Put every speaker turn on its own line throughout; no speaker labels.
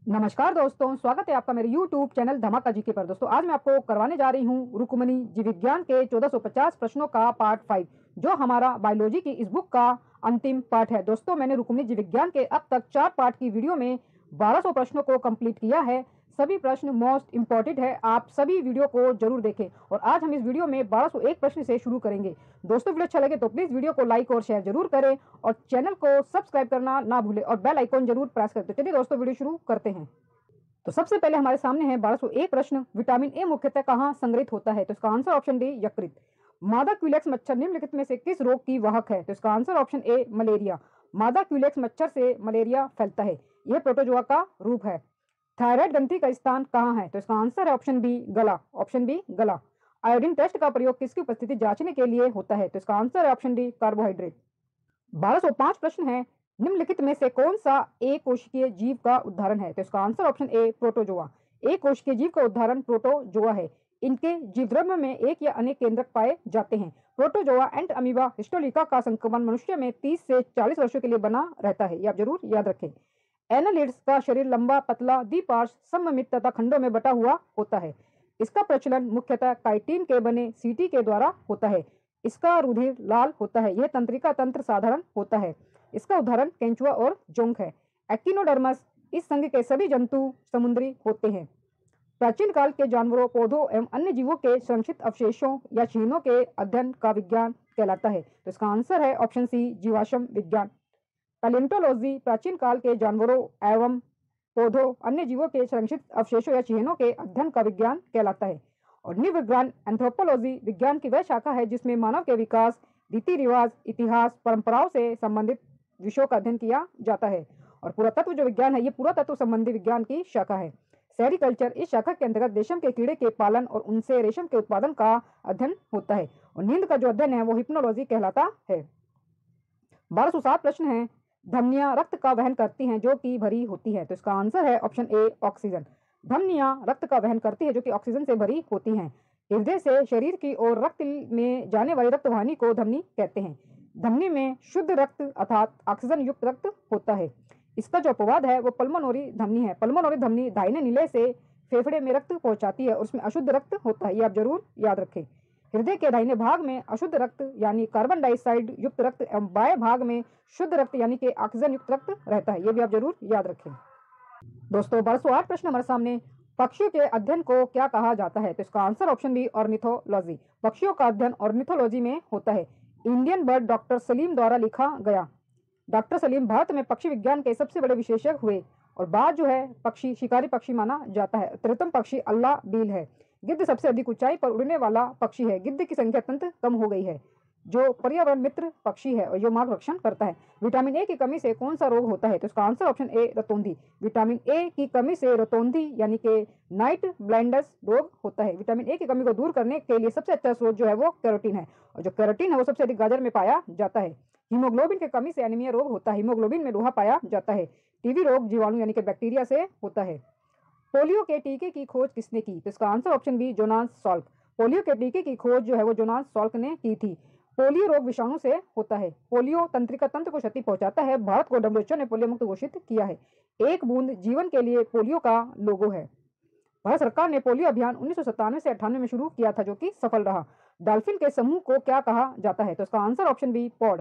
नमस्कार दोस्तों, स्वागत है आपका मेरे YouTube चैनल धमाका जीके पर। दोस्तों आज मैं आपको करवाने जा रही हूँ रुक्मणी जीव विज्ञान के 1450 प्रश्नों का पार्ट 5, जो हमारा बायोलॉजी की इस बुक का अंतिम पार्ट है। दोस्तों मैंने रुक्मणी जीव विज्ञान के अब तक 4 पार्ट की वीडियो में 1200 प्रश्नों को कंप्लीट किया है। सभी प्रश्न मोस्ट इम्पोर्टेंट है, आप सभी वीडियो को जरूर देखें। और आज हम इस वीडियो में 1201 प्रश्न से शुरू करेंगे। दोस्तों वीडियो अच्छा लगे तो प्लीज वीडियो को लाइक और शेयर जरूर करें और चैनल को सब्सक्राइब करना ना भूलें और बेल आइकॉन जरूर प्रेस करें। तो चलिए दोस्तों वीडियो शुरू करते हैं। तो सबसे पहले हमारे सामने है 1201 प्रश्न। विटामिन ए मुख्यतः कहाँ संग्रहित होता है? तो इसका आंसर ऑप्शन डी यकृत। मादा क्यूलेक्स मच्छर निम्नलिखित में से किस रोग की वाहक है? तो इसका आंसर ऑप्शन ए मलेरिया। मादा क्यूलेक्स मच्छर से मलेरिया फैलता है, यह प्रोटोजोआ का रूप है। थायराइड ग्रंथि का स्थान कहाँ है? तो इसका आंसर है ऑप्शन बी गला। ऑप्शन बी गला। आयोडीन टेस्ट का प्रयोग किसकी उपस्थिति जांचने के लिए होता है? तो इसका आंसर है ऑप्शन डी कार्बोहाइड्रेट। 1205 प्रश्न है, निम्नलिखित में से कौन सा एक कोशिकीय जीव का उदाहरण है? तो इसका आंसर ऑप्शन ए प्रोटोजोआ। एक कोशिकीय जीव का उदाहरण प्रोटोजोआ है। इनके जीवद्रव्य में एक या अनेक केंद्रक पाए जाते हैं। प्रोटोजोआ एंड अमीबा हिस्टोलिका का संक्रमण मनुष्य में 30 से 40 वर्षों के लिए बना रहता है, ये आप जरूर याद रखें। एनालिड्स का शरीर लंबा, पतला, द्विपार्श्व, सममित तथा खंडों में बटा हुआ होता है। इसका प्रचलन मुख्यतः काइटिन के बने सीटी के द्वारा होता है। इसका रुधिर लाल होता है। यह तंत्रिका तंत्र साधारण होता है। इसका उदाहरण केंचुआ और जोंक है। एक्टिनोडर्मस इस संघ के सभी जंतु समुद्री होते हैं। प्राचीन काल के जानवरों, पौधों एवं अन्य जीवों के संरक्षित अवशेषों या चिन्हों के अध्ययन का विज्ञान कहलाता है। तो इसका आंसर है ऑप्शन सी जीवाश्म विज्ञान। पैलियोंटोलॉजी प्राचीन काल के जानवरों एवं पौधों, अन्य जीवों के संरक्षित अवशेषों या चिन्हों के अध्ययन का विज्ञान कहलाता है। और नृविज्ञान एंथ्रोपोलॉजी विज्ञान की वह शाखा है जिसमें मानव के विकास, रीति रिवाज, इतिहास, परंपराओं से संबंधित विषयों का अध्ययन किया जाता है। और पुरातत्व जो विज्ञान है, ये पुरातत्व संबंधी विज्ञान की शाखा है। सेरिकल्चर इस शाखा के अंतर्गत रेशम के कीड़े के पालन और उनसे रेशम के उत्पादन का अध्ययन होता है। और नींद का जो अध्ययन है वो हिप्नोलॉजी कहलाता है। 1207 प्रश्न है, धमनियां रक्त का वहन करती हैं जो कि भरी होती है? तो इसका आंसर है ऑप्शन ए ऑक्सीजन। धमनियां रक्त का वहन करती है जो कि ऑक्सीजन से भरी होती हैं। हृदय से शरीर की ओर रक्त में जाने वाली रक्त वाहिनी को धमनी कहते हैं। धमनी में शुद्ध रक्त अर्थात ऑक्सीजन युक्त रक्त होता है। इसका जो अपवाद है वो पल्मोनरी धमनी है। पल्मोनरी धमनी दाहिने नीले से फेफड़े में रक्त पहुंचाती है और उसमें अशुद्ध रक्त होता है, ये आप जरूर याद रखें। हृदय के दाहिने भाग में अशुद्ध रक्त यानी कार्बन डाइऑक्साइड युक्त रक्त एवं बाएं भाग में शुद्ध रक्त यानी कि ऑक्सीजन युक्त रक्त रहता है, ये भी आप जरूर याद रखें। दोस्तों 1208 प्रश्न हमारे सामने, पक्षियों के अध्ययन को क्या कहा जाता है? तो इसका आंसर ऑप्शन बी ऑर्निथोलॉजी। पक्षियों का अध्ययन ऑर्निथोलॉजी में होता है। इंडियन बर्ड डॉक्टर सलीम द्वारा लिखा गया। डॉक्टर सलीम भारत में पक्षी विज्ञान के सबसे बड़े विशेषज्ञ हुए और बाद जो है पक्षी शिकारी पक्षी माना जाता है। उत्तरतम पक्षी अल्लाह बील है। गिद्ध सबसे अधिक ऊंचाई पर उड़ने वाला पक्षी है। गिद्ध की संख्या अत्यंत कम हो गई है, जो पर्यावरण मित्र पक्षी है और जो मार्ग रक्षण करता है। विटामिन ए की कमी से कौन सा रोग होता है? तो इसका आंसर ऑप्शन ए रतौंधी। विटामिन ए की कमी से रतौंधी यानी कि नाइट ब्लाइंडनेस रोग होता है। विटामिन ए की कमी को दूर करने के लिए सबसे अच्छा स्रोत जो है वो कैरोटीन है और जो कैरोटीन है वो सबसे अधिक गाजर में पाया जाता है। हीमोग्लोबिन की कमी से एनीमिया रोग होता है। हीमोग्लोबिन में लोहा पाया जाता है। टीबी रोग जीवाणु यानी कि बैक्टीरिया से होता है। पोलियो के टीके की खोज किसने की? तो इसका answer option B Jonas Salk. Polio के टीके की खोज जो है वो जोनास सॉल्क ने की थी। पोलियो रोग विषाणु से होता है। पोलियो तंत्रिका तंत्र को क्षति पहुंचाता है। भारत को डब्ल्यूएचओ ने पोलियो मुक्त घोषित किया है। एक बूंद जीवन के लिए पोलियो का लोगो है। भारत सरकार ने पोलियो अभियान 1997 से 98 में शुरू किया था, जो कि सफल रहा। डॉल्फिन के समूह को क्या कहा जाता है? तो इसका answer option B pod.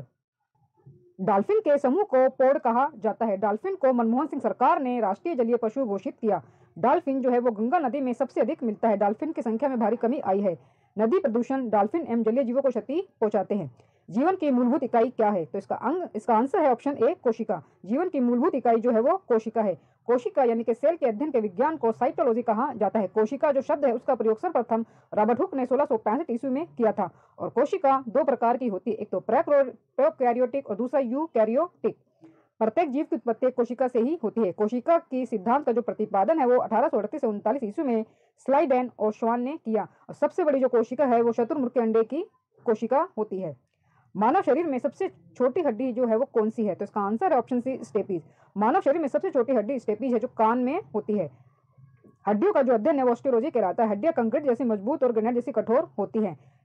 Dolphin के समूह को पॉड कहा जाता है। डॉल्फिन को मनमोहन सिंह सरकार ने राष्ट्रीय जलीय पशु घोषित किया। डॉल्फिन जो है वो गंगा नदी में सबसे अधिक मिलता है। डॉल्फिन की संख्या में भारी कमी आई है। नदी प्रदूषण डॉल्फिन एवं जलीय जीवों को क्षति पहुंचाते हैं। जीवन की मूलभूत इकाई क्या है? तो इसका आंसर है ऑप्शन ए कोशिका। जीवन की मूलभूत इकाई जो है वो कोशिका है। कोशिका यानी कि सेल के अध्ययन के विज्ञान को साइटोलॉजी कहा जाता है। कोशिका जो शब्द है उसका प्रयोग सर्वप्रथम रॉबर्ट हुक ने 1665 ईस्वी में किया था। और कोशिका दो प्रकार की होती है, एक तो प्रोकैरियोटिक और दूसरा यूकैरियोटिक। प्रत्येक जीव की उत्पत्ति कोशिका से ही होती है। कोशिका की सिद्धांत का जो प्रतिपादन है वो 1838 से 39 ईस्वी में स्लाइडेन और श्वान ने किया। और सबसे बड़ी जो कोशिका है वो शतुरमुर्ग के अंडे की कोशिका होती है। मानव शरीर में सबसे छोटी हड्डी जो है वो कौन सी है? तो इसका आंसर है ऑप्शन सी स्टेपीज। मानव शरीर में सबसे छोटी हड्डी स्टेपीज है, जो कान में होती है। हड्डियों का जो अध्ययन है वो ऑस्टियोलॉजी कहलाता है। हड्डियां कंक्रीट जैसी मजबूत और ग्रेनाइट जैसी कठोर होती हैं।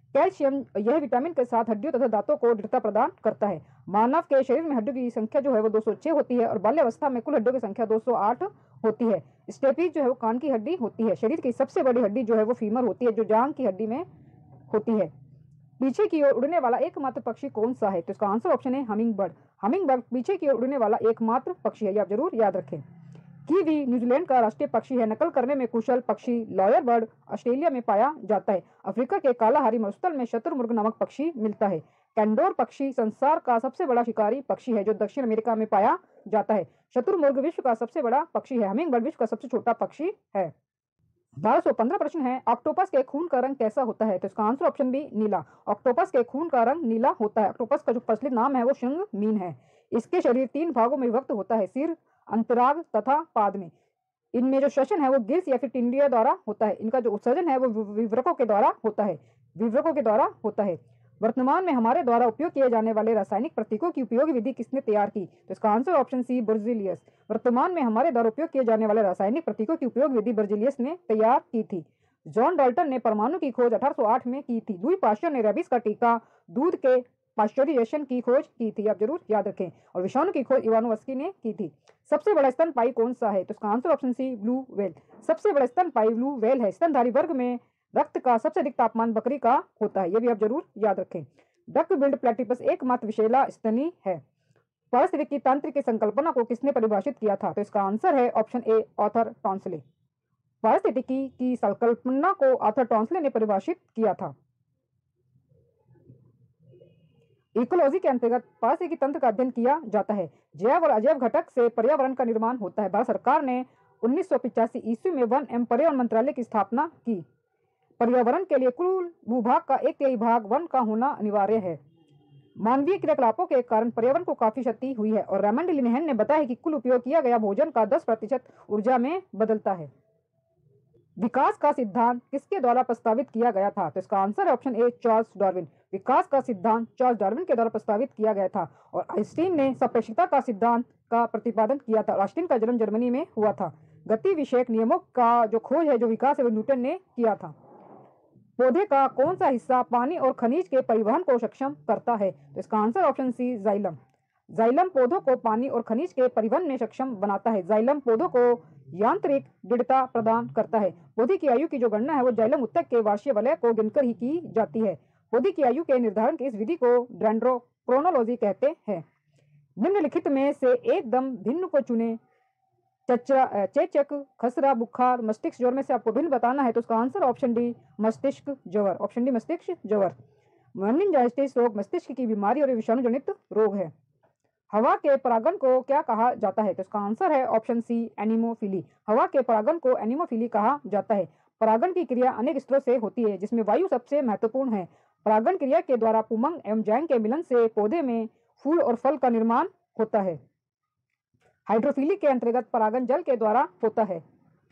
कैल्शियम यह विटामिन के साथ हड्डियों तथा दांतों को दृढ़ता प्रदान करता है। मानव के शरीर में हड्डियों की संख्या जो है वो 206 होती है और बाल्यावस्था में कुल हड्डियों की संख्या 208 होती है। स्टेपीज जो है वो कान की हड्डी होती है। शरीर की सबसे बड़ी हड्डी जो है वो फीमर होती है, जो जांघ की हड्डी में होती है। पीछे की ओर उड़ने वाला एकमात्र पक्षी कौन सा है? तो इसका आंसर ऑप्शन है हमिंग बर्ड। हमिंग बर्ड पीछे की ओर उड़ने वाला एकमात्र पक्षी है, ये आप जरूर याद रखें। कीवी न्यूजीलैंड का राष्ट्रीय पक्षी है। नकल करने में कुशल पक्षी लॉयर बर्ड ऑस्ट्रेलिया में पाया जाता है। अफ्रीका के कालाहारी मरुस्थल में शतुरमुर्ग नामक पक्षी मिलता है। कैंडोर पक्षी संसार का सबसे बड़ा शिकारी पक्षी है, जो दक्षिण अमेरिका में पाया जाता है। शतुरमुर्ग विश्व का सबसे बड़ा पक्षी है। हमिंग बर्ड विश्व का सबसे छोटा पक्षी है। 1215 प्रश्न है, ऑक्टोपस के खून का रंग कैसा होता है? तो इसका आंसर ऑप्शन बी नीला। ऑक्टोपस के खून का रंग नीला होता है। ऑक्टोपस का जो प्रचलित नाम है वो शंख मीन है। इसके शरीर 3 भागों में विभक्त होता है, सिर, अंतराग तथा पाद में। इनमें जो श्वसन है वो गिल्स या फिर टिंडिया द्वारा होता है। इनका जो उत्सर्जन है वो विवरकों के द्वारा होता है। वर्तमान में हमारे द्वारा उपयोग किए जाने वाले रासायनिक प्रतीकों की उपयोग विधि किसने तैयार की? तो इसका आंसर ऑप्शन सी बर्जिलियस। वर्तमान में हमारे द्वारा उपयोग किए जाने वाले रासायनिक प्रतीकों की उपयोग विधि बर्जिलियस ने तैयार की थी। जॉन डाल्टन ने परमाणु की खोज 1808 में की थी। लुई पाश्चर ने रेबीज का टीका, दूध के पाश्चराइजेशन की खोज की थी, आप जरूर याद रखें। और विषाणु की खोज इवानोव्स्की ने की थी। सबसे बड़ा स्तनपायी कौन सा है? तो इसका answer option C blue whale. सबसे बड़ा स्तनपायी ब्लू व्हेल है। स्तनधारी वर्ग में रक्त का सबसे अधिक तापमान बकरी का होता है, यह भी आप जरूर याद रखें। डक बिल्ड प्लेटिपस एकमात्र विषैला स्तनी है। पारिस्थितिकी तंत्र की संकल्पना को किसने परिभाषित किया था? तो इसका आंसर है ऑप्शन ए आर्थर टॉन्सले। पारिस्थितिकी की संकल्पना को आर्थर टॉन्सले ने परिभाषित किया था। इकोलॉजी के अंतर्गत पारिस्थितिकी तंत्र का अध्ययन किया जाता है। जैव और अजैव घटक से पर्यावरण का निर्माण होता है। भारत सरकार ने 1985 ईस्वी में वन एवं पर्यावरण मंत्रालय की स्थापना की। पर्यावरण के लिए कुल भूभाग का 1/3 भाग वन का होना अनिवार्य है। मानवीय क्रियाकलापों के कारण पर्यावरण को काफी क्षति हुई है और रेमंड लिनेहन ने बताया कि कुल उपयोग किया गया भोजन का 10% ऊर्जा में बदलता है। विकास का सिद्धांत किसके द्वारा प्रस्तावित किया गया था? तो इसका आंसर है ऑप्शन ए चार्ल्स डार्विन। विकास का सिद्धांत चार्ल्स डार्विन के द्वारा प्रस्तावित किया गया था। और आइंस्टीन ने सापेक्षता का सिद्धांत का प्रतिपादन किया था। आइंस्टीन का जन्म जर्मनी में हुआ था। गति विषयक नियमों का जो खोज है, जो विकास है, वो न्यूटन ने किया था। पौधे का कौन सा हिस्सा पानी और खनिज के परिवहन को सक्षम करता है? तो इसका answer option C xylem. Xylem पौधों को पानी और खनिज के परिवहन में सक्षम बनाता है। जाइलम पौधों को यांत्रिक दृढ़ता प्रदान करता है। पौधे की आयु की जो गणना है वो जाइलम उत्तक के वार्षिक वलय को गिनकर ही की जाती है। पौधे की आयु के निर्धारण की इस विधि को डेंड्रोक्रोनोलॉजी कहते हैं। निम्नलिखित में से एकदम भिन्न को चुने। चेचक, खसरा, बुखार, मस्तिष्क ज्वर में से आपको भिन्न बताना है। तो उसका आंसर ऑप्शन डी मस्तिष्क ज्वर। ऑप्शन डी मस्तिष्क ज्वर। मेनिंजाइटिस रोग मस्तिष्क की बीमारी और विषाणु जनित रोग है। हवा के परागण को क्या कहा जाता है? तो इसका आंसर है ऑप्शन सी एनिमोफिली। हवा के परागण को एनिमोफिली कहा जाता है। परागण की क्रिया अनेक स्तरों से होती है, जिसमें वायु सबसे महत्वपूर्ण है। परागण क्रिया के द्वारा पुमंग एवं जैंग के मिलन से पौधे में फूल और फल का निर्माण होता है। हाइड्रोफिली के अंतर्गत परागण जल के द्वारा होता है।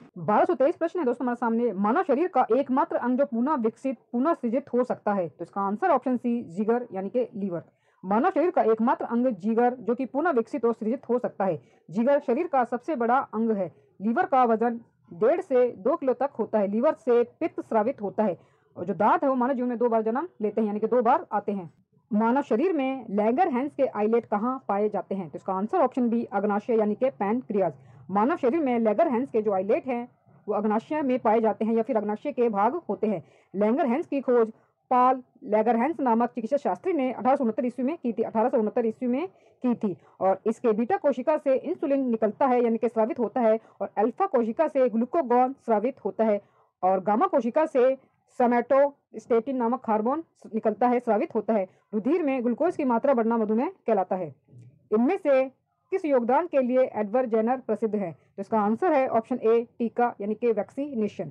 1223 प्रश्न है दोस्तों हमारे सामने। मानव शरीर का एकमात्र अंग जो पुनः सृजित हो सकता है? तो इसका आंसर ऑप्शन सी जिगर यानी कि लीवर। मानव शरीर का एकमात्र अंग जिगर जो कि पुनः विकसित और सृजित हो सकता है। जिगर शरीर का सबसे बड़ा अंग है। लीवर का वजन 1.5 से 2 किलो तक होता है। लीवर से पित्त स्रावित होता है। और जो दांत है वो मानव जीवन में 2 बार जन्म लेते हैं, यानी कि 2 बार आते हैं। मानव शरीर में लैंगरहैंस के आइलेट कहाँ पाए जाते हैं? तो इसका आंसर ऑप्शन बी अग्नाशय यानी कि पैनक्रियाज। मानव शरीर में लैंगरहैंस के जो आइलेट हैं वो अग्नाशय में पाए जाते हैं या फिर अग्नाशय के भाग होते हैं। लैंगरहैंस की खोज पाल लैंगरहैंस नामक चिकित्सा शास्त्री ने 1869 ईस्वी में की थी। 1869 ईस्वी में की थी। और इसके बीटा कोशिका से इंसुलिन निकलता है यानी कि स्रावित होता है। और अल्फा कोशिका से ग्लूकागॉन स्रावित होता है। और गामा कोशिका से सोमैटोस्टेटिन नामक हार्मोन निकलता है, स्रावित होता है। रुधिर में ग्लूकोज की मात्रा बढ़ना मधुमेह कहलाता है। इनमें से किस योगदान के लिए एडवर्ड जेनर प्रसिद्ध है? तो इसका आंसर है ऑप्शन ए टीका यानी कि वैक्सीनेशन।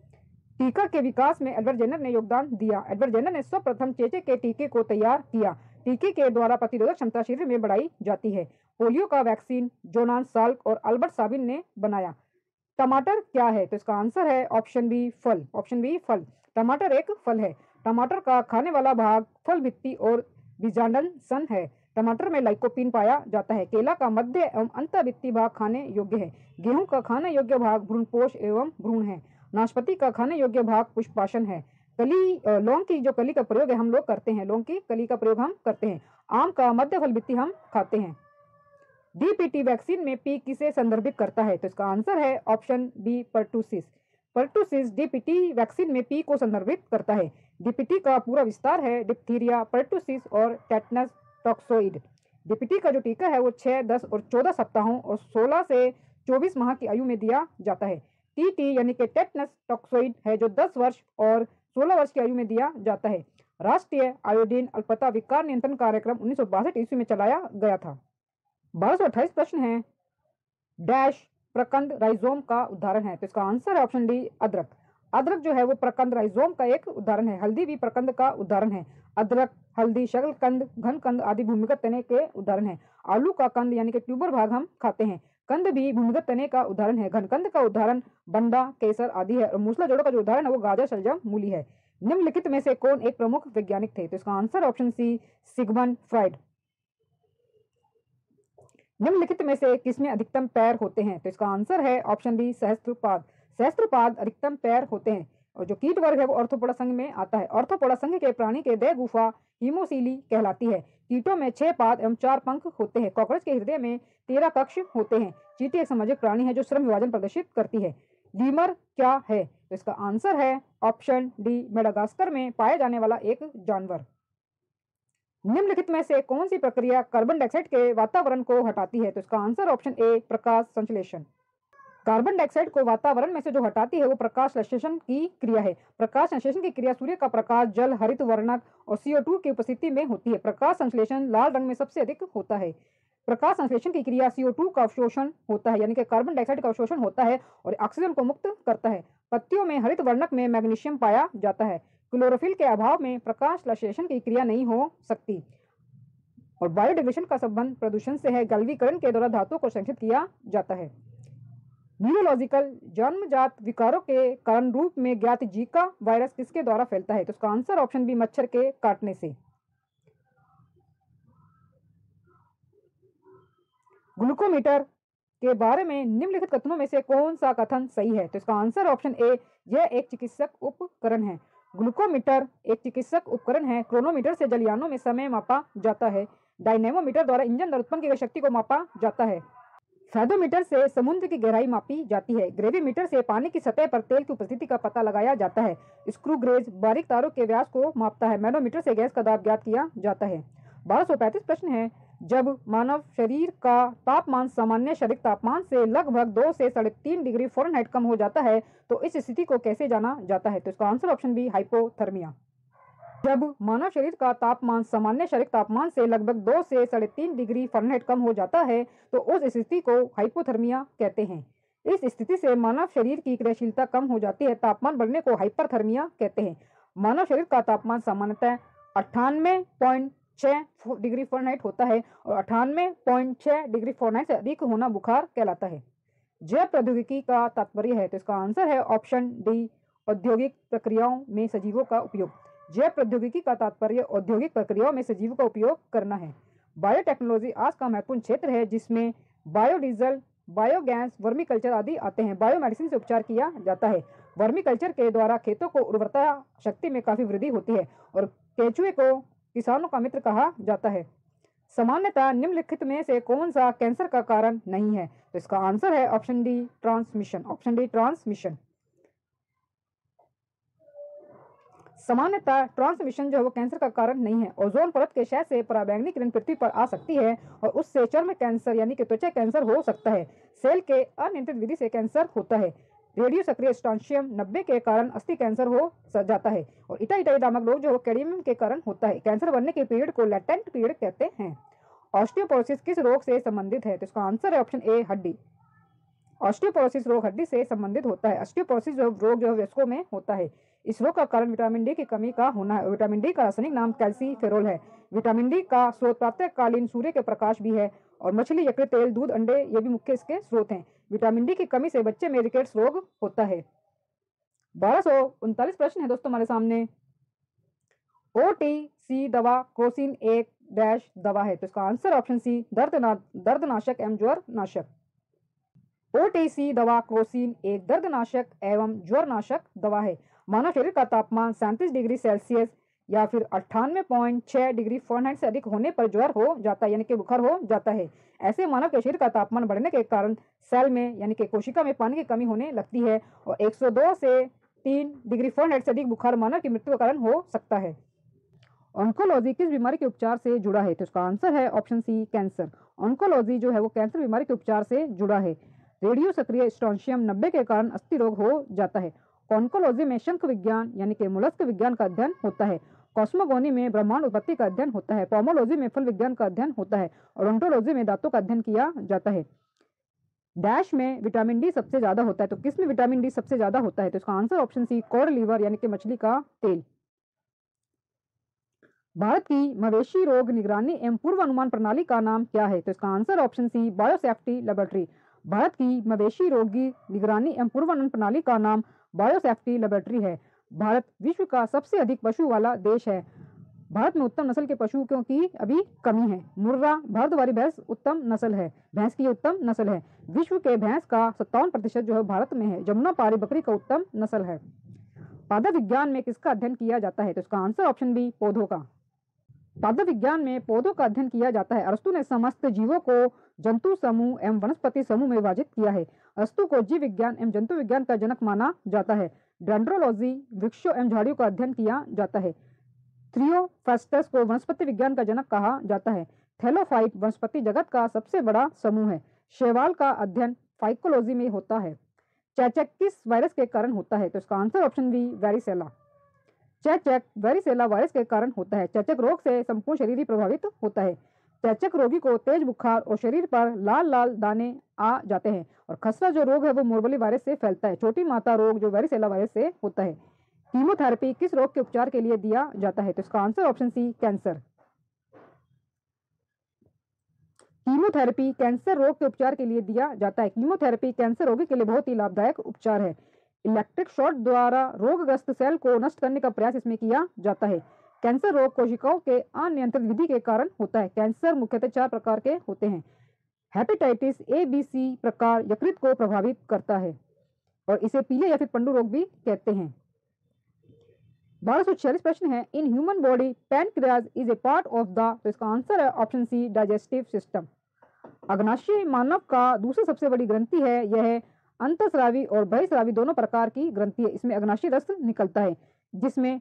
टीका के विकास में एडवर्ड जेनर ने योगदान दिया। एडवर्ड जेनर ने सर्वप्रथम चेचक के टीके को तैयार किया। टीके के द्वारा प्रतिरोधक क्षमता शरीर में बढ़ाई जाती है। पोलियो का वैक्सीन जोनास साल्क और अल्बर्ट साबिन ने बनाया। टमाटर क्या है? तो इसका आंसर है ऑप्शन बी फल। ऑप्शन बी फल। टमाटर एक फल है। टमाटर का खाने वाला भाग फल भित्ति और बीजांडन सन है। टमाटर में लाइकोपीन पाया जाता है। केला का मध्य एवं अंतःभित्ति भाग खाने योग्य है। गेहूं का खाने योग्य भाग भ्रूणपोष एवं भ्रूण है। नाशपाती का खाने योग्य भाग पुष्पासन है। लौंग की जो कली का प्रयोग है हम लोग करते हैं, लौंग की कली का प्रयोग हम करते हैं। आम का मध्य फल बित्ती हम खाते हैं। डीपीटी वैक्सीन में पी किसे संदर्भित करता है? तो इसका आंसर है option B pertussis. Pertussis DPT vaccine में पी को संदर्भित करता है। डीपीटी का पूरा विस्तार है डिप्थीरिया, पर्टुसिस और टेटनस टॉक्सोइड। डीपीटी का जो टीका है वो 6, 10 और 14 सप्ताहों और 16 से 24 माह की आयु में दिया जाता है। टीटी यानी कि टेटनस टॉक्सोइड है जो 10 वर्ष और 16 वर्ष की आयु में दिया जाता है। राष्ट्रीय आयोडीन अल्पता विकार नियंत्रण कार्यक्रम 1962 ईस्वी में चलाया गया था। 1228 प्रश्न है, डैश प्रकंद राइजोम का उदाहरण है? तो इसका आंसर है ऑप्शन डी अदरक। अदरक जो है वो प्रकंद राइजोम का एक उदाहरण है। हल्दी भी प्रकंद का उदाहरण है। अदरक, हल्दी, शकलकंद, घनकंद आदि भूमिगत तने के उदाहरण है। आलू का कंद यानी कि ट्यूबर भाग हम खाते हैं। कंद भी भूमिगत तने का उदाहरण है। घनकंद का उदाहरण बंडा, केसर आदि है। और मूसला जोड़ों का जो उदाहरण है वो गाजर, शलजम, मूली है। निम्नलिखित में से कौन एक प्रमुख वैज्ञानिक थे? तो इसका answer option C Sigmund Freud. निम्नलिखित में से किसमें अधिकतम पैर होते हैं? तो इसका आंसर है ऑप्शन बी सहस्त्रपाद। सहस्त्रपाद अधिकतम पैर होते हैं। और जो कीट वर्ग है वो ऑर्थोपोडा संघ में आता है। ऑर्थोपोडा संघ के प्राणी के देह गुफा हीमोसीली कहलाती है। कीटों में 6 पाद एवं 4 पंख होते हैं। कॉकरोच के हृदय में 13 कक्ष होते हैं। चींटी एक सामाजिक प्राणी है जो श्रम विभाजन प्रदर्शित करती है। लीमर क्या है? तो इसका आंसर है ऑप्शन डी मेडागास्कर में पाए जाने वाला एक जानवर। निम्नलिखित में से कौन सी प्रक्रिया कार्बन डाइऑक्साइड के वातावरण को हटाती है? तो इसका आंसर ऑप्शन ए प्रकाश संश्लेषण। कार्बन डाइऑक्साइड को वातावरण में से जो हटाती है वो प्रकाश संश्लेषण की क्रिया है। प्रकाश संश्लेषण की क्रिया सूर्य का प्रकाश, जल, हरित वर्णक और CO2 की उपस्थिति में होती है। प्रकाश संश्लेषण लाल रंग में सबसे अधिक होता है। प्रकाश संश्लेषण की क्रिया CO2 का अवशोषण होता है यानी कि कार्बन डाइऑक्साइड का अवशोषण होता है और ऑक्सीजन को मुक्त करता है। पत्तियों में हरित वर्णक में मैग्नीशियम पाया जाता है। क्लोरोफिल के अभाव में प्रकाश संश्लेषण की क्रिया नहीं हो सकती। और बायोडिग्रेडेशन का संबंध प्रदूषण से है। गलवीकरण के द्वारा धातुओं को संरक्षित किया जाता है। न्यूरोलॉजिकल जन्मजात विकारों के कारण रूप में ज्ञात जीका वायरस किसके द्वारा फैलता है? तो इसका आंसर ऑप्शन बी मच्छर के काटने से। ग्लूकोमीटर के बारे में निम्नलिखित कथनों में से कौन सा कथन सही है? तो इसका आंसर ऑप्शन ए यह एक चिकित्सक उपकरण है। ग्लूकोमीटर एक चिकित्सक उपकरण है। क्रोनोमीटर से जलयानों में समय मापा जाता है। डायनेमोमीटर द्वारा इंजन द्वारा उत्पन्न की गई शक्ति को मापा जाता है। फेदोमीटर से समुद्र की गहराई मापी जाती है। ग्रेविमीटर से पानी की सतह पर तेल की उपस्थिति का पता लगाया जाता है। स्क्रू गेज बारीक तारों के व्यास को मापता है। मैनोमीटर से गैस का दाब ज्ञात किया जाता है। 1235 प्रश्न है, जब मानव शरीर का तापमान सामान्य शारीरिक तापमान से लगभग 2 से 3.5 डिग्री फ़ारेनहाइट कम हो जाता है तो इस स्थिति को कैसे जाना जाता है? तो इसका आंसर ऑप्शन बी हाइपोथर्मिया। जब मानव शरीर का तापमान सामान्य शारीरिक तापमान से लगभग 2 से 3.5 डिग्री फ़ारेनहाइट कम हो जाता है तो उस स्थिति को हाइपोथर्मिया कहते हैं। इस स्थिति से मानव शरीर की क्रियाशीलता कम हो जाती है। तापमान बढ़ने को हाइपरथर्मिया कहते हैं। मानव शरीर का तापमान सामान्यतः 98.6 डिग्री फ़ारेनहाइट होता है और 98.6 डिग्री फ़ारेनहाइट से अधिक होना बुखार कहलाता है। जैव प्रौद्योगिकी का तात्पर्य है? तो इसका आंसर है ऑप्शन डी औद्योगिक प्रक्रियाओं में सजीवों का उपयोग। जैव प्रौद्योगिकी का तात्पर्य औद्योगिक प्रक्रियाओं में सजीवों का उपयोग करना है। बायोटेक्नोलॉजी आज का महत्वपूर्ण क्षेत्र है जिसमें बायोडीजल, बायोगैस, वर्मी कल्चर आदि आते हैं। बायोमेडिसिन से उपचार किया जाता है। वर्मी कल्चर के द्वारा खेतों को उर्वरता शक्ति में काफी वृद्धि होती है और केंचुए को किसानों का मित्र कहा जाता है। सामान्यतः निम्नलिखित में से कौन सा कैंसर का कारण नहीं है? तो इसका आंसर है option D transmission. Option D transmission. सामान्यतः ट्रांसमिशन जो है वो कैंसर का कारण नहीं है। ओजोन परत के क्षय से पराबैंगनी किरण पृथ्वी पर आ सकती है और उससे चर्म कैंसर यानी कि त्वचा कैंसर हो सकता है। सेल के अनियंत्रित विधि से कैंसर होता है। रेडियो सक्रिय स्ट्रोंशियम 90 के कारण अस्थि कैंसर हो जाता है और इटाइटाई नामक रोग जो कैडमियम के कारण होता है। कैंसर बनने के पीरियड को लेटेंट पीरियड कहते हैं। ऑस्टियोपोरोसिस किस रोग से संबंधित है? तो इसका आंसर है ऑप्शन ए हड्डी। ऑस्टियोपोरोसिस रोग हड्डी से संबंधित होता है। ऑस्टियोपोरोसिस रोग जो वयस्कों में होता है। इस रोग का कारण विटामिन डी की कमी का होना है। विटामिन डी का रासायनिक नाम कैल्सीफेरोल है। विटामिन डी का स्रोत प्रातःकालीन सूर्य के प्रकाश भी है और मछली, यकृत, तेल, दूध, अंडे ये भी मुख्य इसके स्रोत हैं। विटामिन डी की कमी से बच्चे में रिकेट्स रोग होता है। 1239 प्रश्न है दोस्तों हमारे सामने। OTC दवा क्रोसिन एक डैश दवा है। तो इसका आंसर ऑप्शन सी दर्दनाशक एवं ज्वर नाशक। OTC दवा क्रोसिन एक दर्दनाशक एवं ज्वरनाशक दवा है। मानव शरीर का तापमान 37 डिग्री सेल्सियस या फिर 98.6 डिग्री फ़ारेनहाइट से अधिक होने पर ज्वर हो जाता है, यानी कि बुखार हो जाता है। ऐसे मानव के शरीर का तापमान बढ़ने के कारण सेल में यानी कि कोशिका में पानी की कमी होने लगती है और 102 से 3 डिग्री फ़ारेनहाइट से अधिक बुखार मानव की मृत्यु का कारण हो सकता है। ऑन्कोलॉजी किस बीमारी के उपचार से जुड़ा है? तो इसका आंसर है ऑप्शन सी, कैंसर। ऑन्कोलॉजी जो है वो कैंसर बीमारी के उपचार से जुड़ा है। रेडियो सक्रिय स्ट्रोंशियम 90 के कारण अस्थि रोग हो जाता है। ऑन्कोलॉजी में शंख विज्ञान यानी कि मोलस्क विज्ञान का अध्ययन होता है। कॉस्मोगोनी में ब्रह्मांड उत्पत्ति का अध्ययन होता है। पोमोलॉजी में फल विज्ञान का अध्ययन होता है और ओडोंटोलॉजी में दांतों का अध्ययन किया जाता है। डैश में विटामिन डी सबसे ज्यादा होता है, तो किस में विटामिन डी सबसे ज्यादा होता है? तो इसका answer option C, cod liver यानी कि मछली का तेल। भारत की मवेशी रोग निगरानी एवं पूर्व अनुमान प्रणाली का नाम क्या है? तो इसका answer option C, biosafety laboratory. भारत की मवेशी रोगी निगरानी एवं पूर्व अनुमान प्रणाली का नाम बायोसेफ्टी लेबोरेटरी है। भारत विश्व का सबसे अधिक पशु वाला देश है। भारत में उत्तम नस्ल के पशु क्योंकि अभी कमी है। मुर्रा भारतवारी भैंस उत्तम नस्ल है, भैंस की उत्तम नस्ल है। विश्व के भैंस का 57% जो है भारत में है। जमुना पारी बकरी का उत्तम नस्ल है। पादप विज्ञान में किसका अध्ययन किया जाता है? तो इसका आंसर ऑप्शन बी, पौधों का। पादप विज्ञान में पौधों का अध्ययन किया जाता है। अरस्तु ने समस्त जीवों को जंतु समूह एवं वनस्पति समूह में विभाजित किया है। अरस्तु को जीव विज्ञान एवं जंतु विज्ञान का जनक माना जाता है। डेंड्रोलॉजी वृक्षों एवं झाड़ियों का अध्ययन किया जाता है। थ्रियोफेस्टस को वनस्पति विज्ञान का जनक कहा जाता है। थैलोफाइट वनस्पति जगत का सबसे बड़ा समूह है। शैवाल का अध्ययन फाइकोलॉजी में होता है। चेचक किस वायरस के कारण होता है? तो इसका आंसर ऑप्शन बी, वेरिसेला। चेचक वेरिसेला वायरस के कारण होता है। चेचक रोग से संपूर्ण शरीर ही प्रभावित होता है। चेचक रोगी को तेज बुखार और शरीर पर लाल लाल दाने आ जाते हैं और खसरा जो रोग है वो मुर्बली वायरस से फैलता है। छोटी माता रोग जो वेरिसेला वायरस से होता है। कीमोथेरेपी किस रोग के उपचार के लिए दिया जाता है? तो इसका answer option C, cancer. Chemotherapy cancer रोग के उपचार के लिए दिया जाता है। कीमोथेरेपी कैंसर रोगी के लिए बहुत ही लाभदायक उपचार है। इलेक्ट्रिक शॉट द्वारा रोगग्रस्त सेल को नष्ट करने का प्रयास इसमें किया जाता है। कैंसर रोग कोशिकाओं के अनियंत्रित विधि के कारण होता है। कैंसर मुख्यतः 4 प्रकार के होते हैं। हेपेटाइटिस ए, बी, सी प्रकार यकृत को प्रभावित करता है और इसे पीले या फिर पंडु रोग भी कहते हैं। 1246 प्रश्न है, in human body pancreas is a part of the, तो इसका आंसर है ऑप्शन सी, डाइजेस्टिव सिस्टम। अग्नाशय मानव का दूसरी सबसे बड़ी ग्रंथि है। यह अंतःस्रावी और बहिःस्रावी दोनों प्रकार की ग्रंथि है। इसमें अग्नाशय रस निकलता है जिसमें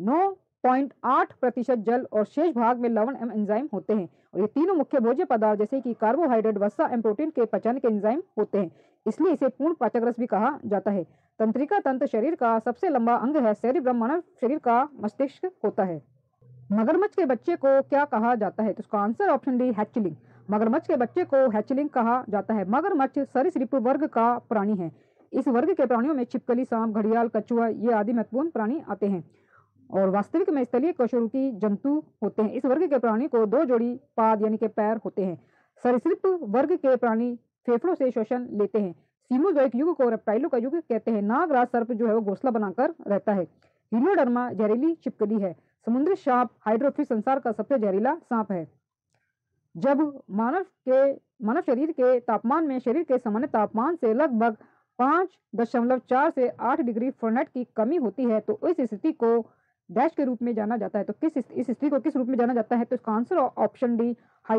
9.8% जल और शेष भाग में लवण एवं एंजाइम होते हैं और ये तीनों मुख्य भोज्य पदार्थ जैसे कि कार्बोहाइड्रेट, वसा एवं प्रोटीन के पचाने के एंजाइम होते हैं, इसलिए इसे पूर्ण पाचक रस भी कहा जाता है। तंत्रिका तंत्र शरीर का सबसे लंबा अंग है। सेरिब्रम मानव शरीर का मस्तिष्क होता है। मगरमच्छ के बच्चे को क्या कहा जाता है? तो इसका आंसर ऑप्शन डी, हैचलिंग। मगरमच्छ के बच्चे को हैचलिंग कहा जाता है। मगरमच्छ सरीसृप वर्ग का प्राणी है। इस वर्ग के प्राणियों में छिपकली, सांप, घड़ियाल, कछुआ ये आदि महत्वपूर्ण प्राणी आते हैं और वास्तविक में स्थलीय कशेरुकी जंतु होते हैं। इस वर्ग के प्राणी को 2 जोड़ी पाद यानी कि पैर होते हैं। सरीसृप वर्ग के प्राणी फेफड़ों से श्वसन लेते हैं। सीमोजोइक युग को रेप्टाइलों का युग कहते हैं। नागराज सर्प जो है वो घोंसला बनाकर रहता है। हीलियोडर्मा जहरीली छिपकली है। समुद्री सांप हाइड्रोफिश संसार का सबसे जहरीला सांप है। जब मानव शरीर के तापमान में शरीर के सामान्य तापमान से लगभग 5.4 से 8 डिग्री फ़ारेनहाइट की कमी होती है तो इस स्थिति को डैश के रूप में जाना जाता है। तो इस स्थिति को किस रूप में जाना जाता है? तो इसका आंसर ऑप्शन डी,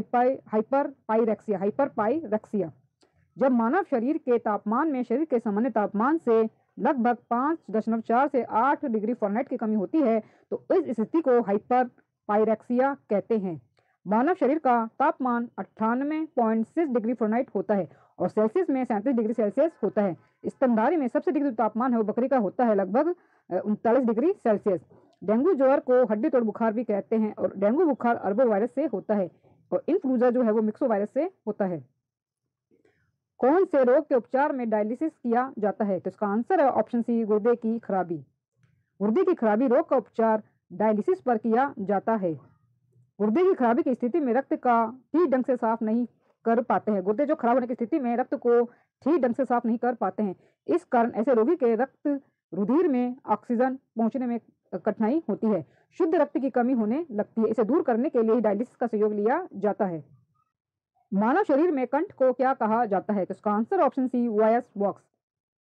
हाइपरपाइरेक्सिया। जब मानव शरीर के तापमान में शरीर के सामान्य तापमान से लगभग 5.4 से 8 डिग्री फ़ारेनहाइट की कमी होती है तो इस स्थिति को हाइपरपाइरेक्सिया कहते हैं। मानव शरीर का तापमान 98.6 डिग्री फ़ारेनहाइट होता है और सेल्सियस में 37 डिग्री सेल्सियस होता है। स्तनधारी में सबसे अधिक तापमान है वो बकरी का होता है, लगभग 39 डिग्री सेल्सियस। डेंगू ज्वर को हड्डी तोड़ बुखार भी कहते हैं और डेंगू बुखार अरबो वायरस से होता है और इन्फ्लुएंजा जो है वो मिक्सो वायरस से होता है। कौन से रोग के उपचार में डायलिसिस किया जाता है? तो इसका आंसर है ऑप्शन सी, गुर्दे की खराबी। गुर्दे की खराबी रोग का उपचार डायलिसिस पर किया जाता है। गुर्दे की खराबी की स्थिति में रक्त का ठीक ढंग से साफ नहीं कर पाते हैं। गुर्दे जो खराब होने की स्थिति में रक्त को ठीक ढंग से साफ नहीं कर पाते हैं। इस कारण ऐसे रोगी के रक्त रुधिर में ऑक्सीजन पहुंचने में कठिनाई होती है। शुद्ध रक्त की कमी होने लगती है। इसे दूर करने के लिए डायलिसिस का सहयोग लिया जाता है। मानव शरीर में कंठ को क्या कहा जाता है? तो इसका answer option C, voice box.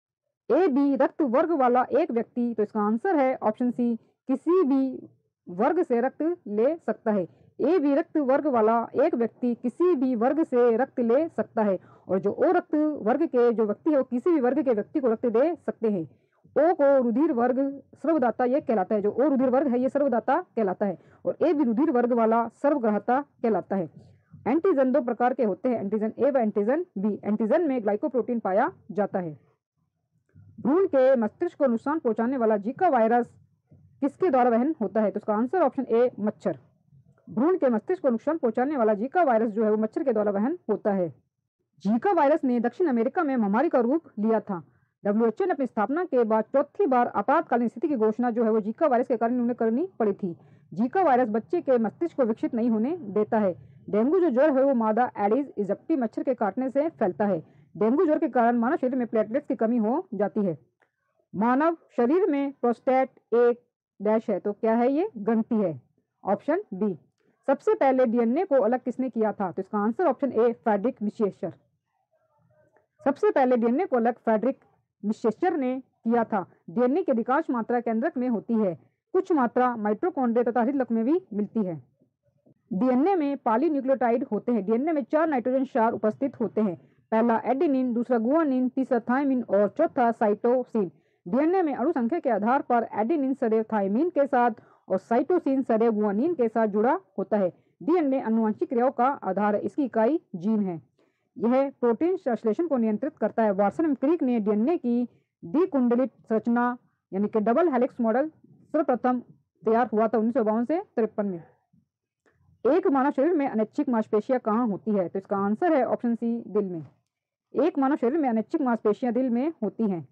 A B रक्त वर्ग वाला एक व्यक्ति, तो इसका आंसर है ऑप्शन सी किसी भी वर्ग से रक्त ले सकता है। ए बी रक्त वर्ग वाला एक व्यक्ति किसी भी वर्ग से रक्त ले सकता है, और जो ओ रक्त वर्ग के जो व्यक्ति है वो किसी भी वर्ग के व्यक्ति को रक्त दे सकते हैं। ओ को रुधिर वर्ग सर्वदाता ये कहलाता है, जो ओ रुधिर वर्ग है ये सर्वदाता कहलाता है, और ए भी रुधिर वर्ग वाला सर्वग्राहता कहलाता है। एंटीजन दो प्रकार के होते हैं, एंटीजन ए व एंटीजन बी। एंटीजन में ग्लाइकोप्रोटीन पाया जाता है। भ्रूण के मस्तिष्क को नुकसान पहुंचाने वाला जीका वायरस किसके द्वारा वहन होता है, तो इसका आंसर ऑप्शन ए मच्छर। भ्रूण के मस्तिष्क को नुकसान पहुंचाने वाला जीका वायरस जो है वो मच्छर के द्वारा वहन होता है। जीका वायरस ने दक्षिण अमेरिका में महामारी का रूप लिया था। WHO ने अपनी स्थापना के बाद चौथी बार आपातकालीन स्थिति की घोषणा जो है वो जीका वायरस के कारण उन्हें करनी पड़ी थी। जीका वायरस बच्चे के मस्तिष्क को विकसित नहीं होने देता है। डेंगू जो ज्वर है वो मादा एडिस इजिप्टी मच्छर के काटने से फैलता है। डेंगू ज्वर के कारण मानव शरीर में प्लेटलेट्स की कमी हो जाती है। मानव शरीर में प्रोस्टेट एक डैश है, तो क्या है ये ग्रंथि है, ऑप्शन बी। सबसे पहले डीएनए को अलग किसने किया था, तो इसका answer option A Friedrich Miescher. सबसे पहले डीएनए को अलग फ्रेडरिक मिशेलर ने किया था। डीएनए की अधिकांश मात्रा केंद्रक में होती है, कुछ मात्रा माइटोकॉन्ड्रिया तथा हृदय में भी मिलती है। डीएनए में पॉलीन्यूक्लियोटाइड होते हैं। डीएनए में 4 नाइट्रोजन क्षार उपस्थित होते हैं, पहला एडेनिन, दूसरा गुआनिन, तीसरा थायमिन और चौथा साइटोसिन। डीएनए में अणु संख्या के आधार पर एडेनिन सदैव थायमिन के साथ और साइटोसिन सदैव गुआनिन के साथ जुड़ा होता है। डीएनए आनुवंशिक क्रियाओं का आधार है, इसकी इकाई जीन है। यह प्रोटीन संश्लेषण को नियंत्रित करता है। वाटसन एवं क्रिक ने डीएनए की द्विकुंडलित संरचना यानी कि डबल हेलिक्स मॉडल सर्वप्रथम तैयार हुआ था 1952 से 53 में। एक मानव शरीर में अनैच्छिक मांसपेशियां कहाँ होती है, तो इसका आंसर है ऑप्शन सी दिल में। एक मानव शरीर में अनैच्छिक मांसपेशियां दिल में होती हैं।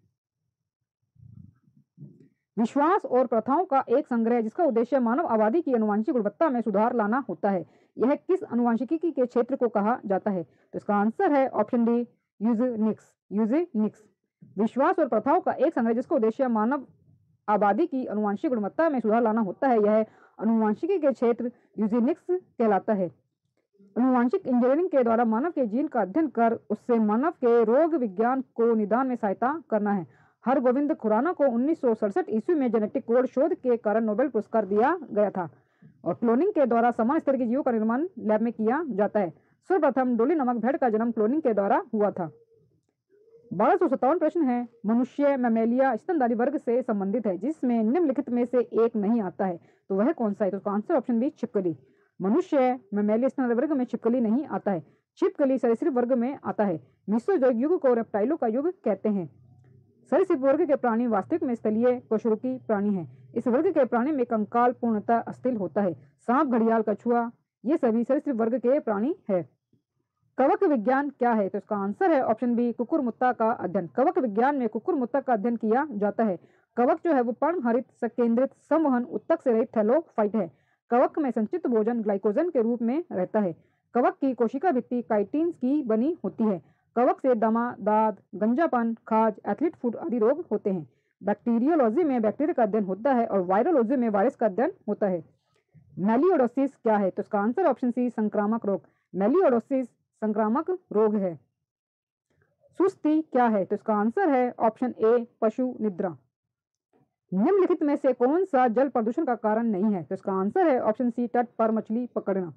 विश्वास और प्रथाओं का एक संग्रह जिसका उद्देश्य मानव आबादी की आनुवंशिक गुणवत्ता में सुधार लाना होता है, यह किस आनुवंशिकी के क्षेत्र को कहा जाता है, तो इसका आंसर है ऑप्शन डी यूजेनिक्स। यूजेनिक्स विश्वास और प्रथाओं का एक संग्रह जिसका उद्देश्य मानव आबादी की आनुवंशिक गुणवत्ता में सुधार लाना होता है, यह आनुवंशिकी के क्षेत्र यूजेनिक्स कहलाता है। आनुवंशिक इंजीनियरिंग के द्वारा मानव के जीन का अध्ययन कर उससे मानव के रोग विज्ञान को निदान में सहायता करना है। हरगोविंद खुराना को 1967 ईस्वी में जेनेटिक कोड शोध के कारण नोबेल पुरस्कार दिया गया था। और क्लोनिंग के द्वारा समान स्तर के जीवों का निर्माण लैब में किया जाता है। सर्वप्रथम डोली नामक भेड़ का जन्म क्लोनिंग के द्वारा हुआ था। 1257 प्रश्न है, मनुष्य मैमेलिया स्तनधारी वर्ग से संबंधित है जिसमें निम्नलिखित में से एक नहीं आता है, तो वह कौन सा है, तो उसका आंसर ऑप्शन बी छिपकली। मनुष्य मैमेलिया स्तनधारी वर्ग में छिपकली नहीं आता है। छिपकली सरीसृप वर्ग में आता है। मेसोजोइक युग को रेप्टाइलों का युग कहते हैं। सरीसृप वर्ग के प्राणी वास्तविक में स्थलीय कशेरुकी प्राणी हैं। इस वर्ग के प्राणी में कंकाल पूर्णतः अस्थिल होता है। सांप, घड़ियाल, कछुआ ये सभी सरीसृप वर्ग के प्राणी है। कवक विज्ञान क्या है, तो इसका आंसर है ऑप्शन बी कुकुरमुत्ता का अध्ययन। कवक विज्ञान में कुकुरमुत्ता का अध्ययन किया जाता है। कवक जो है वो पर्णहरित संकेंद्रित संवहन उत्तक से रहित थैलोफाइट है। कवक में संचित भोजन ग्लाइकोजन के रूप में रहता है। कवक की कोशिका भित्ति काइटिन की बनी होती है। कवक से दमा, दाद, गंजापन, खाज, एथलीट फुट आदि रोग होते हैं। बैक्टीरियोलॉजी में बैक्टीरिया का अध्ययन होता है और वायरोलॉजी में वायरस का अध्ययन होता है। मेलियोडोसिस क्या है, तो इसका आंसर ऑप्शन सी संक्रामक रोग। मेलियोडोसिस संक्रामक रोग है। सुस्ती क्या है, तो इसका आंसर है ऑप्शन ए पशु निद्रा। निम्नलिखित में से कौन सा जल प्रदूषण का कारण नहीं है, तो इसका आंसर है ऑप्शन सी तट पर मछली पकड़ना।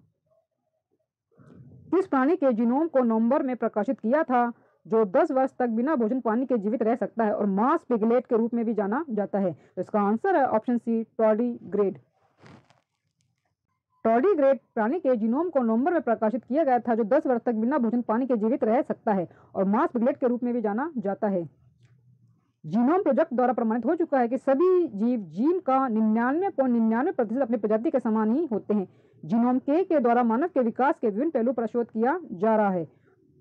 किस प्राणी के जीनोम को नवंबर में प्रकाशित किया था जो 10 वर्ष तक बिना भोजन पानी के जीवित रह सकता है और मास पिगलेट के रूप में भी जाना जाता है, तो इसका आंसर है ऑप्शन सी टॉर्डीग्रेड। टॉर्डीग्रेड प्राणी के जीनोम को नवंबर में प्रकाशित किया गया था जो 10 वर्ष तक बिना भोजन पानी के जीवित रह सकता है और मास पिगलेट के रूप में भी जाना जाता है। जीनोम प्रोजेक्ट द्वारा प्रमाणित हो चुका है कि सभी जीव जीन का 99.99% अपनी प्रजाति के समान ही होते हैं। जीनोम के द्वारा मानव के विकास के विभिन्न पहलू पर शोध किया जा रहा है।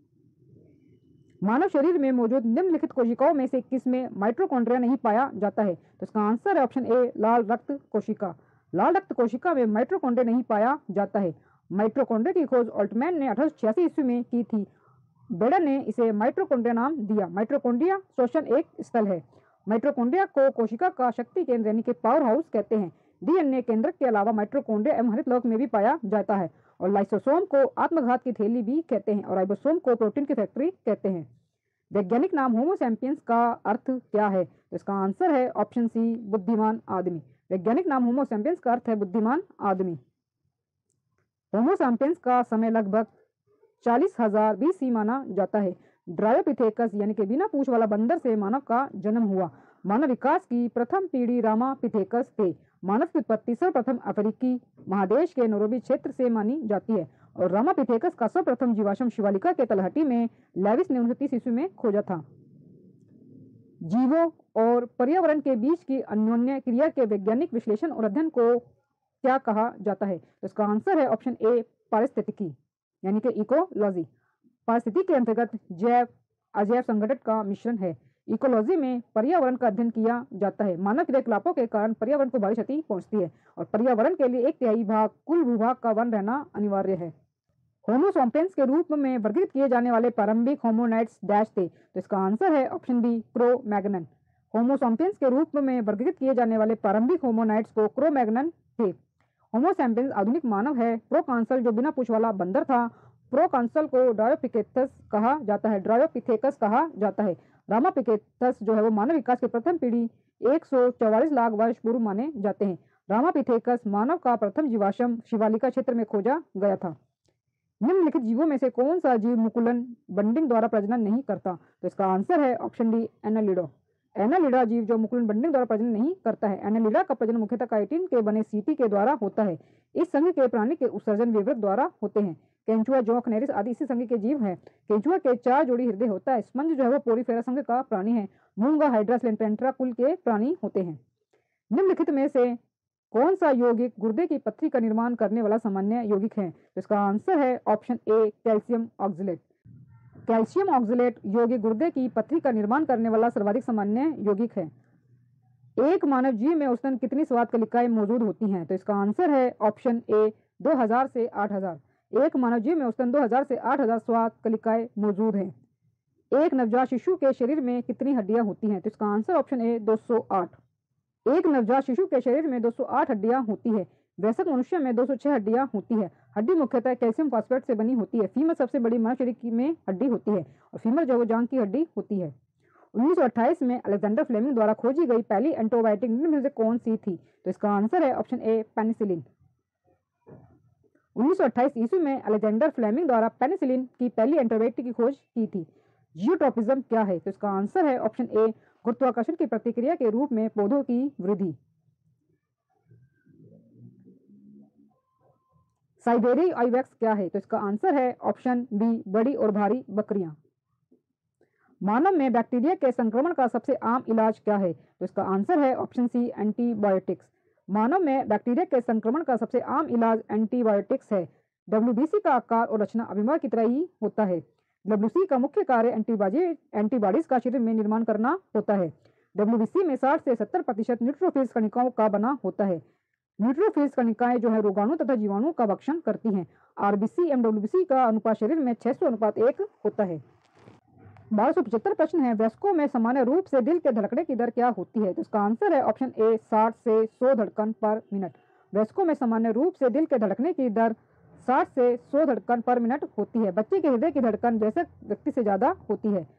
मानव शरीर में मौजूद निम्नलिखित कोशिकाओं में से किसमें माइटोकॉन्ड्रिया नहीं पाया जाता है, तो इसका आंसर है ऑप्शन ए लाल रक्त कोशिका। लाल रक्त कोशिका में माइटोकॉन्ड्रिया नहीं पाया जाता है। माइटोकॉन्ड्रिया की खोज ऑल्टमैन ने 1886 ईस्वी में की थी। बेडन ने इसे माइटोकॉन्ड्रिया नाम दिया। माइटोकॉन्ड्रिया श्वसन एक स्थल है। माइटोकॉन्ड्रिया को कोशिका का शक्ति केंद्र यानी कि पावर हाउस कहते हैं। डीएनए केंद्रक के अलावा माइटोकॉन्ड्रिया एवं हरित लौह में भी पाया जाता है और लाइसोसोम को आत्मघात की थैली भी कहते हैं और राइबोसोम को प्रोटीन की फैक्ट्री कहते हैं। वैज्ञानिक नाम होमो सैपियंस का अर्थ क्या है? तो इसका आंसर है ऑप्शन सी, बुद्धिमान आदमी। वैज्ञानिक नाम होमो सैपियंस का अर्थ है बुद्धिमान आदमी। होमो सैपियंस का समय लगभग 40,000 BC माना जाता है। ड्रायोपिथेकस यानी कि बिना पूंछ वाला बंदर से मानव का जन्म हुआ। मानव विकास की प्रथम पीढ़ी रामापिथेकस थे। मानव की उत्पत्ति सर्वप्रथम अफ्रीकी महादेश के नैरोबी क्षेत्र से मानी जाती है और रामापिथेकस का सर्वप्रथम जीवाश्म शिवालिका के तलहटी में लेविस ने 1930 ईस्वी में खोजा था। जीवों और पर्यावरण के बीच की अन्योन्य क्रिया के वैज्ञानिक विश्लेषण और अध्ययन को क्या कहा जाता है? तो इसका आंसर है ऑप्शन ए, पारिस्थितिकी यानी कि इकोलॉजी। पारिस्थितिकी के अंतर्गत जैव अजैव संगठन का मिश्रण है। इकोलॉजी में पर्यावरण का अध्ययन किया जाता है। मानव क्रियाकलापों के कारण पर्यावरण को भारी क्षति पहुंचती है और पर्यावरण के लिए 1/3 भाग कुल भूभाग का वन रहना अनिवार्य है। होमो सैपियंस के रूप में वर्गीकृत किए जाने वाले प्रारंभिक होमोनाइड्स डैश थे। तो इसका आंसर है option B, Cro-Magnon. Homo sapiens के रूप में वर्गीकृत किए जाने वाले प्रारंभिक होमोनाइड्स को क्रो-मैग्नन थे। होमो सैपियंस आधुनिक मानव है। प्रोकांसल जो बिना पूंछ वाला बंदर था, प्रोकांसल को ड्रायोपिथेकस कहा जाता है, ड्रायोपिथेकस कहा जाता है। रामापिथेकस जो है वो मानव विकास की प्रथम पीढ़ी 144 लाख वर्ष पूर्व माने जाते हैं। रामापिथेकस मानव का प्रथम जीवाश्म शिवालिका क्षेत्र में खोजा गया था। निम्नलिखित जीवों में से कौन सा जीव मुकुलन बंडिंग द्वारा प्रजनन नहीं करता? तो इसका आंसर है ऑप्शन डी, एनालिडा। एनालिडा जीव जो मुकुलन बंडिंग द्वारा प्रजनन नहीं करता है। एनालिडा का प्रजनन मुख्यतः काइटिन के बने सीटी के द्वारा होता है। इस संघ के प्राणी के उत्सर्जन विवृत द्वारा होते हैं। केंचुआ, जोंक, नेरिस आदि इसी संघ के जीव हैं। केंचुआ के 4 जोड़ी हृदय होता है। स्पंज जो है वो पोरीफेरा संघ का प्राणी है। मूंगा, हाइड्रा, स्लेंटेंट्रा कुल के प्राणी होते हैं। निम्नलिखित में से कौन सा यौगिक गुर्दे की पथरी का निर्माण करने वाला सामान्य यौगिक है? तो इसका आंसर है option A, calcium oxalate. Calcium oxalate यौगिक गुर्दे की पथरी का निर्माण करने वाला सर्वाधिक सामान्य यौगिक है। एक मानव जीव में औसतन कितनी स्वाद कलिकाएं मौजूद होती हैं? तो इसका आंसर है ऑप्शन ए, 2000 से 8000। एक मानव जीव में औसतन 2000 से 8000 स्वाद कलिकाएं मौजूद हैं। एक नवजात शिशु के शरीर में कितनी हड्डियां होती हैं? तो इसका आंसर ऑप्शन ए, 208। एक नवजात शिशु के शरीर में 208 हड्डियां होती है। वयस्क मनुष्य में 206 हड्डियां होती है। हड्डी मुख्यतः कैल्शियम फॉस्फेट से बनी होती है। फीमर सबसे बड़ी मानव शरीर में हड्डी होती है और फीमर जो जांघ की हड्डी होती है। 1928 में अलेक्जेंडर फ्लेमिंग द्वारा खोजी गई पहली एंटीबायोटिक निम्न में से कौन सी थी? तो इसका आंसर है ऑप्शन ए, पेनिसिलिन। 1928 ईस्वी में अलेक्जेंडर फ्लेमिंग द्वारा पेनिसिलिन की पहली एंटीबायोटिक की खोज की थी। जियोट्रोपिज्म क्या है? तो इसका आंसर है ऑप्शन ए, गुरुत्वाकर्षण की प्रतिक्रिया के रूप में पौधों की वृद्धि। साइबेरियाई आइबैक्स क्या है? तो इसका आंसर है ऑप्शन बी, बड़ी और भारी बकरियां। मानव में बैक्टीरिया के संक्रमण का सबसे आम इलाज क्या है? तो इसका आंसर है ऑप्शन सी, एंटीबायोटिक्स। मानव में बैक्टीरिया के संक्रमण का सबसे आम इलाज एंटीबायोटिक्स है। WBC का आकार और रचना अभिमर की तरह ही होता है। WBC का मुख्य कार्य एंटीबॉडीज का शरीर में निर्माण करना होता है। WBC में 60 से 70% न्यूट्रोफिल्स कणिकाओं का बना होता है। न्यूट्रोफिल्स कणिकाएं जो है रोगाणु तथा जीवाणु का भक्षण करती हैं। RBC WBC का अनुपात शरीर में 600:1 होता है। 1275 प्रश्न है, वयस्कों में सामान्य रूप से दिल के धड़कने की दर क्या होती है? तो इसका आंसर है ऑप्शन ए, 60 से 100 धड़कन पर मिनट। वयस्कों में सामान्य रूप से दिल के धड़कने की दर 60 से 100 धड़कन पर मिनट होती है। बच्चे के हृदय की धड़कन जैसे व्यक्ति से ज्यादा होती है।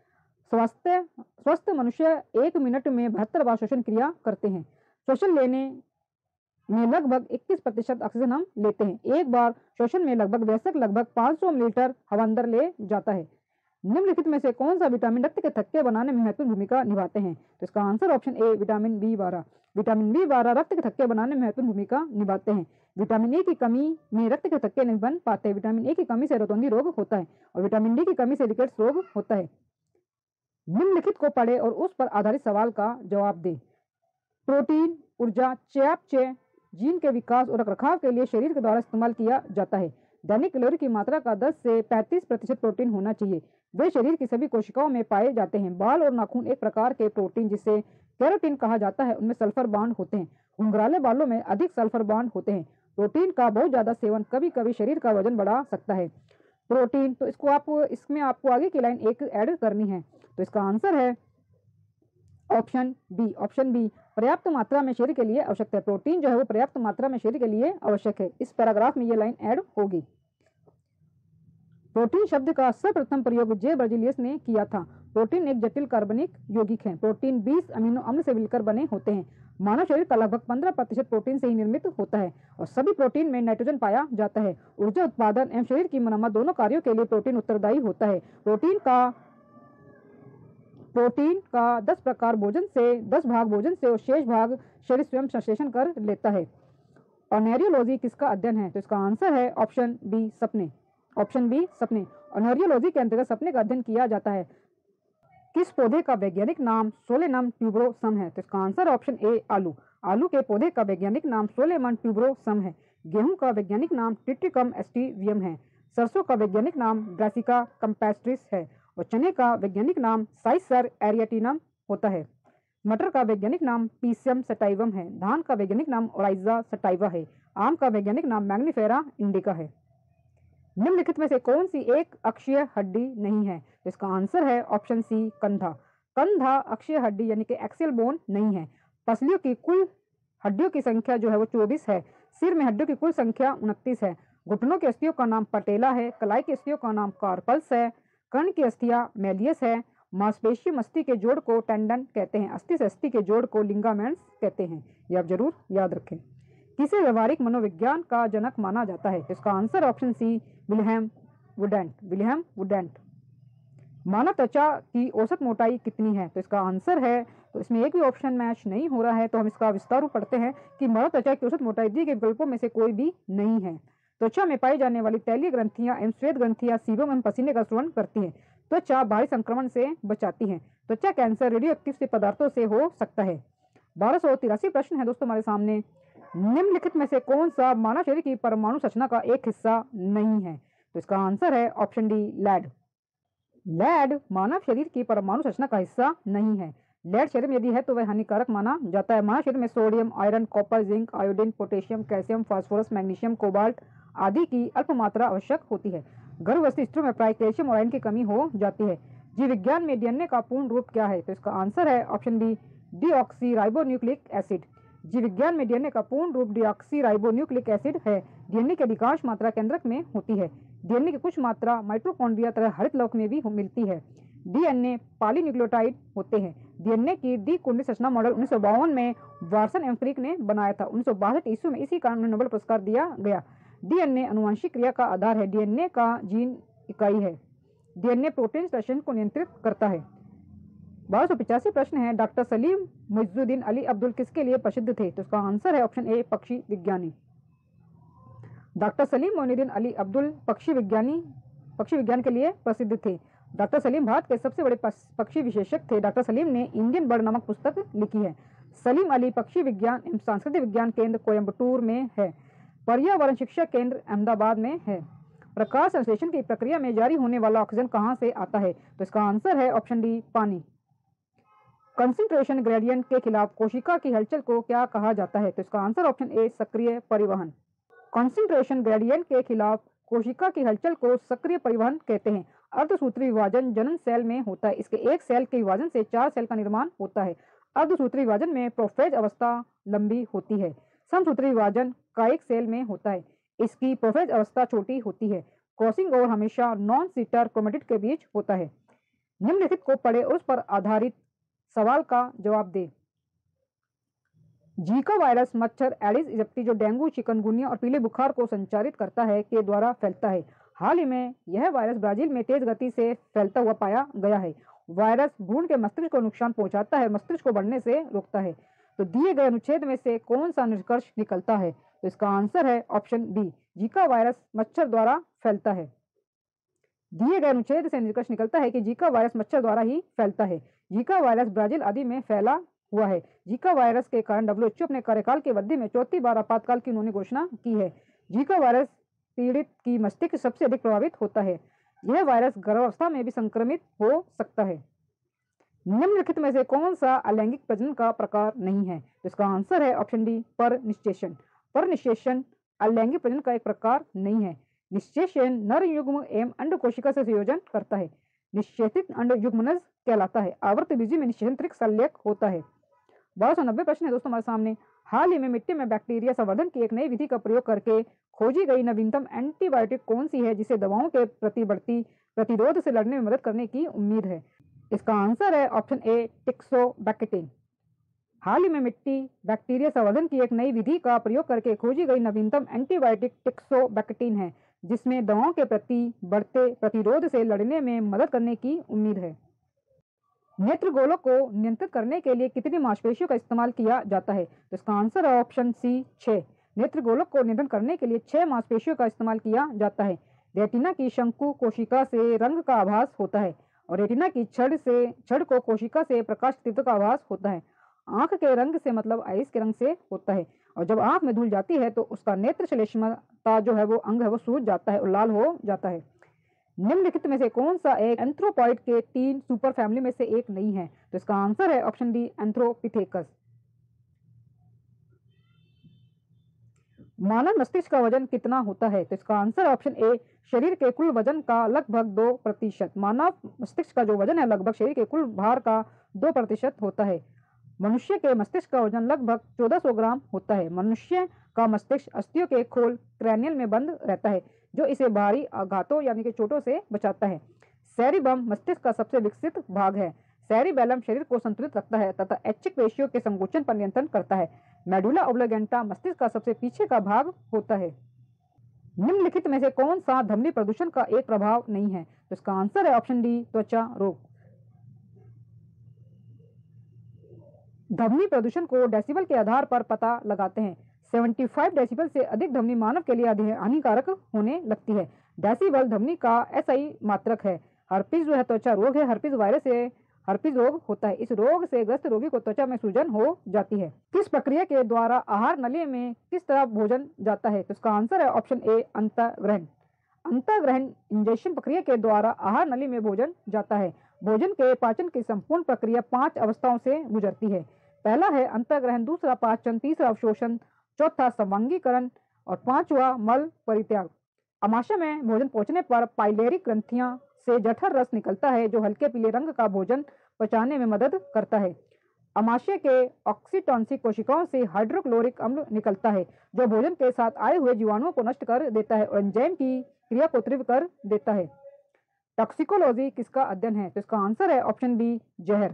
स्वस्थ मनुष्य 1 मिनट में 72 बार श्वसन क्रिया करते हैं। श्वसन लेने में लगभग 21% ऑक्सीजन हम लेते हैं। एक बार श्वसन में वयस्क लगभग 500 मिलीलीटर हवा अंदर ले जाता है। निम्नलिखित में से कौन सा विटामिन रक्त के थक्के बनाने में महत्वपूर्ण भूमिका निभाते हैं? तो इसका answer option A, vitamin B12। Vitamin B12 रक्त के थक्के बनाने में महत्वपूर्ण भूमिका निभाते हैं। विटामिन ए की कमी में रक्त के थक्के नहीं बन पाते। विटामिन ए की कमी से रोतोंदी रोग होता है और विटामिन डी की कमी से रिकेट्स रोग होता है। निम्नलिखित को पढ़े और उस पर आधारित सवाल का जवाब दे। प्रोटीन ऊर्जा चयापचय जीन के विकास और रखरखाव के लिए शरीर के द्वारा इस्तेमाल किया जाता है। दैनिक कैलोरी की मात्रा का 10 से 35% प्रोटीन होना चाहिए। वे शरीर की सभी कोशिकाओं में पाए जाते हैं। बाल और नाखून एक प्रकार के प्रोटीन जिसे केराटिन कहा जाता है, उनमें सल्फर बॉन्ड होते हैं। घुंघराले बालों में अधिक सल्फर बॉन्ड होते हैं। प्रोटीन का बहुत ज्यादा सेवन कभी कभी शरीर का वजन बढ़ा सकता है। प्रोटीन तो इसमें आपको आगे की लाइन एक ऐड करनी है। तो इसका आंसर है ऑप्शन बी पर्याप्त मात्रा में शरीर के लिए आवश्यक है। प्रोटीन जो है वो पर्याप्त मात्रा में शरीर के लिए आवश्यक है। इस पैराग्राफ में ये लाइन ऐड होगी। प्रोटीन शब्द का सर्वप्रथम प्रयोग जे बर्जीलियस ने किया था। प्रोटीन एक जटिल कार्बनिक यौगिक है। प्रोटीन 20 अमीनो अम्ल से मिलकर बने होते हैं। मानव शरीर का लगभग 15% प्रोटीन से ही निर्मित होता है और सभी प्रोटीन में नाइट्रोजन पाया जाता है। ऊर्जा उत्पादन एवं शरीर की मरम्मत दोनों कार्यों के लिए प्रोटीन उत्तरदायी होता है। प्रोटीन का 10 प्रकार भोजन से 10 भाग भोजन से और शेष भाग शरीर स्वयं संश्लेषण कर लेता है। ऑनेरियोलॉजी किसका अध्ययन है? तो इसका आंसर है ऑप्शन बी सपने। ऑप्शन बी सपने। ऑनेरियोलॉजी के अंतर्गत सपने का अध्ययन किया जाता है। किस पौधे का वैज्ञानिक नाम सोलेनम ट्यूबरोसम है? तो इसका आंसर ऑप्शन ए आलू। आलू के पौधे का वैज्ञानिक नाम सोलेमन ट्यूबरोसम है। गेहूं का वैज्ञानिक नाम ट्रिटिकम एस्टिवियम है। सरसों का वैज्ञानिक नाम ब्रासिका कंपेस्ट्रिस है और चने का वैज्ञानिक नाम साइसर एरियाटिनम होता है। मटर का वैज्ञानिक नाम पीसियम सटाइवम है। धान का वैज्ञानिक नाम ओराइजा सटाइवा है। आम का वैज्ञानिक नाम मैग्नीफेरा इंडिका है। निम्नलिखित में से कौन सी एक अक्षीय हड्डी नहीं है? तो इसका आंसर है ऑप्शन सी कंधा। कंधा अक्षीय हड्डी यानी कि एक्सियल बोन नहीं है। पसलियों की कुल हड्डियों की संख्या जो है वो 24 है। सिर में हड्डियों की कुल संख्या 29 है। घुटनों की अस्थियों का नाम पटेला है। कलाई की अस्थियों का नाम कार्पल्स है। कर्ण की अस्थियां मेलियस है। मांसपेशी मस्ती के जोड़ को टेंडन कहते हैं। अस्थि से अस्थि के जोड़ को लिगामेंट्स कहते हैं। ये आप जरूर याद रखें। किसे व्यवहारिक मनोविज्ञान का जनक माना जाता है? इसका answer option C Wilhelm Wundt. Wilhelm Wundt. मानव त्वचा की औसत मोटाई कितनी है? तो इसका आंसर है, तो इसमें एक भी ऑप्शन मैच नहीं हो रहा है, तो हम इसका विस्तार पढ़ते हैं कि मानव त्वचा की औसत मोटाई दी गए विकल्पों में से कोई भी नहीं है। त्वचा में पाई जाने वाली तैलीय ग्रंथियां एवं श्वेत ग्रंथियां सीबम एवं पसीने का स्रवण करती हैं। त्वचा बाहरी संक्रमण से बचाती है। त्वचा कैंसर रेडियो एक्टिव पदार्थों से हो सकता है। 1283 प्रश्न है दोस्तों हमारे सामने। निम्नलिखित में से कौन सा मानव शरीर की परमाणु संरचना का एक हिस्सा नहीं है? तो इसका आंसर है ऑप्शन डी लेड। लेड मानव शरीर की परमाणु संरचना का हिस्सा नहीं है। लेड शरीर में यदि है तो वह हानिकारक माना जाता है। मानव शरीर में sodium, iron, copper, zinc, iodine, potassium, calcium, phosphorus, magnesium, cobalt आदि की अल्प मात्रा आवश्यक होती है। गर्भवस्थी स्त्रियों में प्राय कैल्शियम और आयरन की कमी हो जाती है। जीव विज्ञान में डीएनए का पूर्ण रूप क्या है? तो इसका आंसर है option B deoxy ribonucleic acid. जीव विज्ञान में डीएनए का पूर्ण रूप डीऑक्सी राइबोन्यूक्लिक एसिड है। डीएनए की अधिकांश मात्रा केंद्रक में होती है। डीएनए की कुछ मात्रा माइटोकॉन्ड्रिया तरह हरित लौक में भी मिलती है। डीएनए पॉलीन्यूक्लियोटाइड होते हैं। डीएनए की द्विकुंडी संरचना मॉडल 1952 में वाटसन एवं क्रिक ने बनाया था। 1962 ईस्वी में इसी कारण उन्हें नोबेल पुरस्कार दिया गया। डीएनए अनुवांशिक क्रिया का आधार है। डीएनए का जीन इकाई है। डीएनए प्रोटीन संश्लेषण को नियंत्रित करता है। 1285 प्रश्न है। डॉक्टर सलीम मुइजुद्दीन अली अब्दुल किसके लिए प्रसिद्ध थे? तो इसका आंसर है ऑप्शन ए पक्षी विज्ञानी। डॉक्टर सलीम मोइनुद्दीन अली अब्दुल पक्षी विज्ञान के लिए प्रसिद्ध थे। डॉक्टर सलीम भारत के सबसे बड़े पक्षी विशेषज्ञ थे। डॉक्टर सलीम ने इंडियन बर्ड नामक पुस्तक लिखी है। सलीम अली पक्षी विज्ञान एवं सांस्कृतिक विज्ञान केंद्र कोयम्बटूर में है। पर्यावरण शिक्षा केंद्र अहमदाबाद में है। प्रकाश संश्लेषण की प्रक्रिया में जारी होने वाला ऑक्सीजन कहाँ से आता है? तो इसका आंसर है ऑप्शन डी पानी। कंसंट्रेशन ग्रेडियंट के खिलाफ कोशिका की हलचल को क्या कहा जाता है? तो इसका आंसर ऑप्शन ए सक्रिय परिवहन। कंसंट्रेशन ग्रेडियंट के खिलाफ कोशिका की हलचल को सक्रिय परिवहन कहते हैं। अर्धसूत्री विभाजन जनन सेल में होता है। इसके एक सेल के विभाजन से 4 सेल का निर्माण होता है। अर्धसूत्री विभाजन में प्रोफेज अवस्था लंबी होती है। समसूत्री विभाजन का एक सेल में होता है। इसकी प्रोफेज अवस्था छोटी होती है। क्रॉसिंग ओवर हमेशा नॉन सीटर क्रोमेटिड के बीच होता है। निम्नलिखित को पढ़े और उस पर आधारित सवाल का जवाब दे। जीका वायरस मच्छर एडिस इजिप्टी जो डेंगू, चिकनगुनिया और पीले बुखार को संचारित करता है के द्वारा फैलता है। हाल ही में यह वायरस ब्राजील में तेज गति से फैलता हुआ पाया गया है। वायरस भ्रूण के मस्तिष्क को नुकसान पहुंचाता है, मस्तिष्क को बढ़ने से रोकता है। तो दिए गए अनुच्छेद में से कौन सा निष्कर्ष निकलता है? तो इसका आंसर है ऑप्शन बी जीका वायरस मच्छर द्वारा फैलता है। दिए गए अनुच्छेद से निष्कर्ष निकलता है कि जीका वायरस मच्छर द्वारा ही फैलता है। जीका वायरस ब्राजील आदि में फैला हुआ है। जीका वायरस के कारण WHO अपने कार्यकाल की अवधि में चौथी बार आपातकाल की उन्होंने घोषणा की है। जीका वायरस पीड़ित की मस्तिष्क सबसे अधिक प्रभावित होता है। यह वायरस गर्भावस्था में भी संक्रमित हो सकता है। निम्नलिखित में से कौन सा अलैंगिक प्रजनन का प्रकार नहीं है? तो इसका आंसर है ऑप्शन डी परनिश्चेषण। परनिश्चेषण अलैंगिक प्रजनन का एक प्रकार नहीं है। निश्चेषण नर युग्म एवं अंड कोशिका से संयोजन करता है। निश्चेषित अंड युग्मनज कहलाता है। आवर्तबीजी में निश्चेषण त्रिक शल्यक होता है। 1290 प्रश्न है दोस्तों हमारे सामने। हाल ही में मिट्टी में बैक्टीरिया संवर्धन की एक नई विधि का प्रयोग करके खोजी गई नवीनतम एंटीबायोटिक कौन सी है जिसे दवाओं के प्रति बढ़ती प्रतिरोध से लड़ने में मदद करने की उम्मीद है? इसका आंसर है ऑप्शन ए टिक्सोबैक्टीन। हाल ही में मिट्टी बैक्टीरिया संवर्धन की एक नई विधि का प्रयोग करके खोजी गई नवीनतम एंटीबायोटिक टिक्सोबैक्टीन है, जिसमें दवाओं के प्रति बढ़ते प्रतिरोध से लड़ने में मदद करने की उम्मीद है। नेत्रगोलक को नियंत्रित करने के लिए कितनी मांसपेशियों का इस्तेमाल किया जाता है? तो इसका आंसर है ऑप्शन सी 6। नेत्रगोलक को नियंत्रण करने के लिए 6 मांसपेशियों का इस्तेमाल किया जाता है। रेटिना की शंकु कोशिका से रंग का आभास होता है और रेटिना की छड़ को कोशिका से प्रकाश तीव्रता का आभास होता है। आंख के रंग से मतलब आइस के रंग से होता है, और जब आंख में धूल जाती है तो उसका नेत्र श्लेष्मता जो है वो अंग है वो सूज जाता है और लाल हो जाता है। निम्नलिखित में से कौन सा एक एंथ्रोपॉइड के 3 सुपर फैमिली में से एक नहीं है? तो इसका आंसर है ऑप्शन डी एंथ्रोपिथेकस। मानव मस्तिष्क का वजन कितना होता है? तो इसका आंसर ऑप्शन ए शरीर के कुल वजन का लगभग 2%। मानव मस्तिष्क का जो वजन है लगभग शरीर के कुल भार का 2% होता है। मनुष्य के मस्तिष्क का वजन लगभग 1400 ग्राम होता है। मनुष्य का मस्तिष्क अस्थियों के खोल क्रैनियल में बंद रहता है, जो इसे भारी आघातों यानी कि चोटों से बचाता है। सेरिबम मस्तिष्क का सबसे विकसित भाग है। सेरिबेलम शरीर को संतुलित रखता है तथा ऐच्छिक पेशियों के संकोचन पर नियंत्रण करता है। मेडुला ओब्लिगेंटा मस्तिष्क का सबसे पीछे का भाग होता है। निम्नलिखित में से कौन सा धमनी प्रदूषण का एक प्रभाव नहीं है? तो इसका आंसर है ऑप्शन डी त्वचा रोग। ध्वनि प्रदूषण को डेसिबल के आधार पर पता लगाते हैं। 75 डेसिबल से अधिक ध्वनि मानव के लिए हानिकारक होने लगती है। डेसिबल ध्वनि का एसआई मात्रक है। हर्पीज जो है त्वचा रोग है। हर्पीज वायरस से हर्पीज रोग होता है। इस रोग से ग्रस्त रोगी को त्वचा में सूजन हो जाती है। किस प्रक्रिया के द्वारा आहार नली में किस तरह भोजन जाता है? तो इसका आंसर है ऑप्शन ए अंतःग्रहण। अंतःग्रहण इंजेक्शन प्रक्रिया के द्वारा आहार नली में भोजन जाता है। भोजन के पाचन की संपूर्ण प्रक्रिया 5 अवस्थाओं से गुजरती है। पहला है अंतःग्रहण, दूसरा पाचन, तीसरा अवशोषण, चौथा संवांगीकरण और 5वां मल परित्याग। आमाशय में भोजन पहुंचने पर पाइलेरी ग्रंथियां से जठर रस निकलता है, जो हल्के पीले रंग का भोजन पचाने में मदद करता है। आमाशय के ऑक्सीटॉन्सिक कोशिकाओं से हाइड्रोक्लोरिक अम्ल निकलता है, जो भोजन के साथ आए हुए जीवाणुओं को नष्ट कर देता है और एंजाइम की क्रिया को तीव्र कर देता है। टॉक्सिकोलॉजी किसका अध्ययन है? तो इसका आंसर है ऑप्शन बी जहर।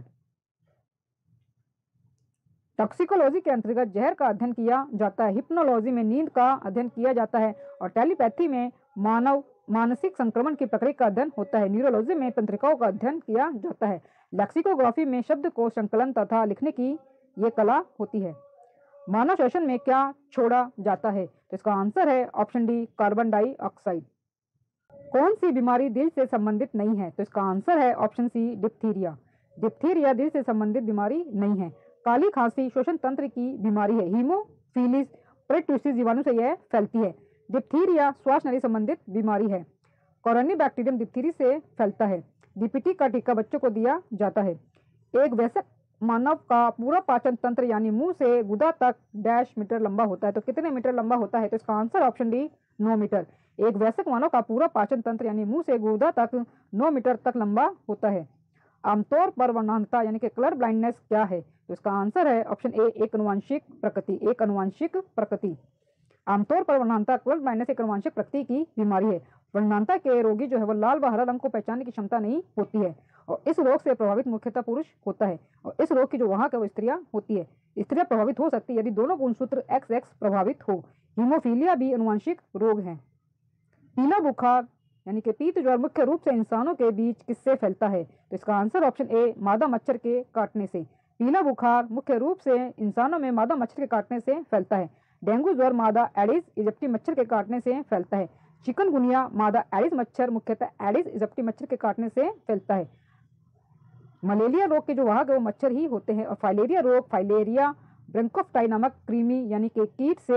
टॉक्सिकोलॉजी के अंतर्गत जहर का अध्ययन किया जाता है। हिप्नोलॉजी में नींद का अध्ययन किया जाता है और टेलीपैथी में मानसिक संक्रमण की प्रक्रिया का अध्ययन होता है। न्यूरोलॉजी में तंत्रिकाओं का अध्ययन किया जाता है। लेक्सिकोग्राफी में शब्द को संकलन तथा लिखने की ये कला होती है। मानव श्वसन में क्या छोड़ा जाता है? तो इसका आंसर है ऑप्शन डी कार्बन डाइऑक्साइड। कौन सी बीमारी दिल से संबंधित नहीं है? तो इसका आंसर है ऑप्शन सी डिप्थीरिया। डिप्थीरिया दिल से संबंधित बीमारी नहीं है। काली खांसी श्वसन तंत्र की बीमारी है। हीमोफिलिस पेरिट्यूसिस जीवाणु से यह फैलती है। डिप्थीरिया श्वास नली संबंधित बीमारी है। कोरोनी बैक्टीरियम डिप्थीरी से फैलता है। डीपीटी का टीका बच्चों को दिया जाता है। एक वयस्क मानव का पूरा पाचन तंत्र यानी मुंह से गुदा तक डैश मीटर लंबा होता है। तो कितने मीटर लंबा होता है? तो इसका आंसर ऑप्शन डी 9 मीटर। एक वयस्क मानव का पूरा पाचन तंत्र यानी मुंह से गुदा तक 9 मीटर तक लंबा होता है। आमतौर पर वर्णांधता यानी कि कलर ब्लाइंडनेस क्या है? तो इसका आंसर है ऑप्शन ए एक अनुवांशिक प्रकृति। एक अनुवांशिक प्रकृति। आमतौर पर वर्णांधता कलर ब्लाइंडनेस एक अनुवांशिक प्रकृति की बीमारी है। वर्णांधता के रोगी जो है वो लाल व हरा रंग को पहचानने की क्षमता नहीं होती है और इस रोग से प्रभावित मुख्यतः पुरुष होता है और इस रोग की जो वाहक है वो स्त्रियां होती है। स्त्रियां प्रभावित हो सकती है यदि दोनों गुणसूत्र XX प्रभावित हो। हीमोफीलिया भी अनुवांशिक रोग है। पीला बुखार यानी कि पीत ज्वर मुख्य रूप से इंसानों के बीच किससे फैलता है? तो इसका आंसर ऑप्शन ए मादा मच्छर के काटने से। पीला बुखार मुख्य रूप से इंसानों में मादा मच्छर के काटने से फैलता है। डेंगू ज्वर मादा एडिस इजिप्टी मच्छर के काटने से फैलता है। चिकनगुनिया मादा एडिस मच्छर मुख्यतः एडिस इजिप्टी मच्छर के काटने से फैलता है। मलेरिया रोग के जो वाहक है वो मच्छर ही होते हैं और फाइलेरिया रोग फाइलेरिया ब्रंकोफ्टाई नामक कृमि यानी कि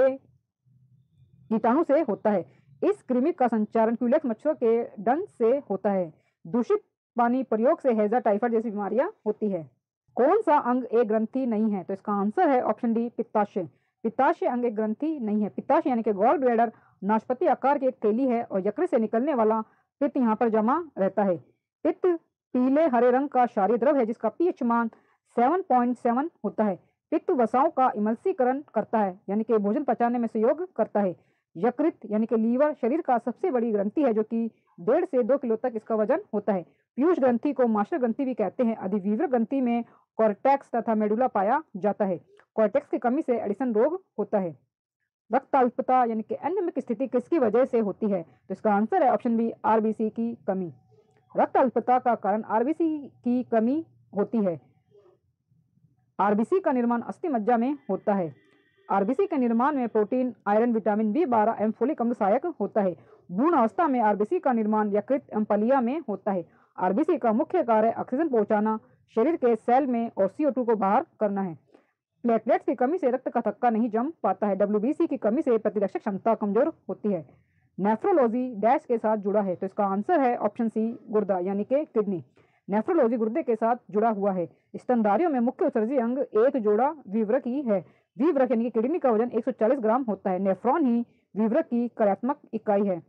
कीटाणु से होता है। इस कृमि का संचारण क्यूलेक्स मच्छरों के डंक से होता है। दूषित पानी प्रयोग से हैजा टाइफाइड जैसी बीमारियां होती है। कौन सा अंग एक ग्रंथि नहीं है? तो इसका आंसर है ऑप्शन डी पित्ताशय। पित्ताशय अंग एक ग्रंथि नहीं है। पित्ताशय यानी कि गॉल ब्लैडर नाशपाती आकार की एक थैली है और यकृत से निकलने वाला पित्त यहाँ पर जमा रहता है। पित्त पीले हरे रंग का क्षारीय द्रव है जिसका pH मान 7.7 होता है। पित्त वसाओं का इमल्सीकरण करता है यानी कि भोजन पचाने में सहयोग करता है। यकृत यानी कि लीवर शरीर का सबसे बड़ी ग्रंथि है जो कि 1.5 से 2 किलो तक इसका वजन होता है। पीयूष ग्रंथि को मास्टर ग्रंथि भी कहते हैं। अधिविवर ग्रंथि में कॉर्टेक्स तथा मेडुला पाया जाता है। कॉर्टेक्स की कमी से एडिसन रोग होता है। रक्त अल्पता यानी कि एनीमिक की स्थिति किसकी वजह से होती है? तो इसका आंसर है ऑप्शन बी, आरबीसी की कमी। रक्त अल्पता का कारण आरबीसी की कमी होती है। आरबीसी का निर्माण अस्थि मज्जा में होता है। आरबीसी के निर्माण में प्रोटीन, आयरन, विटामिन बी12 एवं फोलिक अम्ल सहायक होता है। भ्रूण अवस्था में आरबीसी का निर्माण यकृत एवं पलिया में होता है। आरबीसी का मुख्य कार्य ऑक्सीजन पहुंचाना, शरीर के सेल में और CO2 को बाहर करना है। प्लेटलेट्स की कमी से रक्त का थक्का नहीं जम पाता है। WBC की कमी से प्रतिरक्षक क्षमता कमजोर होती है। नेफ्रोलॉजी डैश के साथ जुड़ा है, तो इसका आंसर है ऑप्शन सी, गुर्दा यानी कि किडनी। नेफ्रोलॉजी गुर्दे के साथ जुड़ा हुआ है। स्तनधारियों में मुख्य उत्सर्जी अंग एक जोड़ा विवरक ही है। विवरक यानी कि किडनी का वजन 140 ग्राम होता है। नेफ्रॉन ही विवरक की कार्यात्मक इकाई है।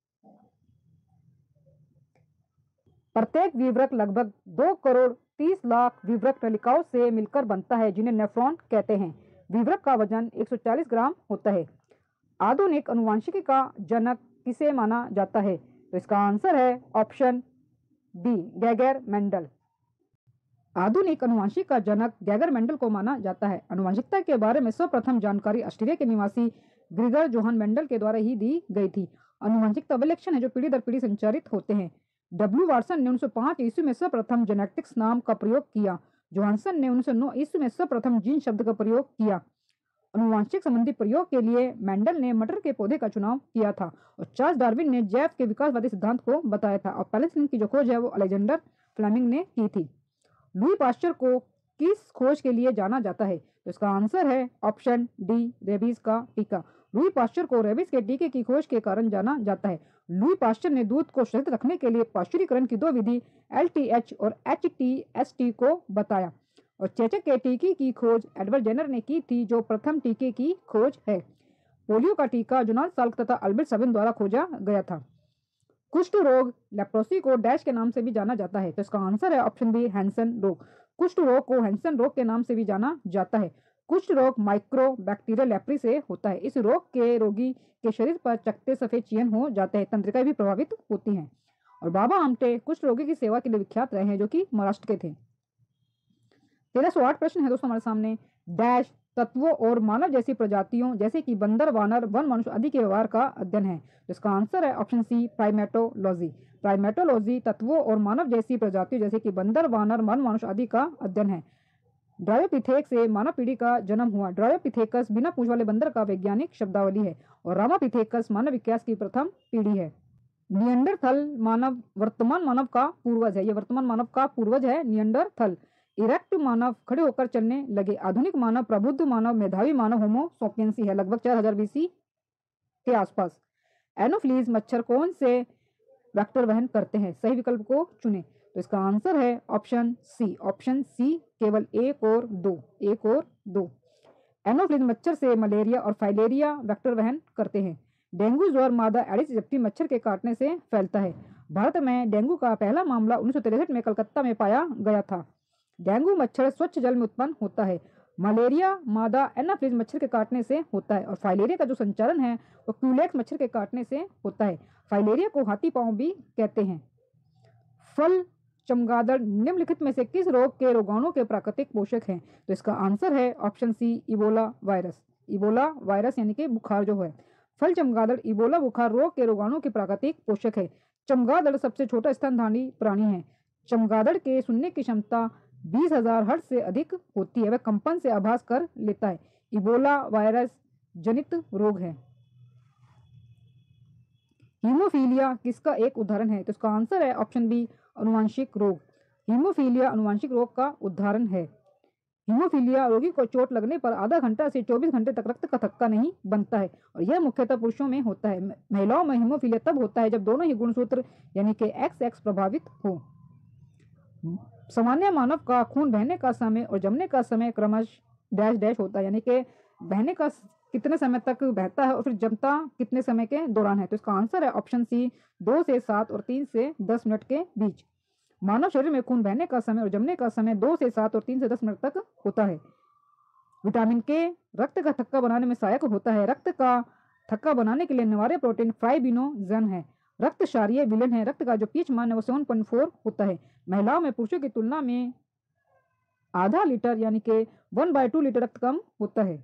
प्रत्येक विवरक लगभग 2 करोड़ 30 लाख विवरक नलिकाओं से मिलकर बनता है, जिन्हें नेफ्रॉन कहते हैं। विवरक का वजन 140 ग्राम होता है। आधुनिक अनुवांशिकी का जनक किसे माना जाता है? तो इसका आंसर है ऑप्शन डी, गैगर मेंडल। आधुनिक अनुवांशिक का जनक गैगर मेंडल को माना जाता है। अनुवांशिकता के बारे में सर्वप्रथम जानकारी ऑस्ट्रेलिया के निवासी ग्रिगर जोहान मेंडल के द्वारा ही दी गई थी। अनुवांशिकता वे लक्षण है जो पीढ़ी दर पीढ़ी संचारित होते हैं। डब्ल्यू वाटसन ने 1905 ईस्वी में सर्वप्रथम जेनेटिक्स नाम का प्रयोग किया। जोहानसन ने 1909 ईस्वी में सर्वप्रथम जीन शब्द का प्रयोग किया। अनुवांशिक संबंधी प्रयोग के लिए मेंडल ने मटर के पौधे का चुनाव किया था और चार्ल्स डार्विन ने जैव के विकासवादी सिद्धांत को बताया था। और पेनिसिलिन की जो खोज है वो अलेक्जेंडर फ्लेमिंग ने की थी। लुई पास्चर को किस खोज के लिए जाना जाता है? तो इसका आंसर है ऑप्शन डी, रेबीज का टीका। लुई पास्चर को रेबीज के टीके की खोज के कारण जाना जाता है। लुई पास्चर ने दूध को सुरक्षित रखने के लिए पाश्चुरीकरण की 2 विधि LTH और HTST को बताया। और चेचक के टीके की खोज एडवर्ड जेनर ने की थी, जो प्रथम टीके की खोज है। पोलियो का टीका जोनास साल्क तथा अल्बर्ट सबेन द्वारा खोजा गया था। कुष्ठ रोग लेप्रोसी को डैश के नाम से भी जाना जाता है, तो इसका आंसर है ऑप्शन बी, हैंसन रोग। कुष्ठ रोग को हैंसन रोग के नाम से भी जाना जाता है। कुष्ठ रोग माइक्रो बैक्टीरियल लेप्री से होता है। इस रोग के रोगी के शरीर पर चकते सफेद चिन्ह हो जाते हैं, तंत्रिकाएं भी प्रभावित होती हैं। और बाबा आमटे कुष्ठ रोगी की सेवा के लिए विख्यात रहे हैं, जो कि महाराष्ट्र के थे। 1308 प्रश्न है दोस्तों हमारे सामने। डैश तत्वों और मानव जैसी प्रजातियों जैसे कि बंदर, वानर, वन मनुष्य आदि के व्यवहार का अध्ययन है। इसका आंसर है ऑप्शन सी, प्राइमेटोलॉजी। प्राइमेटोलॉजी तत्वों और मानव जैसी प्रजातियों जैसे कि बंदर, वानर, वन मनुष्य आदि का अध्ययन है। ड्रायोपिथेक से मानव पीढ़ी का जन्म हुआ। ड्रायोपिथेकस बिना पूंछ वाले बंदर का वैज्ञानिक शब्दावली है और रामापिथेकस मानव विकास की प्रथम पीढ़ी है। नियंडरथल मानव वर्तमान मानव का पूर्वज है। यह वर्तमान मानव का पूर्वज है नियंडरथल। इरेक्ट मानव खड़े होकर चलने लगे। आधुनिक मानव, प्रबुद्ध मानव, मेधावी मानव होमो सैपियंस है, लगभग 4000 BC के आसपास। एनोफ्लीज मच्छर कौन से वेक्टर वहन करते हैं? सही विकल्प को चुने। तो इसका आंसर है ऑप्शन सी। ऑप्शन सी केवल 1 और 2। एनोफ्लीज मच्छर से मलेरिया और फाइलेरिया वेक्टर वहन करते हैं। डेंगू ज्वर मादा एडिस एजिप्टी मच्छर के काटने से फैलता है। भारत में डेंगू का पहला मामला 1963 में कलकत्ता में पाया गया था। डेंगू मच्छर स्वच्छ जल में उत्पन्न होता है। मलेरिया मादा एनाफ्लीज मच्छर के काटने से होता है और फाइलेरिया का जो संचारण है वो क्यूलेक्स मच्छर के काटने से होता है। फाइलेरिया को हाथी पांव भी कहते हैं। फल चमगादड़ निम्नलिखित में से किस रोग के रोगाणु के प्राकृतिक पोषक हैं? तो इसका आंसर है option C, Ebola virus. Ebola virus यानी कि बुखार जो है। फल चमगादड़ इबोला बुखार रोग के रोगाणु के प्राकृतिक पोषक है। चमगादड़ सबसे छोटा स्तनधारी प्राणी है। चमगादड़ के सुनने की क्षमता 20,000 हर्ट्ज से अधिक होती है। वह कंपन से आभास कर लेता है। इबोला वायरस जनित रोग है। हीमोफीलिया किसका एक उदाहरण है? तो इसका आंसर है ऑप्शन बी, अनुवांशिक रोग। हीमोफीलिया अनुवांशिक रोग का उदाहरण है। हीमोफीलिया रोगी को चोट लगने पर आधा घंटा से 24 घंटे तक रक्त का थक्का नहीं बनता है और यह मुख्यतः पुरुषों में होता है। महिलाओं में हीमोफीलिया तब होता है जब दोनों ही गुणसूत्र यानी कि XX प्रभावित हो। सामान्य मानव का खून बहने का समय और जमने का समय क्रमशः डैश डैश होता है, यानी कि बहने का कितने समय तक बहता है और फिर जमता कितने समय के दौरान है। तो इसका आंसर है ऑप्शन सी, 2 से 7 और 3 से 10 मिनट के बीच। मानव शरीर में खून बहने का समय और जमने का समय 2 से 7 और 3 से 10 मिनट तक होता है। विटामिन के रक्त का थक्का बनाने में सहायक होता है। रक्त का थक्का बनाने के लिए अनिवार्य प्रोटीन फाइब्रिनोजन है। रक्त क्षारीय विलयन है। रक्त का जो पीएच मान है वो 7.4 होता है। महिलाओं में पुरुषों की तुलना में आधा लीटर यानी कि 1/2 लीटर रक्त कम होता है।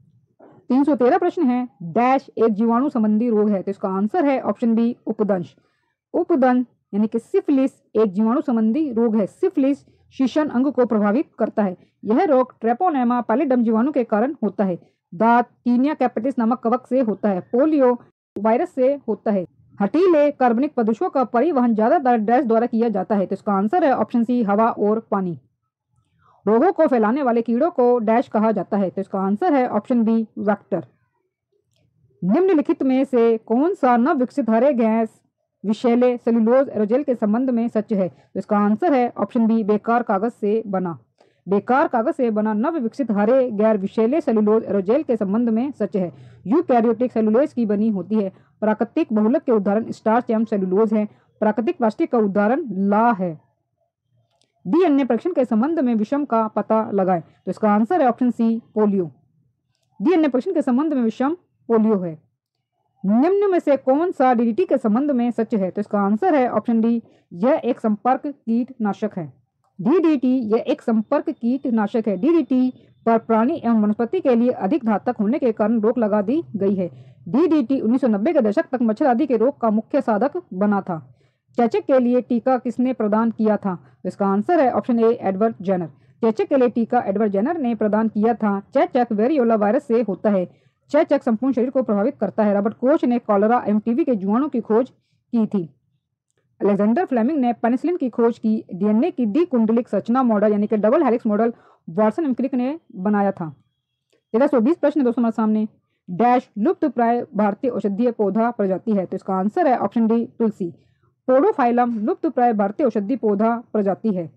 313 प्रश्न है, डैश एक जीवाणु संबंधी रोग है, तो इसका आंसर है ऑप्शन बी उपदंश। उपदंश यानी कि सिफिलिस एक जीवाणु संबंधी रोग है। सिफिलिस शीशन अंग को प्रभावित करता है। यह रोग ट्रेपोनेमा पैलिडम जीवाणु के कारण होता है। दांत टीनिया कैपिटिस नामक कवक से होता है। पोलियो वायरस से होता है। हटीले कार्बनिक प्रदूषकों का परिवहन ज्यादातर डैश द्वारा किया जाता है, तो इसका आंसर है ऑप्शन सी हवा और पानी। रोगों को फैलाने वाले कीड़ों को डैश कहा जाता है, तो इसका आंसर है ऑप्शन बी वेक्टर। निम्नलिखित में से कौन सा नव विकसित हरे गैस विषैले सेलुलोज एरोजेल के संबंध में सच है, तो इसका आंसर है ऑप्शन बी बेकार कागज से बना। बेकार कागज से बना नव विकसित हरे गैर विषैले सेलुलोज एरोजेल के संबंध में सच है। यूकैरियोटिक सेलुलोज की बनी होती है। प्राकृतिक बहुलक के उदाहरण स्टार्च एवं सेलुलोज है। प्राकृतिक प्लास्टिक का उदाहरण ला है। डीएनए परीक्षण के संबंध में विषम का पता लगाएं, तो इसका आंसर है ऑप्शन सी पोलियो। डीएनए परीक्षण के संबंध में विषम पोलियो है। निम्न में से कौन सा डीडीटी के संबंध में सच है, तो इसका आंसर है ऑप्शन डी यह एक संपर्क कीटनाशक है। डीडीटी यह एक संपर्क कीटनाशक है। डीडीटी पर प्राणी एवं वनस्पति के लिए अधिक घातक होने के कारण रोक लगा दी गई है। डीडीटी 1990 के दशक तक मच्छर आदि के रोग का मुख्य साधक बना था। चेचक के लिए टीका किसने प्रदान किया था, इसका आंसर है ऑप्शन ए एडवर्ड जेनर। चेचक के लिए टीका एडवर्ड जेनर ने प्रदान किया था। चेचक वेरियोला वायरस से होता है। चेचक संपूर्ण शरीर को प्रभावित करता है। रॉबर्ट कोच ने कॉलरा एवं टीबी के जीवाणु की खोज की थी। अलेक्जेंडर फ्लेमिंग ने पेनिसिलिन की खोज की। डीएनए की द्विकुंडलिक संरचना मॉडल यानी कि डबल हेलिक्स मॉडल वाटसन एवं क्रिक ने बनाया था। 1320 प्रश्न दोस्तों हमारे सामने, डैश लुप्त प्राय भारतीय औषधीय पौधा प्रजाति है, तो इसका आंसर है ऑप्शन डी तुलसी। पोडोफाइलम लुप्त प्राय भारतीय औषधीय पौधा प्रजाति है।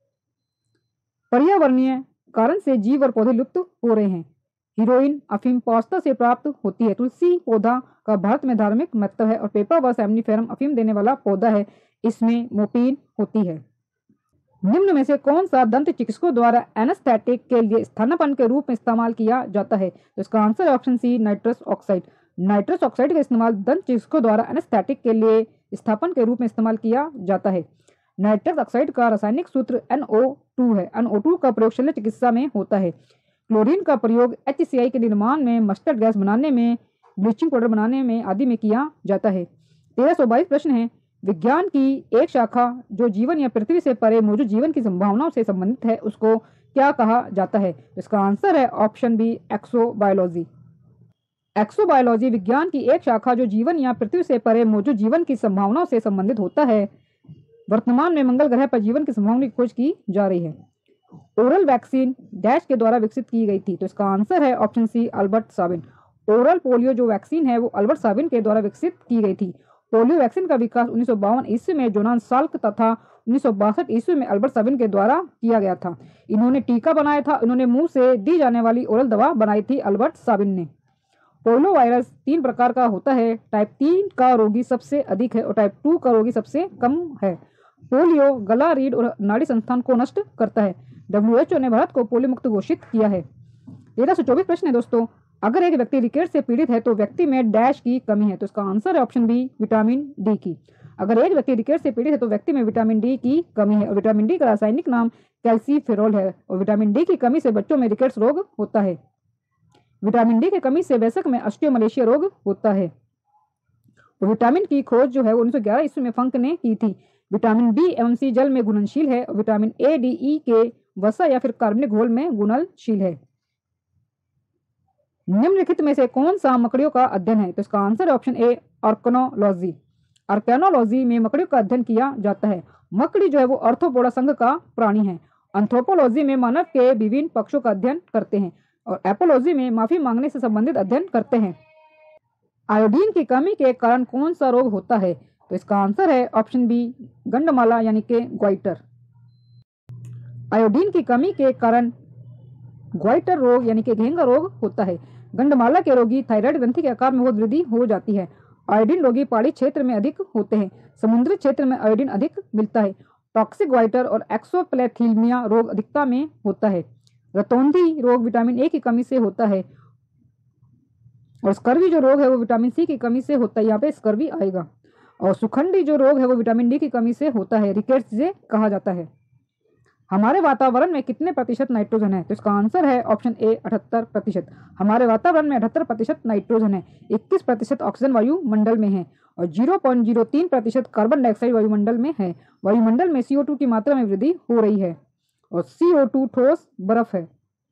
पर्यावरणीय कारण से जीव और पौधे लुप्त हो रहे हैं। हीरोइन अफीम पौस्ता से प्राप्त होती है। तुलसी पौधा का भारत में धार्मिक महत्व है और पेपर व सैमनीफेरम अफीम देने वाला पौधा है। इसमें मोपीन होती है। निम्न में से कौन सा दंत चिकित्सकों द्वारा एनेस्थेटिक के लिए स्थानापन्न के रूप में इस्तेमाल किया जाता है, तो इसका आंसर है option C nitrous oxide. Nitrous oxide का इस्तेमाल दंत चिकित्सकों द्वारा एनेस्थेटिक के लिए स्थापन के रूप में इस्तेमाल किया जाता है। नाइट्रस ऑक्साइड का रासायनिक सूत्र NO2 है। NO2 का प्रयोग शल्य चिकित्सा में होता है। क्लोरीन का प्रयोग HCI के निर्माण में, मस्टर्ड गैस बनाने में, ब्लीचिंग पाउडर बनाने में आदि में किया जाता है। 1322 प्रश्न है, विज्ञान की एक शाखा जो जीवन या पृथ्वी से परे मौजूद जीवन की संभावनाओं से संबंधित है उसको क्या कहा जाता है, इसका आंसर है ऑप्शन बी एक्सोबायोलॉजी। एक्सोबायोलॉजी विज्ञान की एक शाखा जो जीवन या पृथ्वी से परे मौजूद जीवन की संभावनाओं से संबंधित होता है। वर्तमान में मंगल ग्रह पर जीवन की संभावना की खोज की जा रही है। ओरल वैक्सीन डैश के द्वारा विकसित की गई थी, तो इसका आंसर है option C Albert Sabin. Oral polio जो वैक्सीन है वो अल्बर्ट साबिन के द्वारा विकसित की गई थी। पोलियो वैक्सीन का विकास 1952 ईस्वी में जोनास साल्क तथा 1962 ईस्वी में अल्बर्ट साबिन के द्वारा किया गया था। इन्होंने टीका बनाया था। इन्होंने मुंह से दी जाने वाली ओरल दवा बनाई थी अल्बर्ट साबिन ने। पोलियो वायरस 3 प्रकार का होता है। टाइप 3 का रोगी सबसे अधिक है और टाइप 2 का रोगी सबसे कम है। पोलियो गला, रीढ़ और नाड़ी संस्थान को नष्ट करता है। WHO ने भारत को पोलियो मुक्त घोषित किया है। 1324 प्रश्न है दोस्तों, अगर एक व्यक्ति रिकेट से पीड़ित है तो व्यक्ति में डैश की कमी है, तो इसका आंसर है ऑप्शन बी विटामिन डी की। अगर एक व्यक्ति रिकेट से पीड़ित है तो व्यक्ति में विटामिन डी की कमी है और विटामिन डी का रासायनिक नाम कैल्सीफेरोल है और विटामिन डी की कमी से बच्चों में रिकेट्स रोग होता है। विटामिन डी की कमी से वयस्क में ऑस्टियोमलेशिया रोग होता है। और विटामिन की खोज जो है 1911 ईस्वी में फंक ने की थी। विटामिन बी एवं सी जल में घुलनशील है और विटामिन ए, डी, ई के वसा या फिर कार्बनिक घोल में घुलनशील है। निम्नलिखित में से कौन सा मकड़ियों का अध्ययन है, तो इसका आंसर है ऑप्शन ए ऑर्कनोलॉजी। आर्कैनोलॉजी में मकड़ियों का अध्ययन किया जाता है। मकड़ी जो है वो आर्थ्रोपोडा संघ का प्राणी है। एंथ्रोपोलॉजी में मानव के विभिन्न पक्षों का अध्ययन करते हैं और एपोलॉजी में माफी मांगने से संबंधित अध्ययन करते हैं। आयोडीन की कमी के कारण कौन सा रोग होता है, तो इसका आंसर है ऑप्शन बी गंडमाला यानी कि ग्वाइटर। आयोडीन की कमी के कारण ग्वाइटर रोग यानी कि घेंगा रोग होता है। गंडमाला के रोगी थायराइड ग्रंथि के आकार में बहुत वृद्धि हो जाती है। आयोडीन रोगी पहाड़ी क्षेत्र में अधिक होते हैं। समुद्री क्षेत्र में आयोडीन अधिक मिलता है। टॉक्सिक ग्वाइटर और एक्सोप्लेथीमिया रोग अधिकता में होता है। रतौंधी रोग विटामिन ए की कमी से होता है और स्कर्वी जो रोग है वो विटामिन सी की कमी से होता है। यहाँ पे स्कर्वी आएगा। और सुखंडी जो रोग है वो विटामिन डी की कमी से होता है, रिकेट्स जिसे कहा जाता है। हमारे वातावरण में कितने प्रतिशत नाइट्रोजन है? तो इसका आंसर है ऑप्शन ए 78%। हमारे वातावरण में 78% नाइट्रोजन है, 21% ऑक्सीजन वायुमंडल में है और 0.03% कार्बन डाइऑक्साइड वायुमंडल में है। वायुमंडल में CO2 की मात्रा में वृद्धि हो रही है और CO2 ठोस बर्फ है।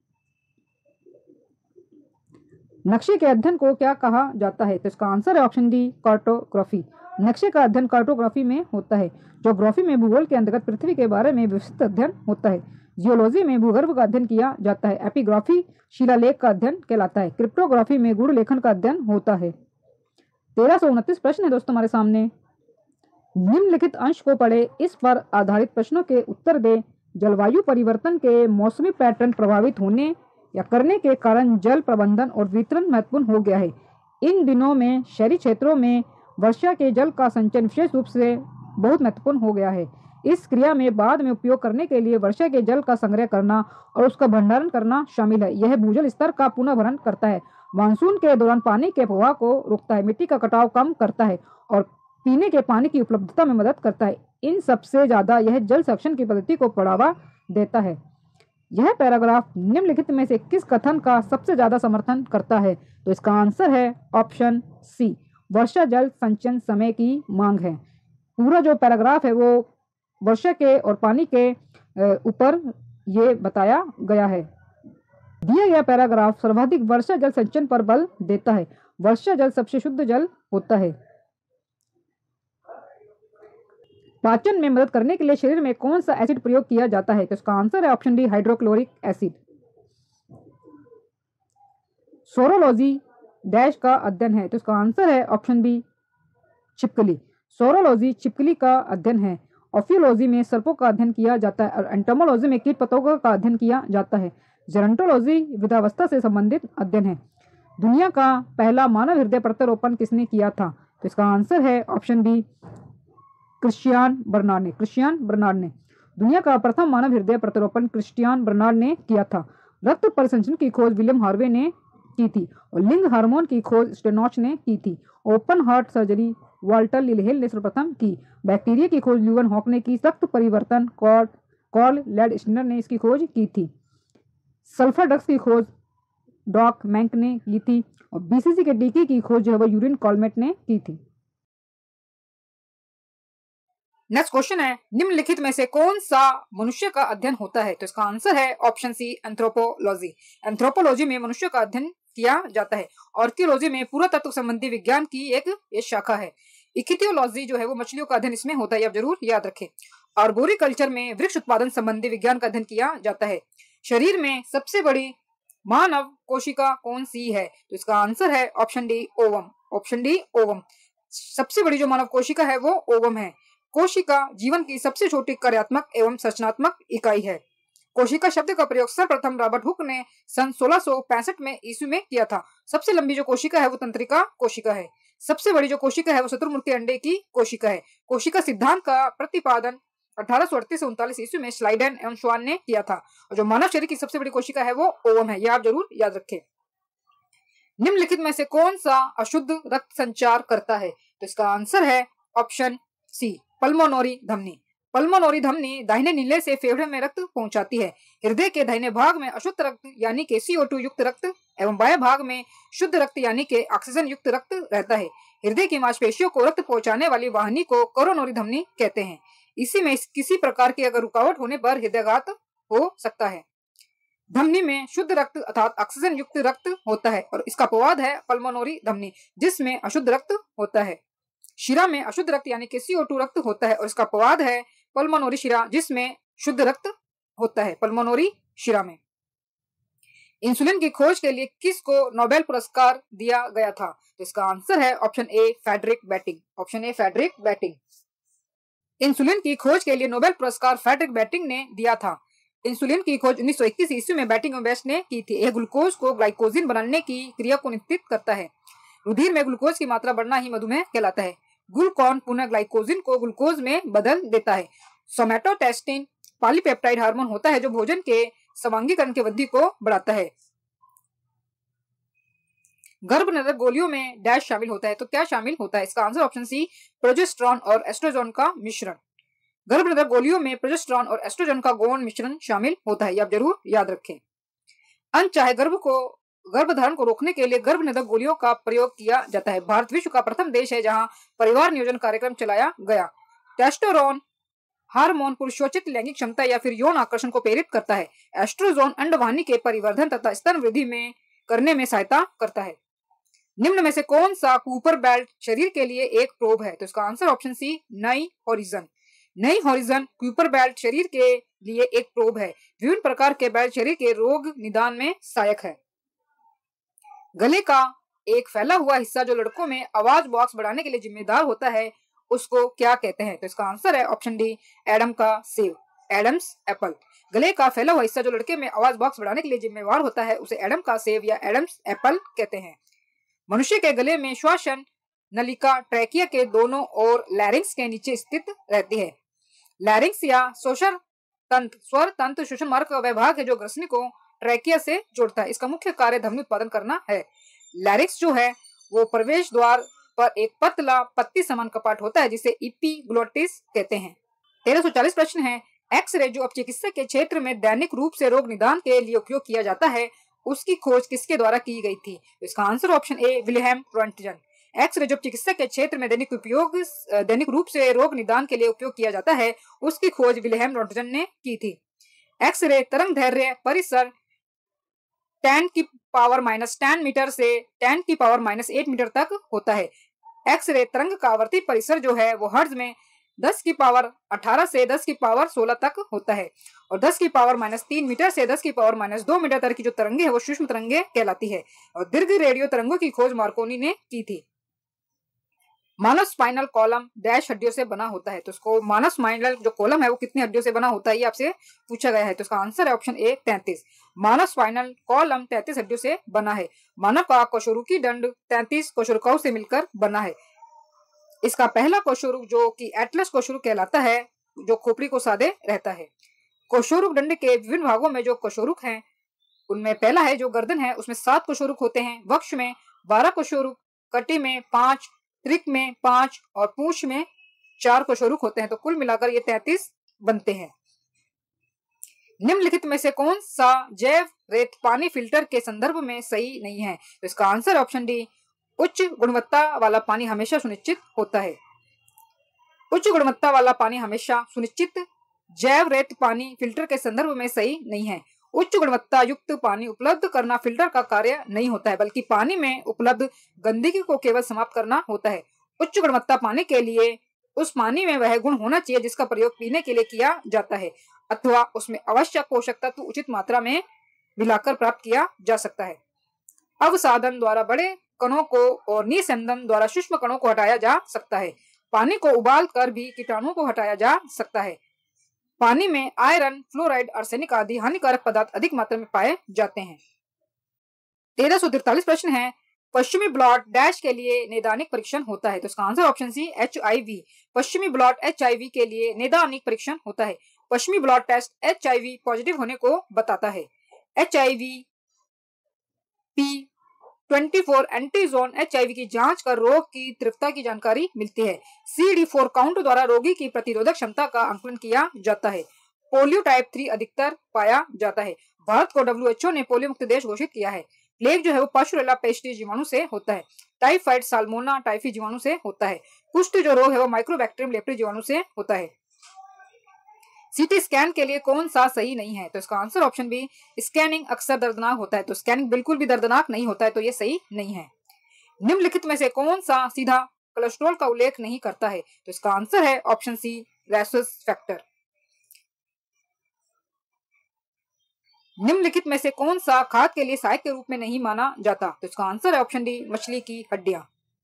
नक्शे के अध्ययन को क्या कहा जाता है? तो इसका आंसर है ऑप्शन डी कार्टोग्राफी। नक्शे का अध्ययन कार्टोग्राफी में होता है। ज्योग्राफी में भूगोल के अंतर्गत पृथ्वी के बारे में विस्तृत अध्ययन होता है। जियोलॉजी में भूगर्भ का अध्ययन किया जाता है। एपिग्राफी शिलालेख का अध्ययन कहलाता है। क्रिप्टोग्राफी में गुण लेखन का अध्ययन होता है। 1329 प्रश्न है दोस्तों हमारे सामने। निम्नलिखित अंश को पढ़े, इस पर आधारित प्रश्नों के उत्तर दे। जलवायु परिवर्तन के मौसमी पैटर्न प्रभावित होने या करने के कारण जल प्रबंधन और वितरण महत्वपूर्ण हो गया है। इन दिनों में शहरी क्षेत्रों में वर्षा के जल का संचयन विशेष रूप से बहुत महत्वपूर्ण हो गया है। इस क्रिया में बाद में उपयोग करने के लिए वर्षा के जल का संग्रह करना और उसका भंडारण करना शामिल है। यह भूजल स्तर का पुनः भरण करता है, मानसून के दौरान पानी के प्रवाह को रोकता है, मिट्टी का कटाव कम करता है और पीने के पानी की उपलब्धता में मदद करता है। इन सबसे ज्यादा यह जल संरक्षण की पद्धति को बढ़ावा देता है। यह पैराग्राफ निम्नलिखित में से किस कथन का सबसे ज्यादा समर्थन करता है? तो इसका आंसर है ऑप्शन सी, वर्षा जल संचयन समय की मांग है। पूरा जो पैराग्राफ है वो वर्षा के और पानी के ऊपर ये बताया गया है। दिया गया पैराग्राफ सर्वाधिक वर्षा जल संचयन पर बल देता है। वर्षा जल सबसे शुद्ध जल होता है। पाचन में मदद करने के लिए शरीर में कौन सा एसिड प्रयोग किया जाता है? तो इसका आंसर है option D, hydrochloric acid. Serology dash का अध्ययन है, तो इसका आंसर है ऑप्शन बी, छिपकली। सोरोलॉजी छिपकली का अध्ययन है। ऑफियोलॉजी में सर्पों का अध्ययन किया जाता है और एंटोमोलॉजी में कीट पतंगों का अध्ययन किया जाता है। जेरोंटोलॉजी वृद्धावस्था से संबंधित अध्ययन है। दुनिया का पहला मानव हृदय प्रत्यारोपण किसने किया था? तो इसका आंसर है ऑप्शन बी, क्रिश्चियन बर्नार्ड ने। दुनिया का प्रथम मानव हृदय प्रत्यारोपण क्रिश्चियन बर्नार्ड ने किया था। रक्त परिसंचरण की खोज विलियम हार्वे ने की थी और लिंग हार्मोन की खोज स्टेनॉच ने की थी। Open heart surgery Walter Lillehei ने सर्वप्रथम की। बैक्टीरिया की खोज ल्यूवन हॉक ने की। रक्त परिवर्तन कॉर्ल लैंडस्टर ने इसकी खोज की थी। सल्फर ड्रग्स की खोज डॉक मैंक ने की थी और BCG के टीके की खोज जो है वो यूरिन कॉलमेट ने की थी। नेक्स्ट क्वेश्चन है, निम्नलिखित में से कौन सा मनुष्य का अध्ययन होता है? तो इसका आंसर है ऑप्शन सी, एंथ्रोपोलॉजी। एंथ्रोपोलॉजी में मनुष्य का अध्ययन किया जाता है। आर्कियोलॉजी में पुरातत्व संबंधी विज्ञान की एक शाखा है। इक्थियोलॉजी जो है वो मछलियों का अध्ययन इसमें होता है, आप जरूर याद रखें। आर्बोरिकल्चर में वृक्ष उत्पादन संबंधी विज्ञान का अध्ययन किया जाता है। शरीर में सबसे बड़ी मानव कोशिका कौन सी है? तो इसका आंसर है option D, ovum. Option D, ovum. सबसे बड़ी जो मानव कोशिका है वो ओवम है। कोशिका जीवन की सबसे छोटी कार्यात्मक एवं संरचनात्मक इकाई है। कोशिका शब्द का प्रयोग सर्वप्रथम रॉबर्ट हुक ने सन 1665 में ईस्वी में किया था। सबसे लंबी जो कोशिका है वो तंत्रिका कोशिका है। सबसे बड़ी जो कोशिका है वो शत्रुमुर्ति अंडे की कोशिका है। कोशिका सिद्धांत का प्रतिपादन 1838 से 39 ईस्वी में स्लाइडेन एवं श्वान ने किया था और जो मानव शरीर की सबसे बड़ी कोशिका है वो ओवम है, यह आप जरूर याद रखें। निम्नलिखित में से कौन सा अशुद्ध रक्त संचार करता है? तो इसका आंसर है ऑप्शन सी, पल्मोनरी धमनी। पल्मोनरी धमनी दाहिने नीले से फेफड़े में रक्त पहुंचाती है। हृदय के दाहिने भाग में अशुद्ध रक्त यानी कि CO2 युक्त रक्त एवं बाएं भाग में शुद्ध रक्त यानी कि ऑक्सीजन युक्त रक्त रहता है। हृदय की मांसपेशियों को रक्त पहुंचाने वाली वाहिनी को कोरोनरी धमनी कहते हैं। इसी में किसी प्रकार की अगर रुकावट होने पर हृदयाघात हो सकता है। धमनी में शुद्ध रक्त अर्थात ऑक्सीजन युक्त रक्त होता है और इसका अपवाद है पल्मोनरी धमनी जिसमें अशुद्ध रक्त होता है। शिरा में अशुद्ध रक्त यानी कि CO2 रक्त होता है और इसका अपवाद है पल्मोनरी शिरा जिसमें शुद्ध रक्त होता है। पल्मोनरी शिरा में इंसुलिन की खोज के लिए किसको नोबेल पुरस्कार दिया गया था? तो इसका आंसर है option A, Frederick Banting. Option A, Frederick Banting. Insulin की खोज के लिए नोबेल पुरस्कार फ्रेडरिक बेटिंग ने दिया था। इंसुलिन की खोज 1921 ईस्वी में बेटिंग एवं वेस्ट ने की थी। यह ग्लूकोज को ग्लाइकोजिन बनाने की क्रिया को नियंत्रित करता है। रुधिर में ग्लूकोज की मात्रा बढ़ना ही मधुमेह कहलाता है। ग्लूकॉन पुनः ग्लाइकोजिन को ग्लूकोज में बदल देता है। सोमैटोटेस्टिन पॉलीपेप्टाइड हार्मोन होता है जो भोजन के समांगीकरण की वृद्धि को बढ़ाता है। गर्भनिरोधक गोलियों में डैश शामिल होता है, तो क्या शामिल होता है? इसका आंसर ऑप्शन सी, प्रोजेस्टेरॉन और एस्ट्रोजन का मिश्रण। गर्भनिरोधक गोलियों में प्रोजेस्टेरॉन और एस्ट्रोजन का गौण मिश्रण शामिल होता है, ये आप जरूर याद रखें। अनचाहे गर्भधारण को रोकने के लिए गर्भनिरोधक गोलियों का प्रयोग किया जाता है। भारत विश्व का प्रथम देश है जहां परिवार नियोजन कार्यक्रम चलाया गया। टेस्टोस्टेरोन हार्मोन पुरुषोचित लैंगिक क्षमता या फिर यौन आकर्षण को प्रेरित करता है। एस्ट्रोजन अंडवाहिनी के परिवर्धन तथा स्तन वृद्धि में करने में सहायता करता है। निम्न में से कौन सा कूपर बेल्ट शरीर के लिए एक प्रोब है? तो इसका आंसर ऑप्शन सी, नई होरिजन। नई होरिजन कूपर बेल्ट शरीर के लिए एक प्रोब है। विभिन्न प्रकार के बेल्ट शरीर के रोग निदान में सहायक है। गले का एक फैला हुआ हिस्सा जो लड़कों में आवाज बॉक्स बढ़ाने के लिए जिम्मेदार होता है, उसको क्या कहते हैं? तो इसका आंसर है ऑप्शन डी, एडम का सेव, एडम्स एप्पल। गले का फैला हुआ हिस्सा जो लड़के में आवाज बॉक्स बढ़ाने के लिए जिम्मेदार होता है, उसे एडम का सेव या एडम्स एप्पल कहते हैं। मनुष्य के गले में श्वसन नलिका ट्रैकिया के दोनों ओर लैरिंक्स के नीचे स्थित रहती है। लैरिंक्स या श्वसन तंत्र स्वर तंत्र श्वसन मार्ग का वह भाग है जो ग्रसनी को ट्रैकिया से जोड़ता है। इसका मुख्य कार्य ध्वनि उत्पादन करना है। लैरिंक्स जो है वो प्रवेश द्वार पर एक पतला पत्ती समान कपाट होता है जिसे इपीग्लोटिस कहते हैं। 1340 प्रश्न है, एक्सरे जो अब चिकित्सा के क्षेत्र में दैनिक रूप से रोग निदान के लिए उपयोग किया जाता है, उसकी खोज किसके द्वारा की गई थी? इसका answer option A, Wilhelm Roentgen. X ray जो चिकित्सा के क्षेत्र में दैनिक रूप से रोग निदान के लिए उपयोग किया जाता है, उसकी खोज विल्हेम रोंटगन ने की थी। एक्सरे तरंग दैर्ध्य परिसर 10 की पावर -10 मीटर से 10 की पावर -8 मीटर तक होता है। एक्सरे तरंग का आवर्ती परिसर जो है वो हर्ट्ज में 10 की पावर 18 से 10 की पावर 16 तक होता है और 10 की पावर -3 मीटर से 10 की पावर -2 मीटर तक की जो तरंगे है वो सूक्ष्म तरंगे कहलाती है और दीर्घ रेडियो तरंगों की खोज मार्कोनी ने की थी। मानव स्पाइनल कॉलम डैश हड्डियों से बना होता है, तो इसको मानव स्पाइनल जो कॉलम है वो कितनी हड्डियों से बना होता है ये आपसे पूछा गया है। तो इसका आंसर है ऑप्शन ए, 33। मानव स्पाइनल कॉलम 33 हड्डियों से बना है। मानव का कशोरुकी दंड 33 कशोरुकाओं से मिलकर बना है। इसका पहला कशोरुक जो कि एटलस कशोरुक कहलाता है, जो खोपड़ी को साधे रहता है। कशोरुक दंड के विभिन्न भागों में जो कशोरुक हैं उनमें पहला है जो गर्दन है, उसमें 7 कशोरुक होते हैं। वक्ष में 12 कशोरुक, कटी में 5, त्रिक में 5 और पूंछ में 4 कशोरुक होते हैं। तो कुल मिलाकर ये 33 बनते हैं। निम्नलिखित में से कौन सा जैव रेत पानी फिल्टर के संदर्भ में सही नहीं है? तो इसका आंसर ऑप्शन डी, उच्च गुणवत्ता वाला पानी हमेशा सुनिश्चित होता है। उच्च गुणवत्ता वाला पानी हमेशा सुनिश्चित जैव रेत पानी फिल्टर के संदर्भ में सही नहीं है। उच्च गुणवत्ता युक्त पानी उपलब्ध करना फिल्टर का कार्य नहीं होता है, बल्कि पानी में उपलब्ध गंदगी को केवल समाप्त करना होता है। उच्च गुणवत्ता पानी के लिए उस पानी में वह गुण होना चाहिए जिसका प्रयोग पीने के लिए किया जाता है, अथवा उसमें आवश्यक पोषक तत्व उचित मात्रा में मिलाकर प्राप्त किया जा सकता है। अवसादन द्वारा बड़े कणों को और निस्यंदन द्वारा सूक्ष्म कणों को हटाया जा सकता है। पानी को उबाल कर भी कीटाणुओं को हटाया जा सकता है। पानी में आयरन, फ्लोराइड, आर्सेनिक आदि हानिकारक पदार्थ अधिक मात्रा में पाए जाते हैं। 1343 प्रश्न है, पश्चिमी ब्लॉट डैश के लिए नैदानिक परीक्षण होता है? तो इसका आंसर ऑप्शन सी, HIV। पश्चिमी ब्लॉट HIV के लिए नैदानिक परीक्षण होता है। पश्चिमी ब्लॉट टेस्ट HIV पॉजिटिव होने को बताता है। HIV P24 एंटीजोन HIV की जांच कर रोग की तीव्रता की जानकारी मिलती है। CD4 काउंट द्वारा रोगी की प्रतिरोधक क्षमता का आंकलन किया जाता है। पोलियो टाइप 3 अधिकतर पाया जाता है। भारत को WHO ने पोलियो मुक्त देश घोषित किया है। प्लेग जो है वो पाशुरेला पेस्टिस जीवाणु से होता है। टाइफाइड साल्मोना टाइफी जीवाणु से होता है। कुष्ठ जो रोग है वो माइक्रोबैक्टीरियम लेप्री जीवाणु से होता है। सीटी स्कैन के लिए कौन सा सही नहीं है? तो इसका आंसर ऑप्शन बी, स्कैनिंग अक्सर दर्दनाक होता है। तो स्कैनिंग बिल्कुल भी दर्दनाक नहीं होता है, तो ये सही नहीं है। निम्नलिखित में से कौन सा सीधा कोलेस्ट्रॉल का उल्लेख नहीं करता है? तो इसका आंसर है ऑप्शन सी, रैसस फैक्टर। निम्नलिखित में से कौन सा खाद के लिए सहायक के रूप में नहीं माना जाता? तो इसका आंसर है ऑप्शन डी, मछली की हड्डियां।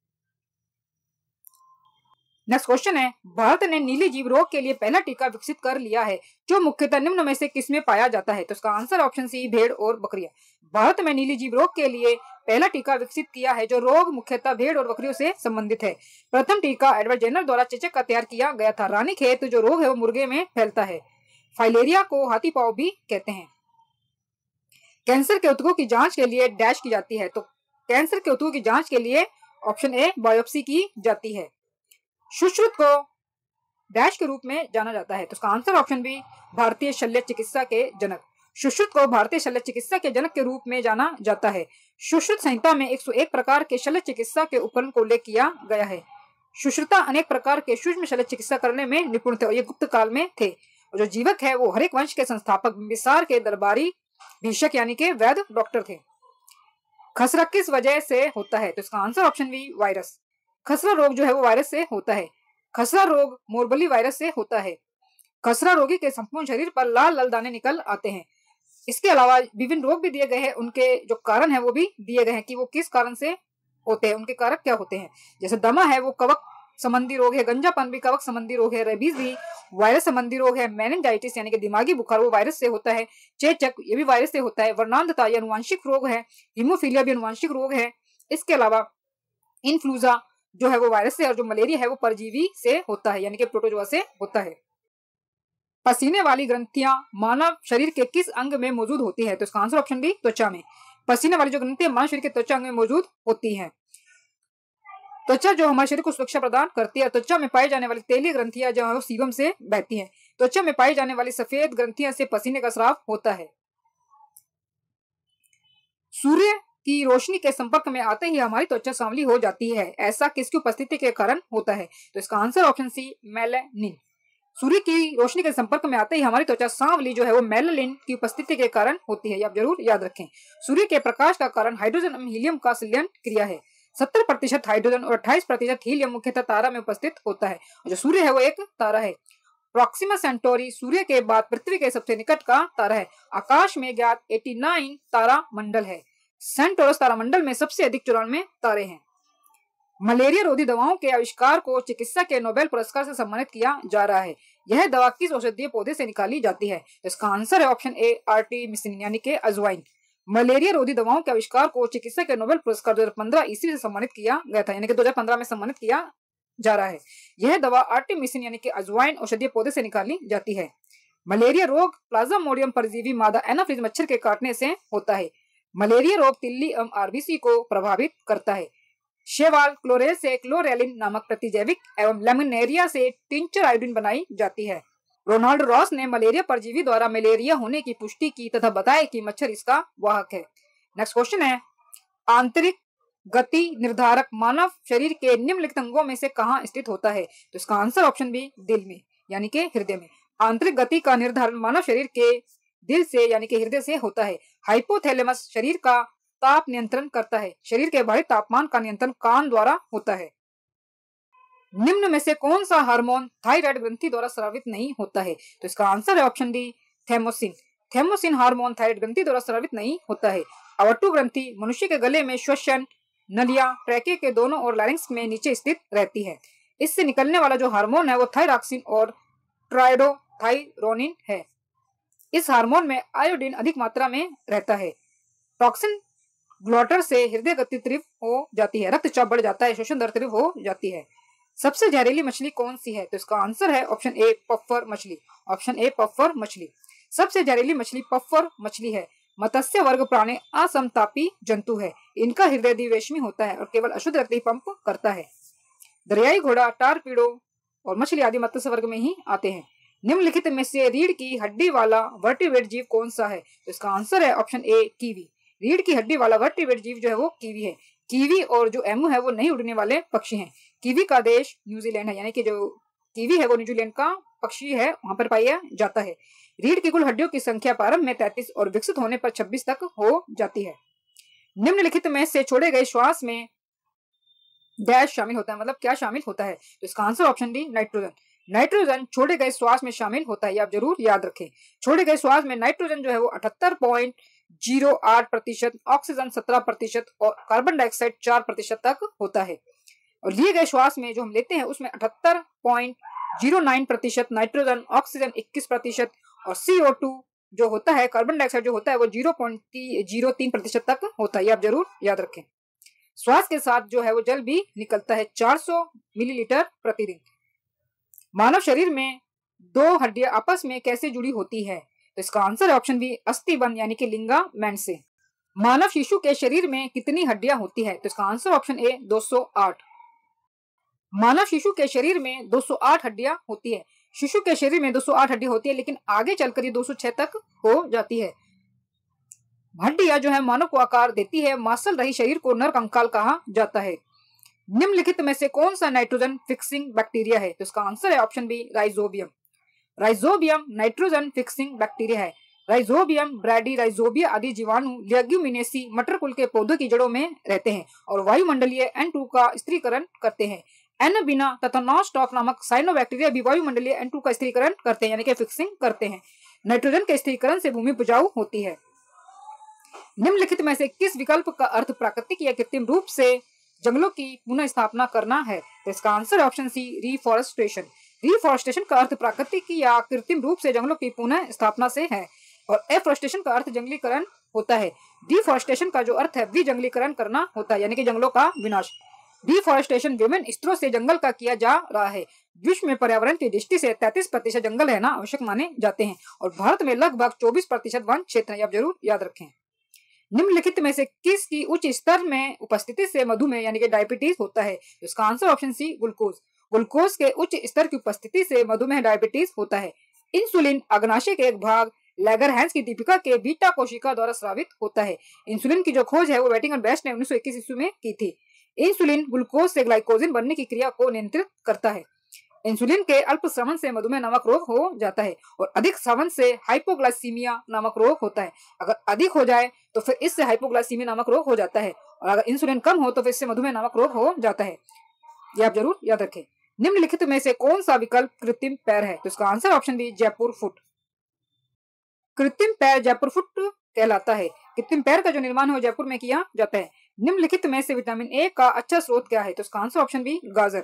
नेक्स्ट क्वेश्चन है, भारत ने नीली जीव रोग के लिए पहला टीका विकसित कर लिया है जो मुख्यतः निम्न में से किसमें पाया जाता है? तो इसका आंसर ऑप्शन सी, भेड़ और बकरियां। भारत में नीली जीव रोग के लिए पहला टीका विकसित किया है जो रोग मुख्यतः भेड़ और बकरियों से संबंधित है। प्रथम टीका एडवर्ड जेनर द्वारा चेचक का तैयार किया गया था। रानीखेत जो रोग है वो मुर्गे में फैलता है। फाइलेरिया को हाथी पाँव भी कहते हैं। कैंसर के ऊतकों की जांच के लिए डैश की जाती है। तो कैंसर के ऊतकों की जांच के लिए ऑप्शन ए बायोप्सी की जाती है। सुश्रुत को डैश के रूप में जाना जाता है, तो इसका आंसर ऑप्शन बी भारतीय शल्य चिकित्सा के जनक। सुश्रुत को भारतीय शल्य चिकित्सा के जनक के रूप में जाना जाता है। सुश्रुत संहिता में 101 प्रकार के शल्य चिकित्सा के उपकरण को उल्लेख किया गया है। सुश्रुता अनेक प्रकार के सूक्ष्म शल्य चिकित्सा करने में निपुण थे और ये गुप्त काल में थे। और जो जीवक है वो हरेक वंश के संस्थापक बिम्बिसार के दरबारी भीषक यानी के वैद्य डॉक्टर थे। खसरा किस वजह से होता है, तो इसका आंसर ऑप्शन बी वायरस। खसरा रोग जो है वो वायरस से होता है। खसरा रोग मोरबली वायरस से होता है। खसरा रोगी के संपूर्ण शरीर पर लाल लाल दाने निकल आते हैं। इसके अलावा विभिन्न रोग भी दिए गए हैं, उनके जो कारण है वो भी दिए गए हैं कि वो किस कारण से होते हैं, उनके कारक क्या होते हैं। जैसे दमा है वो कवक संबंधी रोग है, गंजापन भी कवक संबंधी रोग है, रेबीज भी वायरस संबंधी रोग है, मेनिंजाइटिस यानी कि दिमागी बुखार वो वायरस से होता है, चेचक ये भी वायरस से होता है, वर्णांधता ये अनुवांशिक रोग है, हीमोफीलिया भी अनुवांशिक रोग है। इसके अलावा इन्फ्लुएंजा जो है वो वायरस से, और जो मलेरिया है वो परजीवी से होता है यानी कि प्रोटोजोआ से होता है। पसीने वाली ग्रंथियां मानव शरीर के किस अंग में मौजूद होती है, तो इसका आंसर ऑप्शन बी त्वचा में। पसीने वाली जो ग्रंथियां मानव शरीर के त्वचा अंग में मौजूद होती हैं। त्वचा जो हमारे शरीर को सुरक्षा प्रदान करती है। त्वचा में पाई जाने वाली तेलीय ग्रंथियां जो है वो सीबम से बहती हैं। त्वचा में पाई जाने वाली सफेद ग्रंथियां से पसीने का स्राव होता है। सूर्य की रोशनी के संपर्क में आते ही हमारी त्वचा सांवली हो जाती है, ऐसा किसकी उपस्थिति के कारण होता है, तो इसका आंसर ऑप्शन सी मेलानिन। सूर्य की रोशनी के संपर्क में आते ही हमारी त्वचा सांवली जो है वो मेलानिन की उपस्थिति के कारण होती है, ये आप जरूर याद रखें। सूर्य के प्रकाश का कारण हाइड्रोजन एवं हीलियम का संलयन क्रिया है। 70% हाइड्रोजन और 28% हीलियम मुख्यतः तारा में उपस्थित होता है। जो सूर्य है वो एक तारा है। प्रॉक्सिमा सेंटोरी सूर्य के बाद पृथ्वी के सबसे निकट का तारा है। आकाश में ज्ञात 89 तारा मंडल है। सेंटोरस तारामंडल में सबसे अधिक 94 तारे हैं। मलेरिया रोधी दवाओं के आविष्कार को चिकित्सा के नोबेल पुरस्कार से सम्मानित किया जा रहा है। यह दवा किस औषधीय पौधे से निकाली जाती है, इसका आंसर है ऑप्शन ए आर्टेमिसिन यानी के अजवाइन। मलेरिया रोधी दवाओं के आविष्कार को चिकित्सा के नोबेल पुरस्कार 2015 ईस्वी से सम्मानित किया गया था, यानी कि 2015 में सम्मानित किया जा रहा है। यह दवा आर्टेमिसिन यानी कि अजवाइन औषधीय पौधे से निकाली जाती है। मलेरिया रोग प्लाज्मोडियम परजीवी मादा एनाफ्लिज मच्छर के काटने से होता है। मलेरिया रोग तिल्ली एवं आरबीसी को प्रभावित करता है। शेवाल क्लोरेल से क्लोरेलिन नामक प्रतिजैविक एवं लेमिनेरिया से टिंचर आयोडीन बनाई जाती है। रोनाल्ड रॉस ने मलेरिया परजीवी द्वारा मलेरिया होने की पुष्टि की तथा बताया कि मच्छर इसका वाहक है। नेक्स्ट क्वेश्चन है, आंतरिक गति निर्धारक मानव शरीर के निम्नलिखित अंगों में से कहाँ स्थित होता है, तो इसका आंसर ऑप्शन बी दिल में यानी के हृदय में। आंतरिक गति का निर्धारण मानव शरीर के दिल से यानी कि हृदय से होता है। हाइपोथैलेमस शरीर का ताप नियंत्रण करता है। शरीर के बाहरी तापमान का नियंत्रण कान द्वारा होता है। निम्न में से कौन सा हार्मोन थायराइड ग्रंथि द्वारा स्रावित नहीं होता है, तो इसका आंसर है option D thymosin. Thymosin hormone thyroid ग्रंथि द्वारा स्रावित नहीं होता है। अवटु ग्रंथि मनुष्य के गले में श्वसन नलियां ट्रैके के दोनों और लैरिंक्स में नीचे स्थित रहती है। इससे निकलने वाला जो हार्मोन है वो थायरॉक्सिन और ट्राइडोथाइरोनिन है। इस हार्मोन में आयोडीन अधिक मात्रा में रहता है। टॉक्सिन ग्लॉटर से हृदय गति तीव्र हो जाती है, रक्तचाप बढ़ जाता है, श्वसन दर तीव्र हो जाती है। सबसे जहरीली मछली कौन सी है, तो इसका आंसर है ऑप्शन ए पफ्फर मछली। ऑप्शन ए पफ्फर मछली। सबसे जहरीली मछली पफ्फर मछली है। मत्स्य वर्ग प्राणी असमतापी जंतु है। इनका हृदय द्विवेशमी होता है और केवल अशुद्ध रक्त ही पंप करता है। दरियाई घोड़ा, टारपीडो और मछली आदि मत्स्य वर्ग में ही आते हैं। निम्नलिखित में से रीढ़ की हड्डी वाला वर्टिब्रेट जीव कौन सा है, तो इसका आंसर है ऑप्शन ए कीवी। रीढ़ की हड्डी वाला वर्टिब्रेट जीव जो है वो कीवी है। कीवी और जो एमू है वो नहीं उड़ने वाले पक्षी हैं। कीवी का देश न्यूजीलैंड है, यानी कि जो कीवी है वो न्यूजीलैंड का पक्षी है, वहां पर पाया जाता है। रीढ़ की कुल हड्डियों की संख्या प्रारंभ में 33 और विकसित होने पर 26 तक हो जाती है। निम्नलिखित में से छोड़े गए श्वास में डैश शामिल होता है, मतलब क्या शामिल होता है, तो इसका answer option D nitrogen. Nitrogen छोड़े गए श्वास में शामिल होता है, ये आप जरूर याद रखें। छोड़े गए श्वास में नाइट्रोजन जो है वो 78.08%, ऑक्सीजन 17% और कार्बन डाइऑक्साइड 4% तक होता है। और लिए गए श्वास में जो हम लेते हैं उसमें 78.09% नाइट्रोजन, ऑक्सीजन 21% और CO2 जो होता है, कार्बन डाइऑक्साइड जो होता है वो 0.03% तक होता है, ये आप जरूर याद रखें। श्वास के साथ जो है वो जल भी निकलता है 400 मिलीलीटर प्रतिदिन। मानव शरीर में दो हड्डियां आपस में कैसे जुड़ी होती है, तो इसका आंसर है ऑप्शन बी अस्थिबंध यानी कि लिगामेंट से। मानव शिशु के शरीर में कितनी हड्डियां होती है? तो इसका आंसर ऑप्शन ए 208। मानव शिशु के शरीर में 208 हड्डियां होती है। शिशु के शरीर में 208 हड्डी होती है, लेकिन आगे चलकर ये 206 तक हो जाती है। हड्डियां जो है मानव को आकार देती है। मांसल रही शरीर को नर कंकाल कहा जाता है। निम्नलिखित में से कौन सा नाइट्रोजन फिक्सिंग बैक्टीरिया है? तो इसका आंसर है option B rhizobium. Rhizobium nitrogen fixing bacteria है। राइजोबियम, ब्रैडी, राइजोबिया आदि जीवाणु लेग्यूमिनेसी मटर कुल के पौधों की जड़ों में रहते हैं और वायुमंडलीय N2 का स्थिरीकरण करते हैं। एन बिना तथा नॉस्टॉक नामक साइनोबैक्टीरिया भी वायुमंडलीय N2 का स्थिरीकरण करते हैं, यानी कि फिक्सिंग करते हैं। नाइट्रोजन के स्थिरीकरण से भूमि उपजाऊ होती है। निम्नलिखित में से किस विकल्प का अर्थ प्राकृतिक या कृत्रिम रूप से जंगलों की पुनः स्थापना करना है? तो इसका answer option C reforestation. Reforestation का अर्थ प्राकृतिक या कृत्रिम रूप से जंगलों की पुनः स्थापना से है और एफॉरेस्टेशन का अर्थ जंगलीकरण होता है। डिफॉरेस्टेशन का जो अर्थ है विजंगलीकरण करना होता है, यानी कि जंगलों का विनाश। डिफॉरेस्टेशन विभिन्न स्तरों से जंगल का किया जा रहा है। विश्व में पर्यावरण की दृष्टि से 33% जंगल रहना आवश्यक माने जाते हैं और भारत में लगभग 24% वन क्षेत्र है। आप जरूर याद रखें। निम्नलिखित में से किसकी उच्च स्तर में उपस्थिति से मधुमेह यानी कि डायबिटीज होता है? इसका answer option C glucose. Glucose के उच्च स्तर की उपस्थिति से मधुमेह डायबिटीज होता है। इंसुलिन अग्नाशय के एक भाग लैगरहैंस की दीपिका के बीटा कोशिका द्वारा स्रावित होता है। इंसुलिन की जो खोज है वो वेटिंग और बेस्ट ने 1921 ईस्वी में की थी। इंसुलिन ग्लूकोज से ग्लाइकोजन बनने की क्रिया को नियंत्रित करता है। इंसुलिन के अल्प श्रवण से मधुमेह नामक रोग हो जाता है और अधिक श्रवण से हाइपोग्लाइसीमिया नामक रोग होता है। अगर अधिक हो जाए तो फिर इससे हाइपोग्लाइसीमिया नामक रोग हो जाता है और अगर इंसुलिन कम हो तो फिर इससे मधुमेह नामक रोग हो जाता है। यह आप जरूर याद रखें। निम्नलिखित में से कौन सा विकल्प कृत्रिम पैर है? तो इसका answer option B Jaipur foot. कृत्रिम पैर जयपुर फुट कहलाता है। कृत्रिम पैर का जो निर्माण है जयपुर में किया जाता है। निम्नलिखित में से विटामिन ए का अच्छा स्रोत क्या है? तो इसका आंसर ऑप्शन बी गाजर।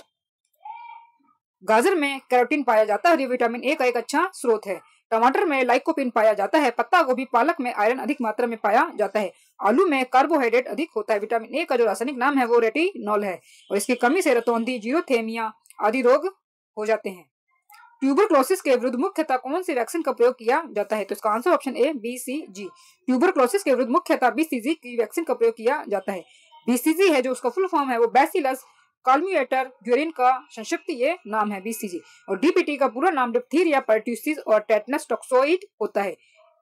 गाजर में कैरोटीन पाया जाता है और ये विटामिन ए का एक अच्छा स्रोत है। टमाटर में लाइकोपीन पाया जाता है। पत्ता गोभी, पालक में आयरन अधिक मात्रा में पाया जाता है। आलू में कार्बोहाइड्रेट अधिक होता है। विटामिन ए का जो रासायनिक नाम है वो रेटिनॉल है और इसकी कमी से रतौंधी, जीरोथेमिया आदि रोग हो जाते हैं। ट्यूबरक्लोसिस के विरुद्ध मुख्यतः कौन सी वैक्सीन का प्रयोग किया जाता है? तो इसका answer option A BCG। Tuberculosis के विरुद्ध मुख्यतः BCG की वैक्सीन का प्रयोग किया जाता है। BCG है जो उसका फुल फॉर्म है वो बैसिलस कॉलम्यूएटर ग्यूरिन का संक्षिप्त ये नाम है BCG। और DPT का पूरा नाम डिप्थीरिया, पर्ट्यूसिस और टेटनस टॉक्सोइड होता है।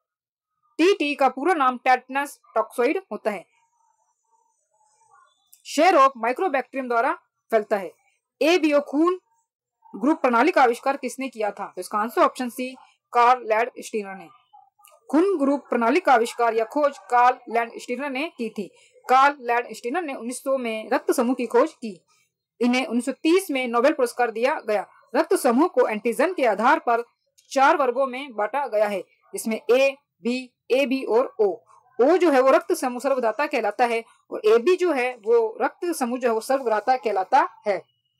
TT का पूरा नाम टेटनस टॉक्सोइड होता है। क्षय रोग माइक्रोबैक्टीरियम द्वारा फैलता है। ABO खून ग्रुप प्रणाली का आविष्कार किसने किया था? तो इसका answer option C Karl Landsteiner ने। खून ग्रुप प्रणाली का आविष्कार या खोज कार्ल लैंडस्टीनर ने की थी। कार्ल लैंडस्टीनर ने 1900 में रक्त समूह की खोज की। इन्हें 1930 में नोबेल पुरस्कार दिया गया। रक्त समूह को एंटीजन के आधार पर 4 वर्गों में बांटा गया है, जिसमें A, B, AB और O। O जो है वो रक्त समूह सर्वदाता कहलाता है और AB जो है वो रक्त समूह जो है वो सर्वग्राता कहलाता है।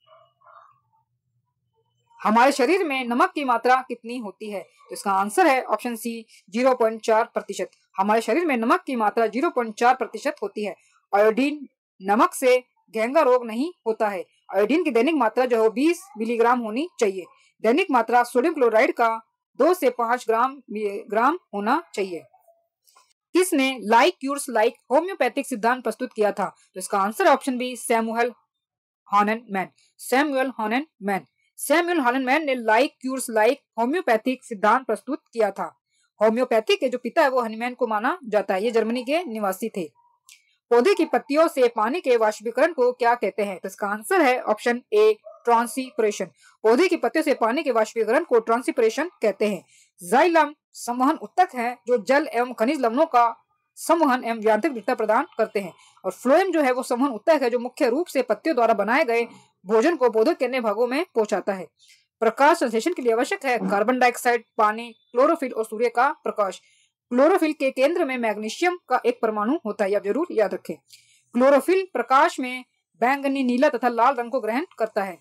हमारे शरीर में नमक की मात्रा कितनी होती है? तो इसका आंसर है ऑप्शन सी 0.4%। हमारे शरीर में नमक की मात्रा 0.4% होती है। आयोडीन नमक से घेंगा रोग नहीं होता है। आयोडीन की दैनिक मात्रा जो है 20 मिलीग्राम होनी चाहिए। दैनिक मात्रा सोडियम क्लोराइड का 2 से 5 ग्राम होना चाहिए। किसने लाइक क्यूर्स लाइक होम्योपैथिक सिद्धांत प्रस्तुत किया था? तो इसका answer option B Samuel Hahnemann. Samuel Hahnemann. Samuel Hahnemann ने लाइक क्यूर्स लाइक होम्योपैथिक सिद्धांत प्रस्तुत किया था। होम्योपैथी के जो पिता है वो हनीमैन को माना जाता है। ये जर्मनी के निवासी थे। पौधे की पत्तियों से पानी के वाष्पीकरण को क्या कहते हैं? तो इसका आंसर है ऑप्शन ए ट्रांसपिरेशन। पौधे की पत्तियों से पानी के वाष्पीकरण को ट्रांसपिरेशन कहते हैं। जाइलम संवहन उत्तक है जो जल एवं खनिज लवणों का संवहन एवं यांत्रिक दृढ़ता प्रदान करते हैं। और फ्लोएम जो है वो संवहन उत्तक है जो मुख्य रूप से पत्तियों द्वारा बनाए गए भोजन को पौधों के अन्य भागों में पहुंचाता है। प्रकाश संश्लेषण के लिए आवश्यक है कार्बन डाइऑक्साइड, पानी, क्लोरोफिल और सूर्य का प्रकाश। क्लोरोफिल के केंद्र में मैग्नीशियम का एक परमाणु होता है, आप जरूर याद रखें। क्लोरोफिल प्रकाश में बैंगनी, नीला तथा लाल रंग को ग्रहण करता है।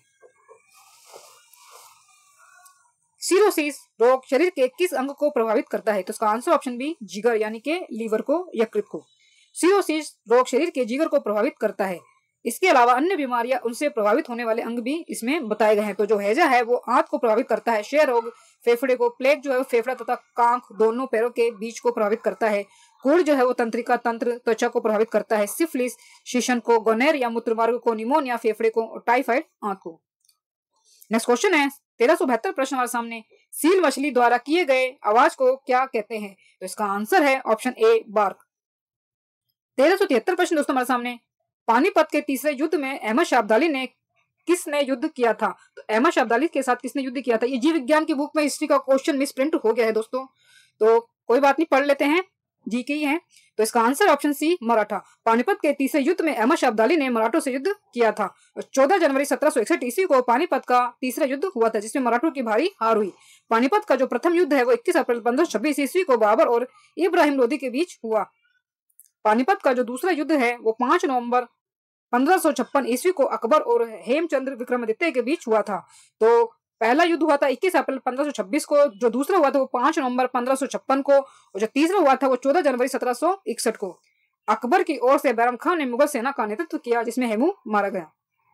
सिरोसिस रोग शरीर के किस अंग को प्रभावित करता है? तो इसका आंसर ऑप्शन बी जिगर यानी के लीवर को, यकृत को। सिरोसिस रोग शरीर के जिगर को प्रभावित करता है। इसके अलावा अन्य बीमारियां उनसे प्रभावित होने वाले अंग भी इसमें बताए गए हैं। तो जो हैजा है वो आंत को प्रभावित करता है, क्षय रोग फेफड़े को, प्लेग जो है वो फेफड़ा तथा कांख दोनों पैरों के बीच को प्रभावित करता है, कुड़ जो है वो तंत्रिका तंत्र त्वचा को प्रभावित करता है, सिफिलिस शीशन को, गोनोर या मूत्रमार्ग को, निमोनिया फेफड़े को और टाइफाइड आंत को। नेक्स्ट क्वेश्चन है 1372 प्रश्न हमारे सामने, सील मछली द्वारा किए गए आवाज को क्या कहते हैं? तो इसका आंसर है ऑप्शन ए बार्क। 1373 प्रश्न दोस्तों हमारे सामने, पानीपत के तीसरे युद्ध में अहमद शाह अब्दाली ने किसने युद्ध किया था? तो अहमद शाह अब्दाली के साथ किसने युद्ध किया था? ये जीव विज्ञान की बुक में हिस्ट्री का क्वेश्चन मिस प्रिंट हो गया है दोस्तों, तो कोई बात नहीं, पढ़ लेते हैं, जी के ही है। तो इसका answer option C Maratha. Panipat के तीसरे युद्ध में अहमद शाह अब्दाली ने मराठों से युद्ध किया था। 14 जनवरी 1761 ईस्वी को पानीपत का तीसरा युद्ध हुआ था, जिसमें मराठों की भारी हार हुई। पानीपत का जो प्रथम युद्ध है वो 21 अप्रैल 1526 ईस्वी को बाबर और इब्राहिम लोदी के बीच हुआ। पानीपत का जो दूसरा युद्ध है वो 5 नवंबर 1556 ईस्वी को अकबर और हेमचंद्र विक्रमादित्य के बीच हुआ था। तो पहला युद्ध हुआ था 21 अप्रैल 1526 को, जो दूसरा हुआ था वो 5 नवंबर 1556 को, और जो तीसरा हुआ था वो 14 जनवरी 1761 को। अकबर की ओर से बैरम खान ने मुगल सेना का नेतृत्व किया, जिसमें हेमू मारा गया।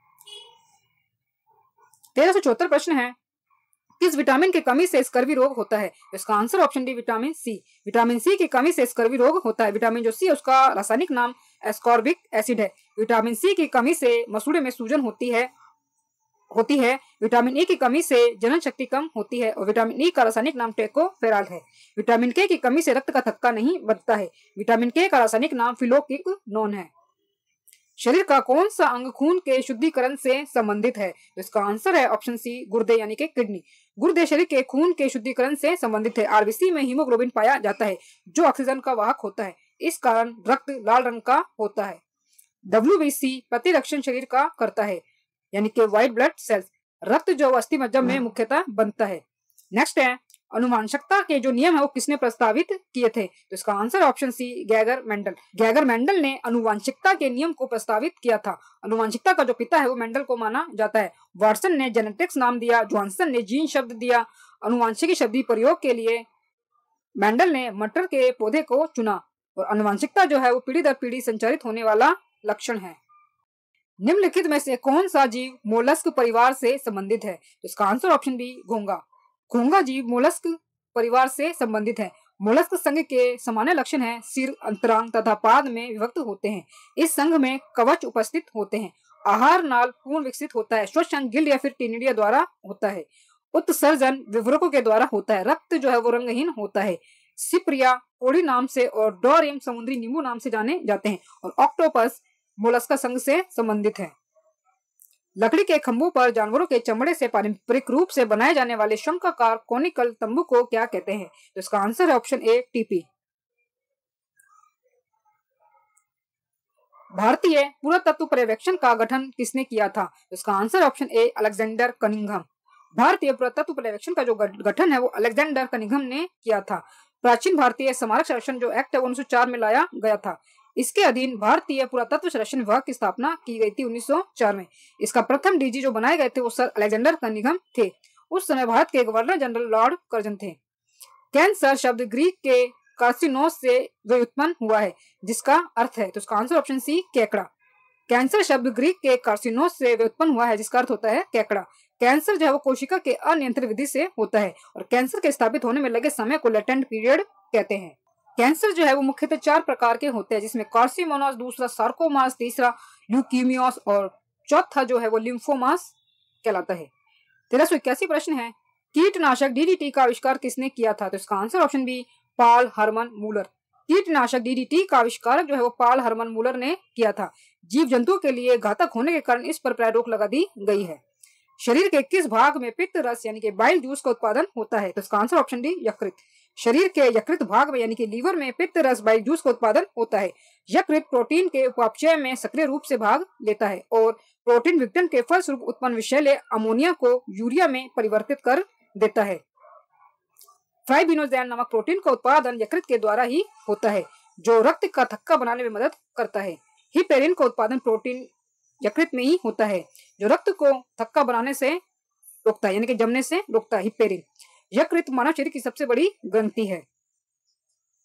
1374 प्रश्न है, किस विटामिन की कमी से स्कर्वी रोग होता है? इसका answer option D vitamin C. Vitamin C की कमी से स्कर्वी रोग होता है। विटामिन जो सी है उसका रासायनिक नाम एस्कॉर्बिक एसिड है। विटामिन सी की कमी से मसूड़े में सूजन होती है। विटामिन ई की कमी से जनन शक्ति कम होती है और विटामिन ई का रासायनिक नाम टेकोफेराल है। विटामिन के की कमी से रक्त का थक्का नहीं बनता है। विटामिन के का रासायनिक नाम फिलोक्विनोन है। शरीर का कौन सा अंग खून के शुद्धिकरण से संबंधित है? तो इसका आंसर है ऑप्शन सी गुर्दे यानी कि किडनी। गुर्दे शरीर के खून के शुद्धिकरण से संबंधित है। आरबीसी में हीमोग्लोबिन पाया जाता है जो ऑक्सीजन का वाहक होता है, इस कारण रक्त लाल रंग का होता है। डब्ल्यूबीसी प्रतिरक्षण शरीर का करता है यानी कि व्हाइट ब्लड सेल्स। रक्त जो अस्थि मज्जा में मुख्यतः बनता है। नेक्स्ट है, अनुवांशिकता के जो नियम है वो किसने प्रस्तावित किए थे? तो इसका answer option C Gregor Mendel. Gregor Mendel ने अनुवांशिकता के नियम को प्रस्तावित किया था। अनुवांशिकता का जो पिता है वो मेंडल को माना जाता है। वाटसन ने जेनेटिक्स नाम दिया, जॉनसन ने जीन शब्द दिया। अनुवांशिकी शब्दी प्रयोग के लिए मेंडल ने मटर के पौधे को चुना। और अनुवांशिकता जो है वो पीढ़ी दर पीढ़ी संचारित होने वाला लक्षण है। निम्नलिखित में से कौन सा जीव मोलस्क परिवार से संबंधित है? तो इसका आंसर ऑप्शन बी घोंगा। घोंगा जीव मोलस्क परिवार से संबंधित है। मोलस्क संघ के सामान्य लक्षण है, सिर, अंतरांग तथा पाद में विभक्त होते हैं। इस संघ में कवच उपस्थित होते हैं। आहार नाल पूर्ण विकसित होता है। श्वसन गिल्ड या फिर टिनिडिया द्वारा होता है। उत्सर्जन विवरकों के द्वारा होता है। रक्त जो है वो रंगहीन होता है। सिप्रिया कोड़ी नाम से और डोरियम समुद्री नींबू नाम से जाने जाते हैं। और ऑक्टोपस मोलस्का संघ से संबंधित है। लकड़ी के खंभों पर जानवरों के चमड़े से पारंपरिक रूप से बनाए जाने वाले शंखाकार कोनिकल तंबू को क्या कहते हैं? तो इसका आंसर है ऑप्शन ए टीपी। भारतीय पुरातत्व पर्यवेक्षण का गठन किसने किया था? तो इसका answer option A Alexander Cunningham. भारतीय पुरातत्व पर्यवेक्षण का जो गठन है वो अलेक्जेंडर कनिंघम ने किया था। प्राचीन भारतीय स्मारक संरक्षण जो एक्ट है 1904 में लाया गया था। इसके अधीन भारतीय पुरातत्व संरक्षण विभाग की स्थापना की गई थी 1904 में। इसका प्रथम डीजी जो बनाए गए थे वो सर अलेक्जेंडर कनिंघम थे। उस समय भारत के गवर्नर जनरल लॉर्ड कर्जन थे। कैंसर शब्द ग्रीक के कार्सिनोस से व्युत्पन्न हुआ है, जिसका अर्थ है, तो इसका आंसर ऑप्शन सी केकड़ा। कैंसर शब्द ग्रीक के कार्सिनोस से व्युत्पन्न हुआ है, जिसका अर्थ होता है केकड़ा। कैंसर जो है वो कोशिका के अनियंत्रित विधि से होता है और कैंसर के स्थापित होने में लगे समय को लेटेंट पीरियड कहते हैं। कैंसर जो है वो मुख्यतः 4 प्रकार के होते हैं, जिसमें कार्सिनोमास, दूसरा सार्कोमास, तीसरा ल्यूकीमियास और चौथा जो है वो लिम्फोमास कहलाता है। 1381 प्रश्न है, कीटनाशक डीडीटी का आविष्कार किसने किया था? तो इसका answer option B Paul Hermann Muller. कीटनाशक डीडीटी का आविष्कार जो है वो पाल हरमन मूलर ने किया था। जीव जंतुओं के लिए घातक होने के कारण इस पर प्राय रोक लगा दी गई है। शरीर के किस भाग में पित्त रस यानी कि बाइल जूस का उत्पादन होता है? तो इसका आंसर ऑप्शन डी यकृत। शरीर के यकृत भाग में यानी कि लीवर में पित्त रस बाइल जूस का उत्पादन होता है। यकृत प्रोटीन के उपापचय में सक्रिय रूप से भाग लेता है और प्रोटीन विघटन के फलस्वरूप उत्पन्न विषैले अमोनिया को यूरिया में परिवर्तित कर देता है। फाइब्रिनोजेन नामक प्रोटीन का उत्पादन यकृत के द्वारा ही होता है, जो रक्त का थक्का बनाने में मदद करता है। हिपेरिन का उत्पादन प्रोटीन यकृत में ही होता है, जो रक्त को थक्का बनाने से रोकता है यानी कि जमने से रोकता है। हिपेरिन। यकृत मानव शरीर की सबसे बड़ी ग्रंथि है।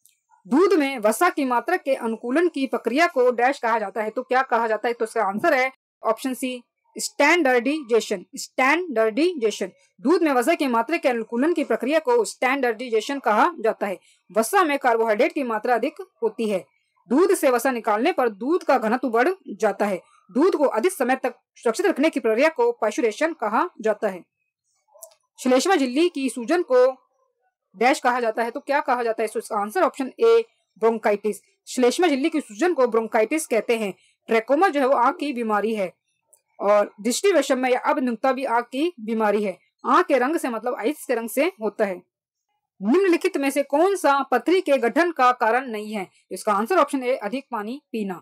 दूध में वसा की मात्रा के अनुकूलन की प्रक्रिया को डैश कहा जाता है, तो क्या कहा जाता है? तो इसका आंसर है ऑप्शन सी, स्टैंडर्डिजेशन। स्टैंडर्डिजेशन। दूध में वसा की मात्रा के अनुकूलन की प्रक्रिया को स्टैंडर्डिजेशन कहा जाता है। वसा में कार्बोहाइड्रेट की मात्रा अधिक होती है। दूध से वसा निकालने पर दूध का घनत्व बढ़ जाता है। दूध को अधिक समय तक सुरक्षित रखने की प्रक्रिया को पाश्चुरेशन कहा जाता है। श्लेष्मा झिल्ली की सूजन को डैश कहा जाता है, तो क्या कहा जाता है? इसका आंसर ऑप्शन ए, ब्रोंकाइटिस। श्लेष्मा झिल्ली की सूजन को ब्रोंकाइटिस कहते हैं। ट्रैकोमा जो है वो आंख की बीमारी है और दृष्टि वैषम्य या अभिमुखता भी आंख की बीमारी है। आंख के रंग से मतलब आइस के रंग से होता है। निम्नलिखित में से कौन सा पथरी के गठन का कारण नहीं है? इसका आंसर ऑप्शन ए, अधिक पानी पीना।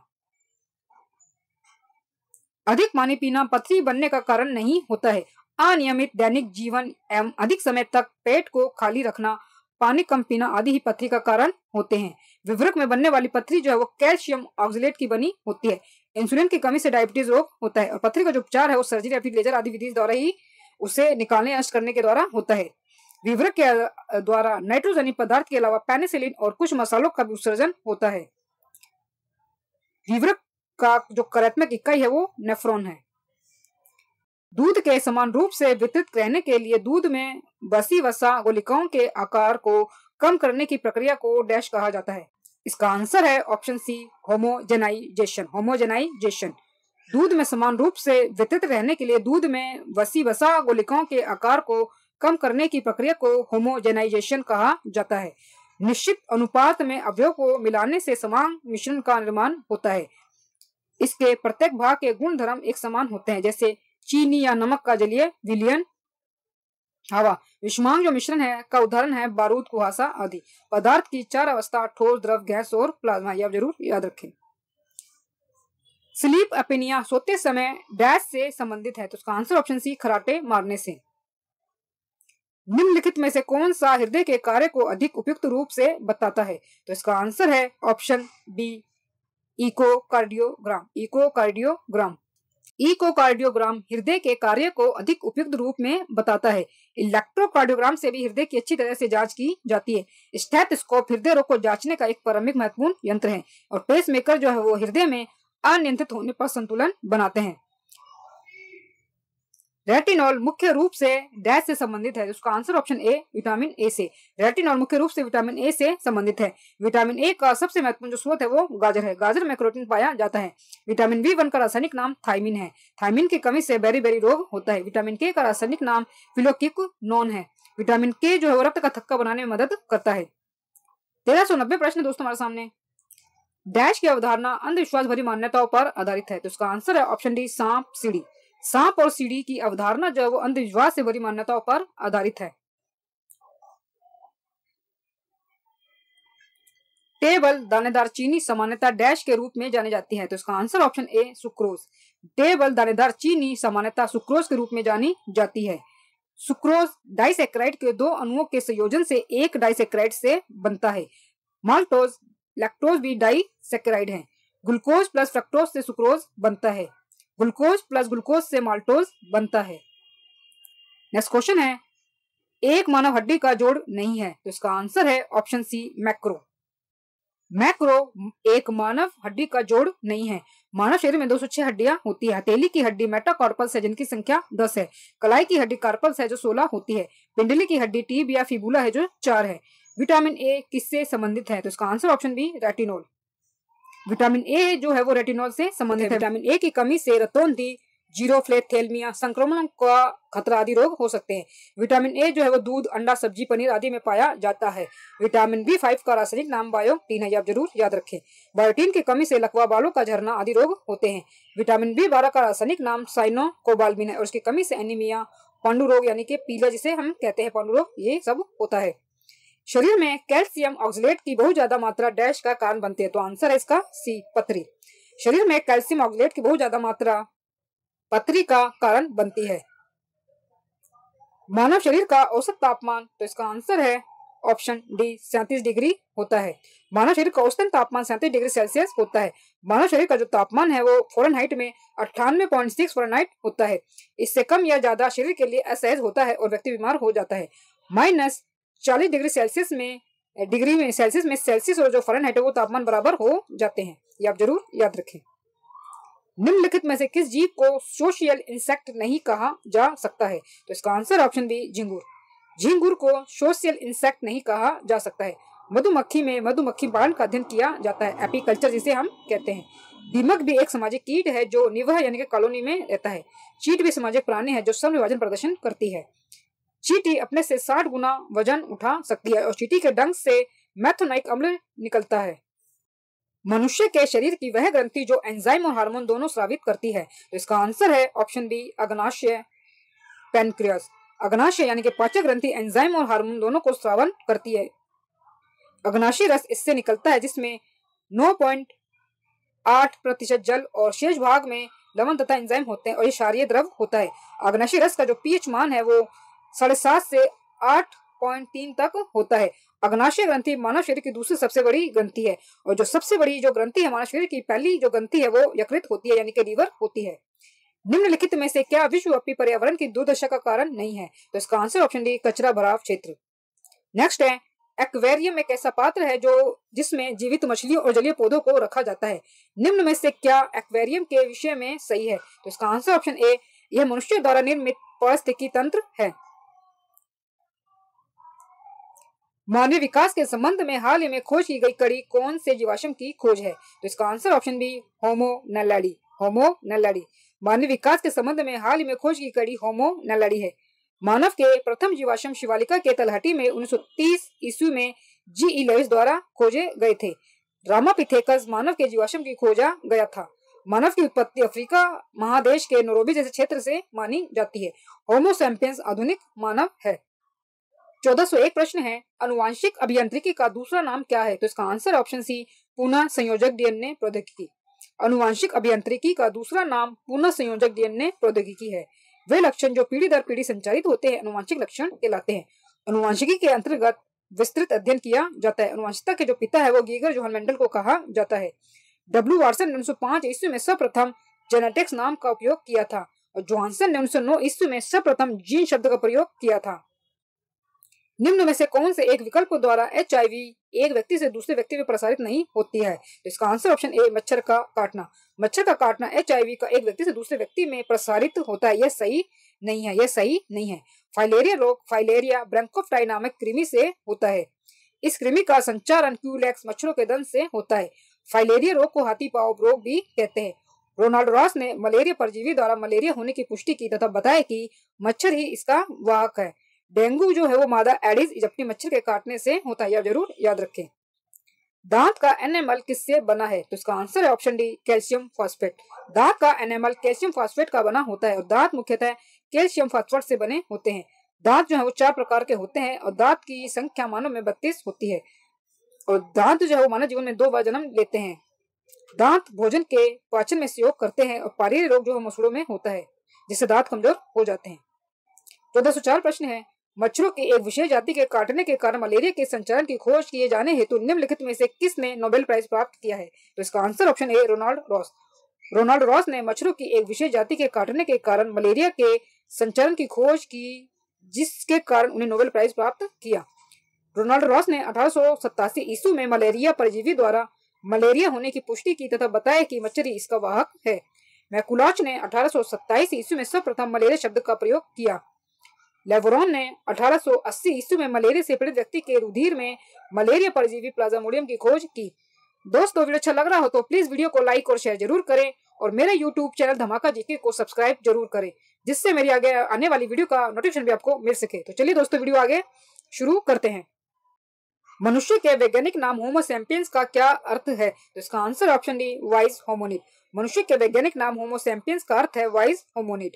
अधिक पानी पीना पथरी बनने का कारण नहीं होता है। अनियमित दैनिक जीवन एवं अधिक समय तक पेट को खाली रखना, पानी कम पीना आदि ही पथरी का कारण होते हैं। विवृक में बनने वाली पथरी जो है वो कैल्शियम ऑक्सलेट की बनी होती है। इंसुलिन की कमी से डायबिटीज रोग होता है और पथरी का जो उपचार है वो सर्जरी या फिर लेजर आदि विधि द्वारा ही उसे निकालने नष्ट करने के द्वारा होता है। विवृक के द्वारा नाइट्रोजनी पदार्थ के अलावा पेनिसिलिन और कुछ मसालों का भी उत्सर्जन होता है। विवृक का जो कार्यात्मक इकाई है वो नेफ्रॉन है। दूध के समान रूप से वितरित रहने के लिए दूध में बसी वसा गोलिकाओं के आकार को कम करने की प्रक्रिया को डैश कहा जाता है। इसका आंसर है ऑप्शन सी, होमोजेनाइजेशन। होमोजेनाइजेशन। दूध में समान रूप से वितरित रहने के लिए दूध में बसी वसा गोलिकाओं के आकार को कम करने की प्रक्रिया को होमोजेनाइजेशन कहा जाता है। निश्चित अनुपात में अवयव को मिलाने से समान मिश्रण का निर्माण होता है। इसके प्रत्येक भाग के गुण धर्म एक समान होते हैं, जैसे चीनी या नमक का जलीय विलयन, हवा। विषमांग जो मिश्रण है का उदाहरण है बारूद, कुहासा आदि। पदार्थ की चार अवस्था, ठोस, द्रव, गैस और प्लाज्मा, यह जरूर याद रखें। स्लीप एपिनिया, सोते समय डैश से संबंधित है, तो उसका आंसर ऑप्शन सी, खराटे मारने से। निम्नलिखित में से कौन सा हृदय के कार्य को अधिक उपयुक्त रूप से बताता है? तो इसका आंसर है option B, echocardiogram. Echocardiogram. Echocardiogram हृदय के कार्य को अधिक उपयुक्त रूप में बताता है। इलेक्ट्रोकार्डियोग्राम से भी हृदय की अच्छी तरह से जांच की जाती है। स्टेथोस्कोप हृदय रोग को जांचने का एक प्रारंभिक महत्वपूर्ण यंत्र है और पेसमेकर जो है वो हृदय में अनियंत्रित होने पर संतुलन बनाते हैं। रेटिनॉल मुख्य रूप से डैश से संबंधित है, उसका answer option A, vitamin A से। रेटिनॉल मुख्य रूप से विटामिन ए से संबंधित है। विटामिन ए का सबसे महत्वपूर्ण जो स्रोत है वो गाजर है। गाजर में कैरोटीन पाया जाता है। विटामिन बी1 का रासायनिक नाम थायमिन है। थायमिन की कमी से बेरी रोग होता है। विटामिन के का रासायनिक नाम फिलोक्विनोन है। विटामिन के जो है वो रक्त का थक्का बनाने में मदद करता है। 1390 प्रश्न दोस्तों हमारे सामने। डैश की अवधारणा अंधविश्वास भरी मान्यताओं पर आधारित है, तो उसका आंसर है ऑप्शन डी, सांप सीढ़ी। सांप और सीढ़ी की अवधारणा जो है वो अंधविश्वास से भरी मान्यताओं पर आधारित है। टेबल दानेदार चीनी सामान्यतः डैश के रूप में जानी जाती है, तो इसका answer option A, sucrose. Table दानेदार चीनी सामान्यतः सुक्रोज के रूप में जानी जाती है। सुक्रोज डाइसैकेराइड के दो अणुओं के संयोजन से एक डाइसैकेराइड से बनता है। माल्टोज, लैक्टोज भी डाइसैकेराइड है। ग्लूकोज प्लस फ्रक्टोज से सुक्रोज बनता है। ग्लूकोज प्लस ग्लूकोज से माल्टोज बनता है। नेक्स्ट क्वेश्चन है, एक मानव हड्डी का जोड़ नहीं है, तो इसका आंसर है ऑप्शन सी, मैक्रो। मैक्रो एक मानव हड्डी का जोड़ नहीं है। मानव शरीर में 206 हड्डियां होती है। हथेली की हड्डी मेटाकार्पल्स है जिनकी संख्या 10 है। कलाई की हड्डी कार्पल्स है जो 16 होती है। पिंडली की हड्डी टीब या फिबुला है जो 4 है। विटामिन ए किससे संबंधित है, तो इसका answer option B, retinol. Vitamin A जो है वो रेटिनॉल से संबंधित है। विटामिन ए की कमी से रतौंधी, जीरोफ्लेथेल्मिया, संक्रमण का खतरा आदि रोग हो सकते हैं। विटामिन ए जो है वो दूध, अंडा, सब्जी, पनीर आदि में पाया जाता है। विटामिन बी5 का रासायनिक नाम बायोटीन है, ये आप जरूर याद रखें। बायोटीन की कमी से लकवा, बालों का झरना आदि रोग होते हैं। विटामिन बी12 का रासायनिक नाम साइनोकोबाल्मिन है और उसकी कमी से एनीमिया, पांडु रोग यानी कि पीला जिसे हम कहते हैं पांडु रोग, ये सब होता है। शरीर में कैल्शियम ऑक्सलेट की बहुत ज्यादा मात्रा डैश का कारण बनती है, तो आंसर है इसका सी, पथरी। शरीर में कैल्शियम ऑक्सलेट की बहुत ज्यादा मात्रा पथरी का कारण बनती है। मानव शरीर का औसत तापमान, तो इसका आंसर है ऑप्शन डी, 37 डिग्री होता है। मानव शरीर का औसतन तापमान 37 डिग्री सेल्सियस होता है। मानव शरीर का जो तापमान है वो फ़ारेनहाइट में 98.6 फ़ारेनहाइट होता है। इससे कम या ज्यादा शरीर के लिए असहज होता है और व्यक्ति बीमार हो जाता है। -40 डिग्री सेल्सियस में डिग्री में सेल्सियस और जो फ़ारेनहाइट है वो तापमान बराबर हो जाते हैं। ये आप जरूर याद रखें। निम्नलिखित में से किस जीव को सोशियल इंसेक्ट नहीं कहा जा सकता है? तो इसका आंसर ऑप्शन बी झिंगुर। झिंगुर को सोशियल इंसेक्ट नहीं कहा जा सकता है। मधुमक्खी में मधुमक्खी पालन का अध्ययन किया जाता है, एपीकल्चर जिसे हम कहते हैं। दीमक भी एक सामाजिक कीट है जो निवह यानी कि कॉलोनी में रहता है। चींट भी सामाजिक प्राणी है जो समविभाजन प्रदर्शन करती है। चींटी अपने से 60 गुना वजन उठा सकती है और चींटी के डंक से मैथोनाइक अम्ल निकलता है। मनुष्य के शरीर की वह ग्रंथि जो एंजाइम और हार्मोन दोनों स्रावित करती है। तो इसका आंसर है ऑप्शन बी अग्नाशय पैनक्रियास। अग्नाशय यानी कि पाचक ग्रंथि एंजाइम और हार्मोन दोनों को स्रावन करती है। अग्नाशय रस इससे निकलता है जिसमें 9.8% जल और शेष भाग में लवण तथा एंजाइम होते हैं और ये क्षारीय द्रव होता है। अग्नाशय रस का जो पीएच मान है वो 7.5 से 8.3 तक होता है। अग्नाशय ग्रंथि मानव शरीर की दूसरी सबसे बड़ी ग्रंथि है और जो सबसे बड़ी जो ग्रंथि है मानव शरीर की पहली जो ग्रंथि है वो यकृत होती है यानी कि लीवर होती है। निम्नलिखित में से क्या विश्वव्यापी पर्यावरण की दुर्दशा का कारण नहीं है? तो इसका आंसर ऑप्शन डी कचरा भराव क्षेत्र। नेक्स्ट है एक्वेरियम एक ऐसा पात्र है जो जिसमें जीवित मछलियों और जलीय पौधों को रखा जाता है। निम्न में से क्या एक्वेरियम के विषय में सही है? तो इसका आंसर ऑप्शन ए यह मनुष्य द्वारा निर्मित पारिस्थितिकी तंत्र है। मानवीय विकास के संबंध में हाल ही में खोज की गई कड़ी कौन से जीवाश्म की खोज है? तो इसका answer option B Homo naledi. Homo naledi मानवीय विकास के संबंध में हाल ही में खोज की कड़ी होमो नेल्लाडी है। मानव के प्रथम जीवाश्म शिवालिका के तलहटी में 1930 ईस्वी में जी.ई. लेविस द्वारा खोजे गए थे। रामापिथेकस मानव के जीवाश्म की खोजा गया था। मानव की उत्पत्ति अफ्रीका महादेश के नैरोबी जैसे क्षेत्र से मानी जाती है। होमो सैपियंस आधुनिक मानव है। 1401 प्रश्न है अनुवांशिक अभियांत्रिकी का दूसरा नाम क्या है? तो इसका आंसर ऑप्शन सी पुनः संयोजक डीएनए प्रौद्योगिकी। अनुवांशिक अभियांत्रिकी का दूसरा नाम पुनः संयोजक डीएनए प्रौद्योगिकी है। वे लक्षण जो पीढ़ी दर पीढ़ी संचारित होते हैं अनुवांशिक लक्षण कहलाते हैं। अनुवांशिकी के अंतर्गत विस्तृत अध्ययन किया जाता है। अनुवांशिकता के जो पिता है वो गीगर जोहान मेंडल को कहा जाता है। डब्ल्यू वाटसन ने 1905 ईस्वी में सर्वप्रथम जेनेटिक्स नाम का उपयोग किया था और जोहानसन ने 1909 ईस्वी में सर्वप्रथम जीन शब्द का प्रयोग किया था। निम्न में से कौन से एक विकल्प द्वारा HIV एक व्यक्ति से दूसरे व्यक्ति में प्रसारित नहीं होती है? तो इसका आंसर ऑप्शन ए मच्छर का काटना। मच्छर का काटना HIV का एक व्यक्ति से दूसरे व्यक्ति में प्रसारित होता है। यह सही नहीं है। यह सही नहीं है। फाइलेरिया रोग फाइलेरिया ब्रैंकोफाइटाई नामक कृमि से होता है। इस कृमि का संचारण क्यूलेक्स मच्छरों के दंश से होता है। फाइलेरिया रोग को हाथी पांव रोग भी कहते हैं। रोनाल्ड रॉस ने मलेरिया परजीवी द्वारा मलेरिया होने की पुष्टि की तथा बताया कि मच्छर ही इसका वाहक है। डेंगू जो है वो मादा एडिस इजिप्टी मच्छर के काटने से होता है। यह जरूर याद रखें। दांत का एनेमल किससे बना है? तो इसका आंसर है ऑप्शन डी कैल्शियम फॉस्फेट। दांत का एनेमल कैल्शियम फॉस्फेट का बना होता है और दांत मुख्यतः कैल्शियम फॉस्फेट से बने होते हैं। दांत जो है वो 4 प्रकार के होते हैं और दांत की संख्या मानव में 32 होती है और दांत जो है वो मानव जीवन में 2 बार जन्म लेते हैं। दांत भोजन के पाचन में सहयोग करते हैं और पारिवारिक रोग जो है मसूड़ों में होता है जिससे दांत कमजोर हो जाते हैं। 1404 प्रश्न है मच्छरों की एक विशेष जाति के काटने के कारण मलेरिया के संचारण की खोज किए जाने हेतु निम्नलिखित में से किसने नोबेल प्राइज प्राप्त किया है? तो इसका answer option A Ronald Ross. Ronald Ross ने मच्छरों की एक विशेष जाति के काटने के कारण मलेरिया के संचारण की खोज की जिसके कारण उन्हें नोबेल प्राइज प्राप्त किया। रोनाल्ड रॉस ने 1887 ईस्वी में मलेरिया परजीवी द्वारा मलेरिया होने की पुष्टि की तथा बताया कि मच्छर ही इसका वाहक है। मैकुलाच ने 1827 ईस्वी में सर्वप्रथम मलेरिया शब्द का प्रयोग किया। लेवरोन ने 1880 ईस्वी में मलेरिया से पीड़ित व्यक्ति के रुधिर में मलेरिया परजीवी प्लाज्मोडियम की खोज की। दोस्तों वीडियो अच्छा लग रहा हो तो प्लीज वीडियो को लाइक और शेयर जरूर करें और मेरे यूट्यूब चैनल धमाका जीके को सब्सक्राइब जरूर करें जिससे मेरी आगे आने वाली वीडियो का नोटिफिकेशन भी आपको मिल सके। तो चलिए दोस्तों वीडियो आगे शुरू करते हैं। मनुष्य के वैज्ञानिक नाम होमो सैपियंस का क्या अर्थ है? तो इसका answer option D wise hominid. मनुष्य के वैज्ञानिक नाम होमो सैपियंस का अर्थ है wise hominid.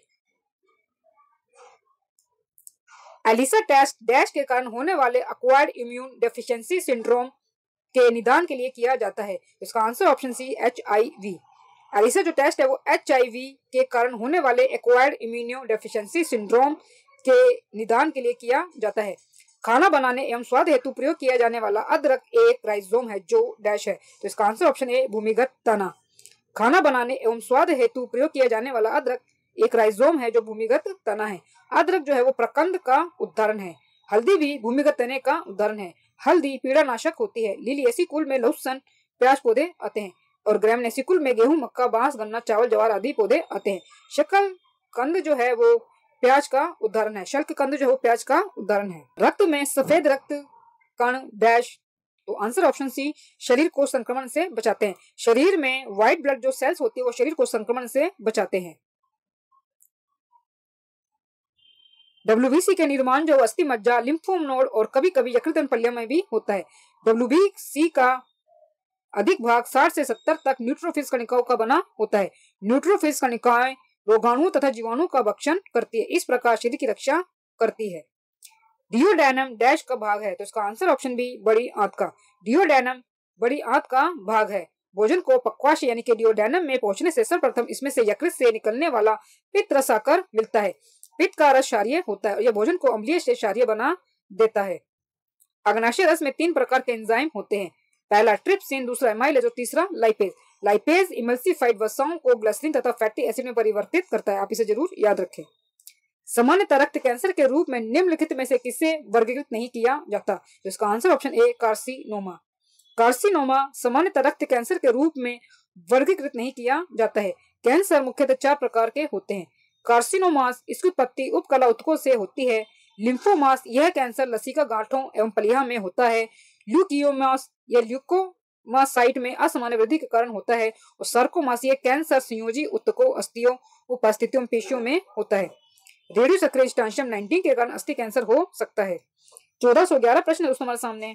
ELISA test dash के कारण होने वाले एक्वायर्ड इम्यून डेफिशिएंसी सिंड्रोम के निदान के लिए किया जाता है। इसका answer option C HIV। ELISA जो टेस्ट है वो HIV के कारण होने वाले एक्वायर्ड इम्यूनो डेफिशिएंसी सिंड्रोम के निदान के लिए किया जाता है। खाना बनाने एवं स्वाद हेतु प्रयोग किया जाने वाला अदरक एक राइजोम है जो डैश है। तो इसका आंसर ऑप्शन ए भूमिगत तना। खाना बनाने एवं स्वाद हेतु प्रयोग किया जाने वाला अदरक एक राइजोम है जो भूमिगत तना है। अदरक जो है वो प्रकंद का उदाहरण है। हल्दी भी भूमिगत तने का उदाहरण है। हल्दी पीड़ानाशक होती है। लिलिएसी कुल में लहसुन प्याज पौधे आते हैं और ग्रामिनेसी कुल में गेहूं, मक्का, बांस, गन्ना, चावल, ज्वार आदि पौधे आते हैं। शकल कंद जो है वो प्याज का उदाहरण है। शल्क कंद जो है वो प्याज का उदाहरण है। रक्त में सफेद रक्त कण डैश, तो आंसर ऑप्शन सी, शरीर को संक्रमण से बचाते हैं। शरीर में व्हाइट ब्लड जो सेल्स होती है वो शरीर को संक्रमण से बचाते हैं। डब्ल्यूबीसी के निर्माण जो अस्थि मज्जा, लिम्फोम नोड और कभी कभी यकृत पल्लिया में भी होता है। डब्ल्यूबीसी का अधिक भाग 60 से 70 तक न्यूट्रोफिल्स कणिकाओं का बना होता है। न्यूट्रोफिल्स कणिकाएं रोगाणु तथा जीवाणु का भक्षण करती है, इस प्रकार शरीर की रक्षा करती है। डियोडेनम डैश का भाग है, तो इसका आंसर ऑप्शन बी, बड़ी आंत का। डियोडेनम बड़ी आंत का भाग है। भोजन को पक्वाशय यानी कि डियोडेनम में पहुंचने से सर्वप्रथम इसमें से यकृत से निकलने वाला पित्त रस आकर मिलता है। पित्त का रस क्षारीय होता है और यह भोजन को अम्लीय से क्षारीय बना देता है। अग्नाशय रस में 3 प्रकार के एंजाइम होते हैं। पहला ट्रिप्सिन, दूसरा एमाइलेज और तीसरा लाइपेज। लाइपेज इमल्सिफाइड वसाओं को ग्लिसरीन तथा फैटी एसिड में परिवर्तित करता है। आप इसे जरूर याद रखें। सामान्यतः रक्त कैंसर के रूप में निम्नलिखित में से किसे वर्गीकृत नहीं किया जाता, तो इसका answer option A, carcinoma. Carcinoma सामान्यतः रक्त कैंसर के रूप में वर्गीकृत नहीं किया जाता है। कैंसर मुख्यतः 4 प्रकार के होते हैं। कार्सिनोमास, इसकी उत्पत्ति उपकला उत्तकों से होती है। लिम्फोमास, यह कैंसर लसिका गांठों एवं पलिया में होता है। ल्यूकियोमास, यह ल्यूकोमासाइट में असामान्य वृद्धि के कारण होता है। और सार्कोमास, यह कैंसर संयोजी उत्तकों, अस्थियों, उपस्थितियों, पेशियों में होता है। रेडियो सक्रिय स्ट्रांशियम 19 के कारण अस्थि कैंसर हो सकता है। 1411 प्रश्न है दोस्तों हमारे सामने।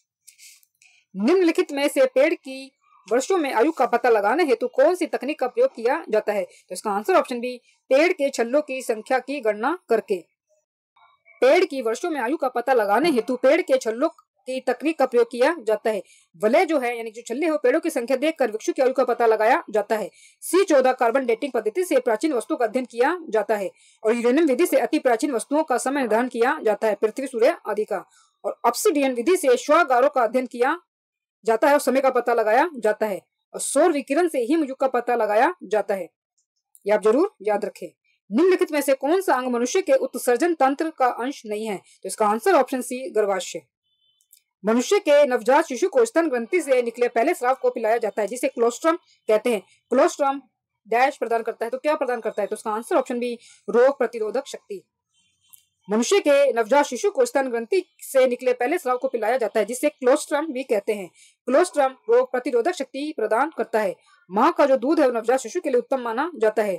निम्नलिखित में से पेड़ की वर्षों में आयु का पता लगाने हेतु कौन सी तकनीक का प्रयोग किया जाता है, तो इसका आंसर ऑप्शन बी, पेड़ के छल्लों की संख्या की गणना करके। पेड़ की वर्षों में आयु का पता लगाने हेतु पेड़ के छल्लों की तकनीक का प्रयोग किया जाता है। वलय जो है यानी जो छल्ले हो, पेड़ों की संख्या देखकर वृक्षों की आयु का पता लगाया जाता है। C14 कार्बन डेटिंग पद्धति से प्राचीन वस्तुओं का अध्ययन किया जाता है और यूरेनियम विधि से अति प्राचीन वस्तुओं का समय निर्धारण किया जाता है, पृथ्वी, सूर्य आदि का। और ऑब्सिडियन विधि से श्वागारों का अध्ययन किया जाता है और समय का पता लगाया जाता है। और सौर विकिरण से हिमयुग का पता लगाया जाता है। ये आप जरूर याद रखें। निम्नलिखित में से कौन सा अंग मनुष्य के उत्सर्जन तंत्र का अंश नहीं है, तो इसका आंसर ऑप्शन सी, गर्भाशय। मनुष्य के नवजात शिशु को स्तन ग्रंथि से निकले पहले स्राव को पिलाया जाता है, जिसे क्लोस्ट्रम कहते हैं। क्लोस्ट्रम डैश प्रदान करता है, तो क्या प्रदान करता है, तो उसका आंसर ऑप्शन बी, रोग प्रतिरोधक शक्ति। मनुष्य के नवजात शिशु को स्तन ग्रंथि से निकले पहले स्राव को पिलाया जाता है, जिसे क्लोस्ट्रम भी कहते हैं। क्लोस्ट्रम रोग प्रतिरोधक शक्ति प्रदान करता है। माँ का जो दूध है वो नवजात शिशु के लिए उत्तम माना जाता है।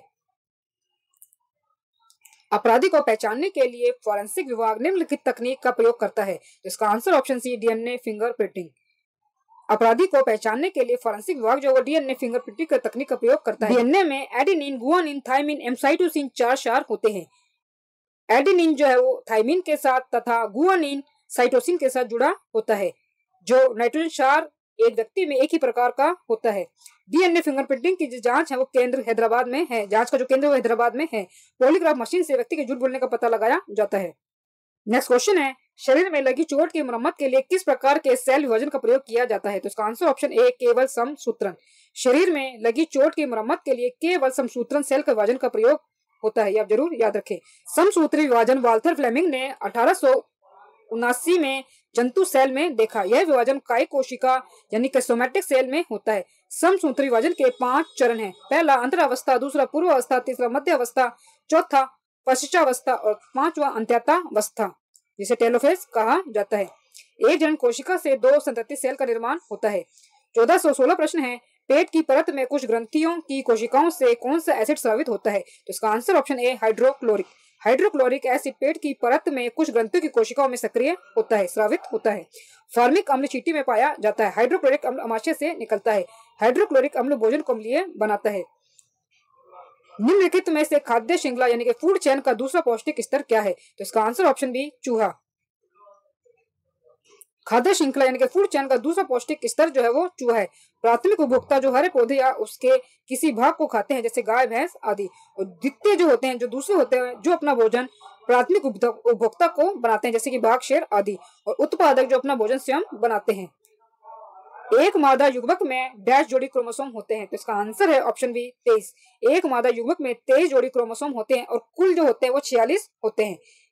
अपराधी को पहचानने के लिए फॉरेंसिक विभाग निम्नलिखित तकनीक का प्रयोग करता है, तो इसका answer option C, DNA fingerprinting. अपराधी को पहचानने के लिए फॉरेंसिक विभाग जो डीएनए फिंगरप्रिंटिंग का तकनीक का प्रयोग करता है। डीएनए में एडेनिन, गुआनिन, थाइमिन एवं साइटोसिन 4 क्षार होते हैं। एडेनिन जो है वो थाइमिन के साथ तथा गुआनिन साइटोसिन के साथ जुड़ा होता है। जो नाइट्रोजन क्षार एक व्यक्ति में एक ही प्रकार का होता है। डीएनए फिंगरप्रिंटिंग की जो जांच है वो केंद्र हैदराबाद में है। जांच का जो केंद्र वो हैदराबाद में है। पॉलीग्राफ मशीन से व्यक्ति के झूठ बोलने का पता लगाया जाता है। नेक्स्ट क्वेश्चन है, शरीर में लगी चोट की मरम्मत के लिए किस प्रकार के सेल विभाजन का प्रयोग किया जाता है, तो इसका आंसर ऑप्शन ए, केवल समसूत्रण। शरीर में लगी चोट की मरम्मत के लिए केवल समसूत्रण सेल का विभाजन का प्रयोग होता है, आप जरूर याद रखें। समसूत्री विभाजन वाल्थर फ्लेमिंग ने 1879 में जंतु सेल में देखा। यह विभाजन काय कोशिका यानी कि सोमैटिक सेल में होता है। समसूत्री विभाजन के 5 चरण हैं। पहला अंतरावस्था, दूसरा पूर्वावस्था, तीसरा मध्यावस्था, चौथा पश्चावस्था और 5वां अंत्यातावस्था, जिसे टेलोफेज कहा जाता है। एक जन कोशिका से 2 संतति सेल का निर्माण होता है। 1416 प्रश्न है, पेट की परत में कुछ ग्रंथियों की कोशिकाओं से कौन सा एसिड स्रावित होता है, तो इसका answer option A, hydrochloric. Hydrochloric acid पेट की परत में कुछ ग्रंथियों की कोशिकाओं में सक्रिय होता है, स्रावित होता है। फॉर्मिक अम्ल चींटी में पाया जाता है। हाइड्रोक्लोरिक अम्ल अमाशय से निकलता है। हाइड्रोक्लोरिक अम्ल भोजन को अम्लीय बनाता है। निम्नलिखित में से खाद्य श्रृंखला यानी कि फूड चेन का दूसरा पौष्टिक स्तर क्या है, तो इसका आंसर ऑप्शन बी, चूहा। खाद्य श्रृंखला यानी कि फूड चेन का दूसरा पौष्टिक स्तर जो है वो चूहा है। प्राथमिक उपभोक्ता जो हरे पौधे या उसके किसी भाग को खाते हैं, जैसे गाय, भैंस आदि। और द्वितीय जो होते हैं, जो दूसरे होते हैं, जो अपना भोजन प्राथमिक उपभोक्ता को बनाते हैं, जैसे कि बाघ, शेर आदि। और उत्पादक जो अपना भोजन स्वयं बनाते हैं। एक मादा युग्मक में डैश जोड़ी क्रोमोसोम होते हैं, तो इसका आंसर है ऑप्शन बी, 23। एक मादा युग्मक में 23 जोड़ी क्रोमोसोम होते हैं और कुल जो होते हैं वो 46 होते हैं।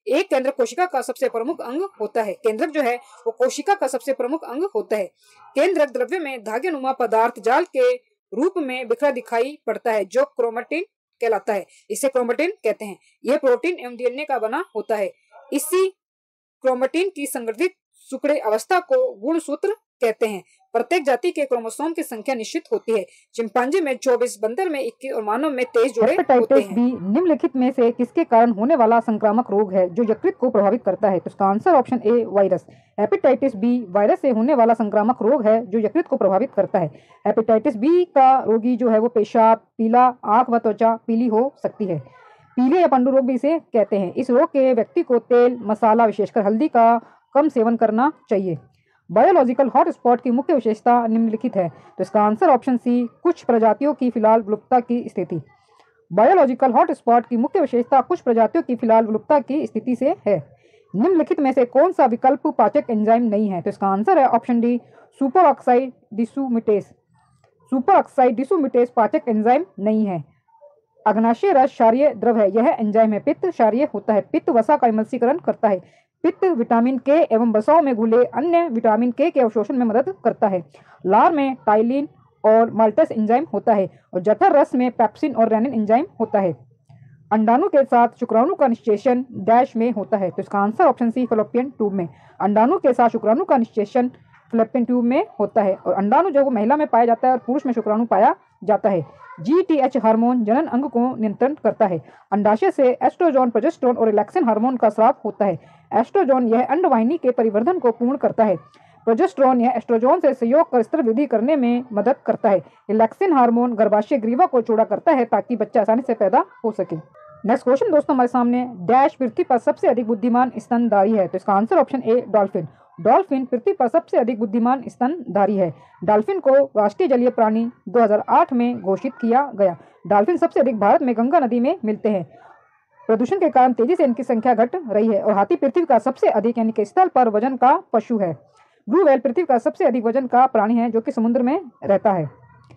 एक केंद्रक कोशिका का सबसे प्रमुख अंग होता है। केंद्रक जो है वो कोशिका का सबसे प्रमुख अंग होता है। केंद्रक द्रव्य में धागेनुमा पदार्थ जाल के रूप में बिखरा दिखाई पड़ता है जो क्रोमेटिन कहलाता है। इसे क्रोमेटिन कहते हैं। यह प्रोटीन एवं डीएनए का बना होता है। इसी क्रोमेटिन की संगठित सुकड़े अवस्था को गुणसूत्र कहते हैं। प्रत्येक जाति के क्रोमोसोम की संख्या निश्चित होती है। चिंपांजी में 24, बंदर में 21 और मानव में 23 जोड़े होते हैं। हेपेटाइटिस बी निम्नलिखित में से किसके कारण होने वाला संक्रामक रोग है जो यकृत को प्रभावित करता है? तो इसका answer option A virus. Hepatitis B virus से होने वाला संक्रामक रोग है जो यकृत को प्रभावित करता है। हेपेटाइटिस बी का रोगी जो है वो पेशाब, पीला, आंख व त्वचा पीली हो सकती है। पीले या पंडु रोग भी इसे कहते हैं। इस रोग के व्यक्ति को तेल, मसाला, विशेषकर हल्दी का कम सेवन करना चाहिए। बायोलॉजिकल हॉटस्पॉट की मुख्य विशेषता निम्नलिखित है। तो इसका आंसर ऑप्शन सी कुछ प्रजातियों की फिलहाल विलुप्तता की स्थिति। बायोलॉजिकल हॉटस्पॉट की मुख्य विशेषता कुछ प्रजातियों की फिलहाल विलुप्तता की स्थिति से है। निम्नलिखित में से कौन सा विकल्प पाचक एंजाइम नहीं है? तो इसका आंसर है option D superoxide dismutase. Superoxide dismutase पाचक एंजाइम नहीं है। अग्नाशय रस क्षारीय द्रव है। यह एंजाइम है। पित्त क्षारीय होता है। पित्त वसा का एमल्सीकरण करता है। पित्त विटामिन के एवं वसाओं में घुले अन्य विटामिन के अवशोषण में मदद करता है। लार में टाइलिन और माल्टस एंजाइम होता है और जठर रस में पेप्सिन और रेनिन एंजाइम होता है। अंडाणु के साथ शुक्राणु का निश्चेषण डैश में होता है। तो इसका answer option C fallopian tube में। अंडाणु के साथ शुक्राणु का निश्चेषण फलोपियन ट्यूब में होता है और अंडाणु जो महिला में पाया जाता है और पुरुष में शुक्राणु पाया जाता है। GTH हार्मोन जनन अंग को नियंत्रण करता है। अंडाशय से एस्ट्रोजन, प्रोजेस्टेरोन और रिलैक्सिन हार्मोन का स्राव होता है। एस्ट्रोजन यह अंडवाहिनी के परिवर्धन को पूर्ण करता है। प्रोजेस्टेरोन यह एस्ट्रोजन से सहयोग कर स्तर वृद्धि करने में मदद करता है। रिलैक्सिन हार्मोन गर्भाशय ग्रीवा को चौड़ा करता है ताकि बच्चा आसानी से पैदा हो सके। नेक्स्ट क्वेश्चन दोस्तों हमारे सामने, डैश पृथ्वी पर सबसे अधिक बुद्धिमान स्तनधारी है? तो इसका answer option A dolphin. Dolphin पृथ्वी पर सबसे अधिक बुद्धिमान स्तनधारी है। डॉल्फिन को राष्ट्रीय जलीय प्राणी 2008 में घोषित किया गया। डॉल्फिन सबसे अधिक भारत में गंगा नदी में मिलते हैं। प्रदूषण के कारण तेजी से इनकी संख्या घट रही है। और हाथी पृथ्वी का सबसे अधिक यानी कि स्थल पर वजन का पशु है। ब्लू व्हेल पृथ्वी का सबसे अधिक वजन का प्राणी है जो कि समुद्र में रहता है।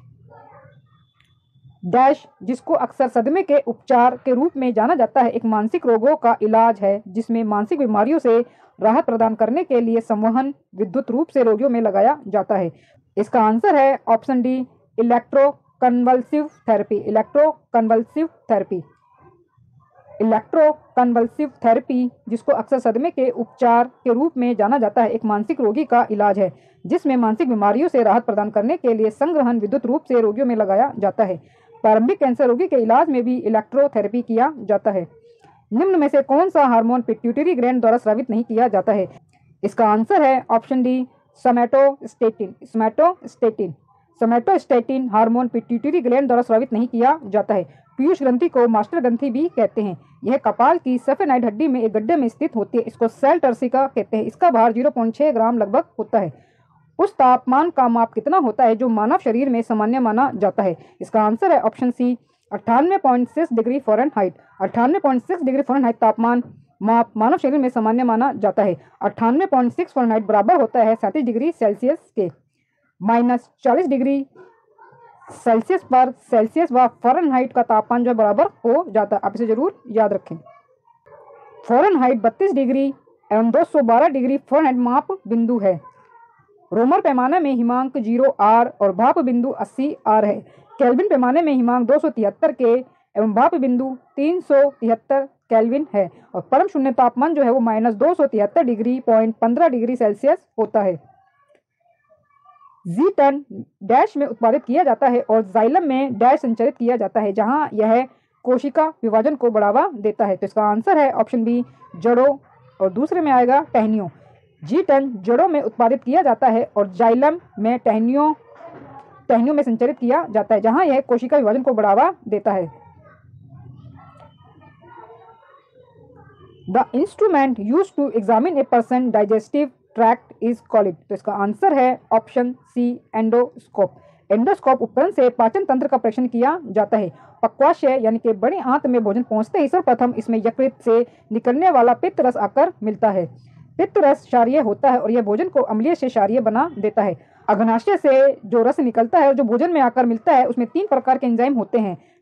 डैश जिसको अक्सर सदमे के उपचार के रूप में जाना जाता है एक मानसिक रोगों का इलाज है जिसमें मानसिक बीमारियों से राहत प्रदान करने के लिए संवहन विद्युत रूप से रोगियों में लगाया जाता है। इसका आंसर है option D electroconvulsive therapy. Electroconvulsive therapy. Electroconvulsive therapy जिसको अक्सर सदमे के उपचार के रूप में जाना जाता है एक मानसिक रोगी का इलाज है जिसमें मानसिक बीमारियों से राहत प्रदान करने के लिए संग्रहण विद्युत रूप से रोगियों में लगाया जाता है। प्रारंभिक कैंसर रोगी के इलाज में भी इलेक्ट्रोथेरेपी किया जाता है। निम्न में से कौन सा हार्मोन पिट्यूटरी ग्लैंड द्वारा स्रावित नहीं किया जाता है? इसका आंसर है option D somatostatin. Somatostatin. Somatostatin hormone pituitary gland द्वारा स्रावित नहीं किया जाता है। पीयूष ग्रंथि को मास्टर ग्रंथि भी कहते हैं। यह कपाल की सफेनाइड हड्डी में एक गड्ढे में स्थित होती है। इसको सेल टर्सिका कहते हैं। इसका भार 0.6 ग्राम लगभग होता है। उस तापमान का माप कितना होता है जो मानव शरीर में सामान्य माना जाता है? इसका आंसर है option C 98.6 degree Fahrenheit. 98.6 degree Fahrenheit तापमान माप मानव शरीर में सामान्य माना जाता है। 98.6 फ़ारेनहाइट बराबर होता है 37 डिग्री सेल्सियस के। -40 डिग्री सेल्सियस पर सेल्सियस व फ़ारेनहाइट का तापमान जो बराबर हो जाता है। आप इसे जरूर याद रखें। फ़ारेनहाइट 32 डिग्री एवं 212 डिग्री फ़ारेनहाइट माप बिंदु है। रोमर पैमाने में हिमांक 0 आर और भाप बिंदु 80 आर है। केल्विन पैमाने में हिमांक 273 के एवं भाप बिंदु 373 केल्विन है और परम शून्य तापमान जो है वो -273 डिग्री 15 डिग्री सेल्सियस होता है। जीटन डैश में उत्पादित किया जाता है और जाइलम में डैश संचरित किया जाता है जहां यह कोशिका विभाजन को बढ़ावा देता है। तो इसका आंसर है ऑप्शन बी जड़ों और दूसरे में आएगा टहनियों। जीटन जड़ों में उत्पादित किया जाता है और जाइलम में टहनियों में संचरित किया जाता है जहां यह कोशिका विभाजन को बढ़ावा देता है। The instrument used to examine a person digestive tract is called. तो इसका आंसर है ऑप्शन सी एंडोस्कोप। एंडोस्कोप उपकरण से पाचन तंत्र का परीक्षण किया जाता है। पक्वाशय यानी कि बड़ी आंत में भोजन पहुंचते ही सर्वप्रथम इसमें यकृत से निकलने वाला पित्त रस आकर मिलता है। पित्त रस क्षारीय होता है और यह भोजन को अम्लीय से क्षारीय बना देता है। अग्नाशय से जो रस निकलता है और जो भोजन में आकर मिलता है उसमें 3 प्रकार के एंजाइम होते हैं।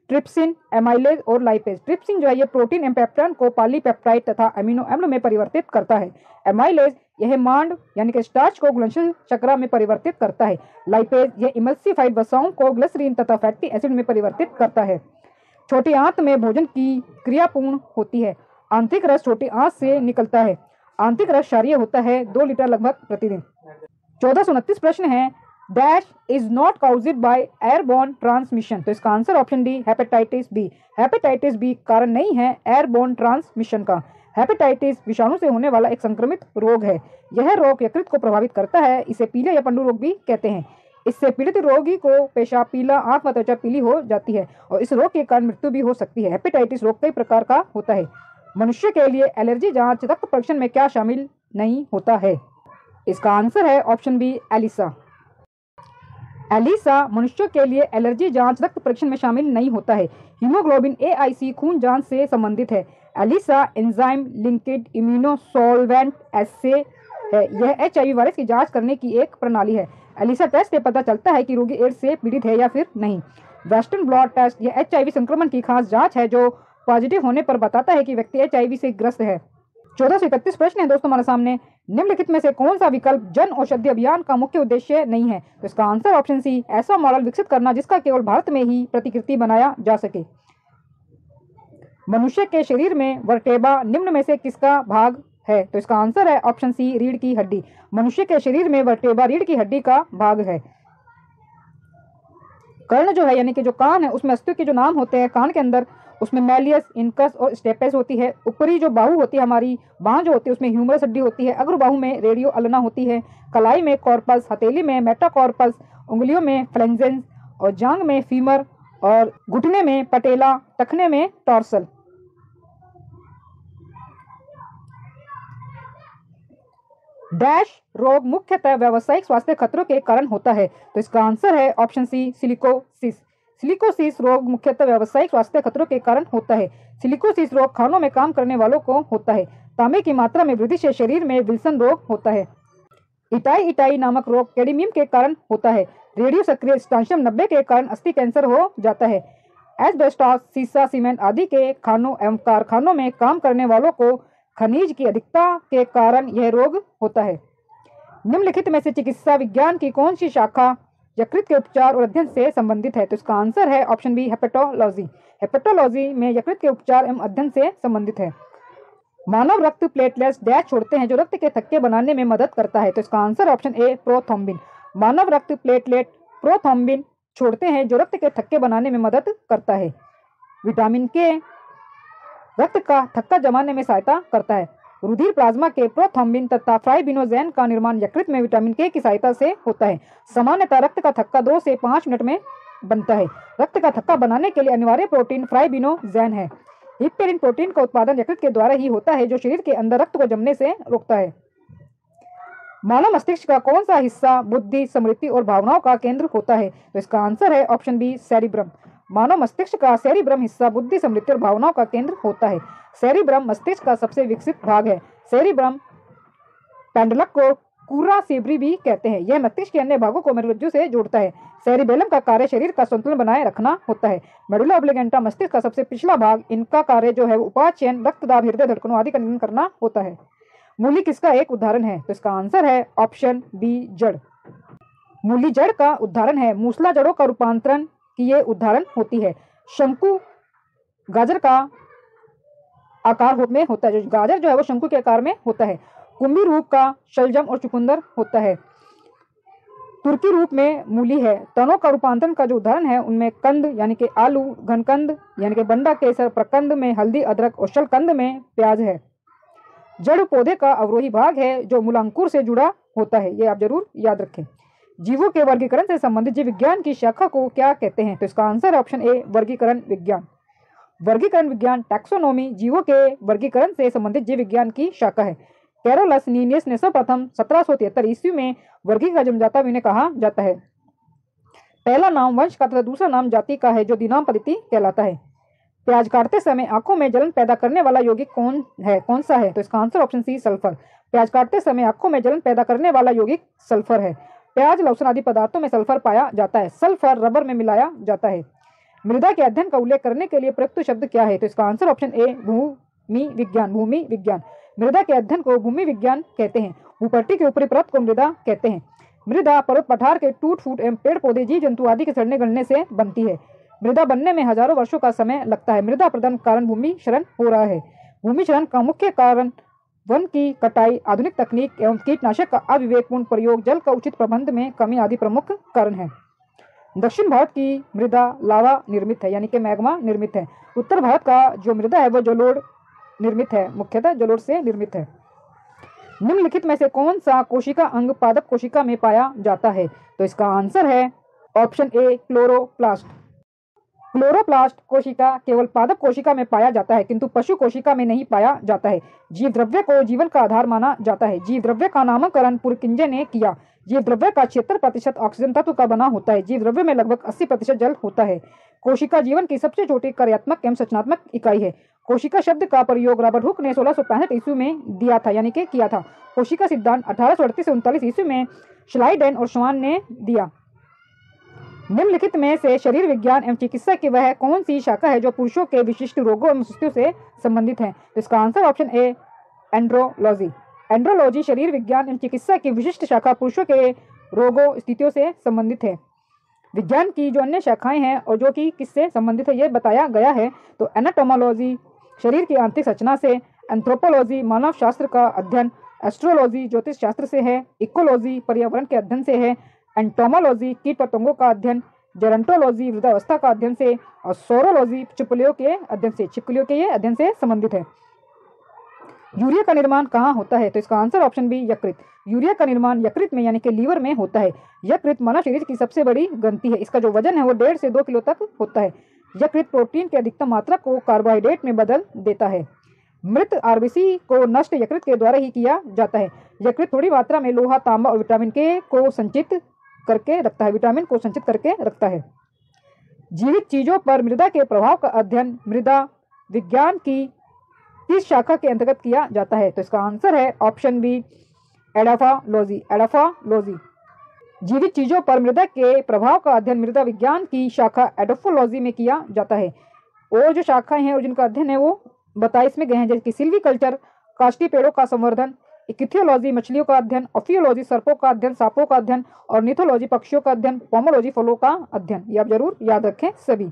ट्रिप्सिन, एमाइलेज और लाइपेज। ट्रिप्सिन जो है ये प्रोटीन एम्पेप्टाइन को पॉलीपेप्टाइड तथा अमीनो एसिड में परिवर्तित करता है। एमाइलेज यह मांड यानी कि स्टार्च को घुलनशील शर्करा में परिवर्तित करता है। लाइपेज यह इमल्सिफाइड वसाओं को ग्लिसरीन तथा फैटी एसिड में परिवर्तित करता है। छोटी आंत में भोजन की क्रिया पूर्ण होती है। आंतरिक रस छोटी आंत से निकलता है। आंतरिक रस क्षारीय होता है 2 लीटर लगभग प्रतिदिन। 1429 प्रश्न है, dash is not caused by airborne transmission. तो इसका answer option D hepatitis B. Hepatitis B कारण नहीं है एयरबोर्न ट्रांसमिशन का। हेपेटाइटिस विषाणु से होने वाला एक संक्रमित रोग है। यह रोग यकृत को प्रभावित करता है। इसे पीले या पंडु रोग भी कहते हैं। इससे पीड़ित रोगी को पेशाब पीला, आंख व त्वचा पीली हो जाती है और इस रोग के कारण मृत्यु भी हो सकती है। हेपेटाइटिस रोग कई प्रकार का होता है। मनुष्य के लिए एलर्जी जांच रक्त परीक्षण में क्या शामिल नहीं होता है? इसका आंसर है ऑप्शन बी एलिसा। एलिसा मनुष्यों के लिए एलर्जी जांच रक्त परीक्षण में शामिल नहीं होता है। हीमोग्लोबिन AIC खून जांच से संबंधित है। ELISA enzyme linked immunosorbent assay है। यह HIV वायरस की जांच करने की एक प्रणाली है। एलिसा टेस्ट से पता चलता है कि रोगी एड्स से पीड़ित है या फिर नहीं। वेस्टर्न ब्लॉट टेस्ट यह HIV संक्रमण की खास जांच है जो पॉजिटिव होने पर बताता है कि व्यक्ति HIV से ग्रस्त है। 1431 प्रश्न है दोस्तों हमारे सामने, निम्नलिखित में से कौन सा विकल्प जन औषधि अभियान का मुख्य उद्देश्य नहीं है? तो इसका आंसर ऑप्शन सी ऐसा मॉडल विकसित करना जिसका केवल भारत में ही प्रतिकृति बनाया जा सके। मनुष्य के शरीर में वर्टेब्रा निम्न में से किसका भाग है? तो इसका आंसर है ऑप्शन सी रीढ़ की हड्डी। मनुष्य के शरीर में वर्टेब्रा रीढ़ की हड्डी का भाग है। कर्ण जो है यानी कि जो कान है उसमें अस्थियों के जो नाम होते हैं कान के अंदर, उसमें मैलियस, इनकस और स्टेपेस होती है। ऊपरी जो बाहु होती है हमारी बांह जो होती है उसमें ह्यूमरस हड्डी होती है। अग्र बाहु में रेडियो अल्ना होती है। कलाई में कॉर्पस, हथेली में मेटाकॉर्पस, उंगलियों में फ्लेंजेंस और जांग में फीमर और घुटने में पटेला, टखने में टॉर्सल। डैश रोग मुख्यतः व्यावसायिक स्वास्थ्य खतरों के कारण होता है। तो इसका आंसर है ऑप्शन सी सिलिकोसिस। सिलिकोसिस रोग मुख्यतः व्यावसायिक स्वास्थ्य खतरों के कारण होता है। सिलिकोसिस रोग खानों में काम करने वालों को होता है। तांबे की मात्रा में वृद्धि से शरीर में विल्सन रोग होता है। इटाई नामक रोग कैडमियम के कारण होता है। रेडियो सक्रिय स्ट्रांशियम 90 के कारण अस्थि कैंसर हो जाता है। एस्बेस्टॉस, सीसा, सीमेंट आदि के खानों एवं कारखानों में काम करने वालों को खनिज की अधिकता के कारण यह रोग होता है। निम्नलिखित में से चिकित्सा विज्ञान की कौन सी शाखा यकृत के उपचार और अध्ययन से संबंधित है? तो इसका आंसर है ऑप्शन बी हेपेटोलॉजी। हेपेटोलॉजी में यकृत के उपचार एवं अध्ययन से संबंधित है। मानव रक्त प्लेटलेट्स डैश छोड़ते हैं जो रक्त के थक्के बनाने में मदद करता है। तो इसका आंसर ऑप्शन ए प्रोथ्रोम्बिन। मानव रक्त प्लेटलेट प्रोथ्रोम्बिन छोड़ते हैं जो रक्त के थक्के बनाने में मदद करता है। विटामिन के रक्त का थक्का जमाने में सहायता करता है। रुधिर प्लाज्मा के प्रोथ्रोम्बिन तथा फाइब्रिनोजेन का निर्माण यकृत में विटामिन के की सहायता से होता है। सामान्यतः रक्त का थक्का 2 से 5 मिनट में बनता है। रक्त का थक्का बनाने के लिए अनिवार्य प्रोटीन फाइब्रिनोजेन है। हिप्टेरिन प्रोटीन का उत्पादन यकृत के द्वारा ही होता है जो शरीर के अंदर रक्त को जमने से रोकता है। मानव मस्तिष्क का कौन सा हिस्सा बुद्धि, स्मृति और भावनाओं का केंद्र होता है? तो इसका आंसर है ऑप्शन बी सेरिब्रम। मानव मस्तिष्क का सेरिब्रम हिस्सा बुद्धि, स्मृति और भावनाओं का केंद्र होता है। सेरिब्रम मस्तिष्क का सबसे विकसित भाग है। सेरिब्रम पेंडुलम को कूरा सेब्री भी कहते हैं। यह मस्तिष्क के अन्य भागों को मेरुरज्जु से जोड़ता है। सेरिबेलम का कार्य शरीर का संतुलन बनाए रखना होता है। मेडुला ऑब्लिगेंटा मस्तिष्क का सबसे पिछला भाग, इनका कार्य जो है उपाचयन, रक्तदाब, हृदय धड़कनों आदि का नियंत्रण करना होता है। मूली किसका एक उदाहरण है? तो इसका आंसर है ऑप्शन बी जड़। मूली जड़ का उदाहरण है। मूसला जड़ों का रूपांतरण की ये उदाहरण होती है। शंकु गाजर का आकार में होता है। जो गाजर जो है वो शंकु के आकार में होता है। कुंभी रूप का शलजम और चुकंदर होता है। तुर्की रूप में मूली है। तनों का रूपांतरण का जो उदाहरण है उनमें कंद यानी कि आलू, घनकंद यानी कि बंडा, केसर, प्रकंद में हल्दी, अदरक और शलकंद में प्याज है। जड़ पौधे का अवरोही भाग है जो मूलांकुर से जुड़ा होता है। ये आप जरूर याद रखें। जीवों के वर्गीकरण से संबंधित जीव विज्ञान की शाखा को क्या कहते हैं? तो इसका आंसर ऑप्शन ए वर्गीकरण विज्ञान। वर्गीकरण विज्ञान टैक्सोनॉमी जीवों के वर्गीकरण से संबंधित जीव विज्ञान की शाखा है। कैरोलस लीनियस ने सर्वप्रथम 1773 ईस्वी में वर्गीकरण जन्मजाता विनय कहा जाता है। पहला नाम वंश का तथा दूसरा नाम जाति का है जो दिनाम पद्धति कहलाता है। प्याज काटते समय आंखों में जलन पैदा करने वाला यौगिक कौन सा है? तो इसका आंसर ऑप्शन सी सल्फर। प्याज काटते समय आंखों में जलन पैदा करने वाला यौगिक सल्फर है। प्याज, लहसुन आदि पदार्थों में सल्फर पाया जाता है। सल्फर रबर में मिलाया जाता है। मृदा के अध्ययन का उल्लेख करने के लिए प्रयुक्त शब्द क्या है? तो इसका आंसर ऑप्शन ए भूमि विज्ञान। भूमि विज्ञान। मृदा के अध्ययन को भूमि विज्ञान कहते हैं। भूपट्टी के ऊपरी परत को मृदा कहते हैं। मृदा पर्वत पठार के टूट फूट एवं पेड़ पौधे जीव जंतु आदि के सड़ने गलने से बनती है। मृदा बनने में हजारों वर्षों का समय लगता है। मृदा प्रदान कारण भूमि क्षरण हो रहा है। भूमि क्षरण का मुख्य कारण वन की कटाई, आधुनिक तकनीक एवं कीटनाशक का अविवेकपूर्ण प्रयोग, जल का उचित प्रबंध में कमी आदि प्रमुख कारण है। दक्षिण भारत की मृदा लावा निर्मित है, यानी कि मैग्मा निर्मित है। उत्तर भारत का जो मृदा है वो जलोढ़ निर्मित है, मुख्यतः जलोढ़ से निर्मित है। निम्नलिखित में से कौन सा कोशिका अंग पादप कोशिका में पाया जाता है? तो इसका आंसर है ऑप्शन ए क्लोरोप्लास्ट। क्लोरोप्लास्ट कोशिका केवल पादप कोशिका में पाया जाता है, किंतु पशु कोशिका में नहीं पाया जाता है। जीव द्रव्य को जीवन का आधार माना जाता है। जीव द्रव्य का नामकरण पुरकिंजे ने किया। जीव द्रव्य का 76% ऑक्सीजन तत्व का बना होता है। जीव द्रव्य में लगभग 80% जल होता है। कोशिका जीवन की सबसे छोटी कार्यात्मक एवं संरचनात्मक इकाई है। कोशिका शब्द का प्रयोग रॉबर्ट हुक ने 1665 ईस्वी में दिया था, यानी कि किया था। कोशिका सिद्धांत 1838 से 39 ईस्वी में श्लाइडेन और श्वान ने दिया। निम्नलिखित में से शरीर विज्ञान एवं चिकित्सा की वह कौन सी शाखा है जो पुरुषों के विशिष्ट रोगों एवं स्थितियों से संबंधित है? तो इसका answer option A andrology. Andrology शरीर विज्ञान एवं चिकित्सा की विशिष्ट शाखा पुरुषों के रोगों स्थितियों से संबंधित है। विज्ञान की जो अन्य शाखाएं हैं और जो कि किससे संबंधित है ये बताया गया है। तो एनाटोमोलॉजी शरीर की आंतरिक संरचना से, एंथ्रोपोलॉजी मानव शास्त्र का अध्ययन, एस्ट्रोलॉजी ज्योतिष शास्त्र से है, इकोलॉजी पर्यावरण के अध्ययन से है, एंटोमोलॉजी कीट पतंगों का अध्ययन, जेरंटोलॉजी वृद्धावस्था का अध्ययन से, और सोरोलॉजी छिपकलियों के अध्ययन से संबंधित है। यूरिया का निर्माण कहाँ होता है? तो इसका आंसर ऑप्शन बी यकृत। यूरिया का निर्माण यकृत में यानी कि लीवर में होता है। यकृत मानव शरीर की सबसे बड़ी ग्रंथि है। इसका जो वजन है वो 1.5 से 2 किलो तक होता है। यकृत प्रोटीन की अधिकतम मात्रा को कार्बोहाइड्रेट में बदल देता है। मृत आरबीसी को नष्ट यकृत के द्वारा ही किया जाता है। यकृत थोड़ी मात्रा में लोहा, तांबा और विटामिन को संचित करके रखता है। जीवित चीजों पर मृदा के प्रभाव का अध्ययन मृदा विज्ञान की किस शाखा के अंतर्गत किया जाता है? तो इसका आंसर है ऑप्शन बी एडाफोलॉजी। जीवित चीजों पर मृदा के प्रभाव का अध्ययन मृदा विज्ञान की शाखा एडाफोलॉजी में किया जाता है। और जो शाखाएं हैं और जिनका अध्ययन है वो बताए इसमें गए हैं, जैसे कि सिल्वीकल्चर काष्ठी पेड़ों का संवर्धन, इक्थियोलॉजी मछलियों का अध्ययन, ऑफियोलॉजी सर्पों का अध्ययन, सांपों का अध्ययन, और निथोलॉजी पक्षियों का अध्ययन, पोमोलॉजी फलों का अध्ययन। ये आप जरूर याद रखें सभी।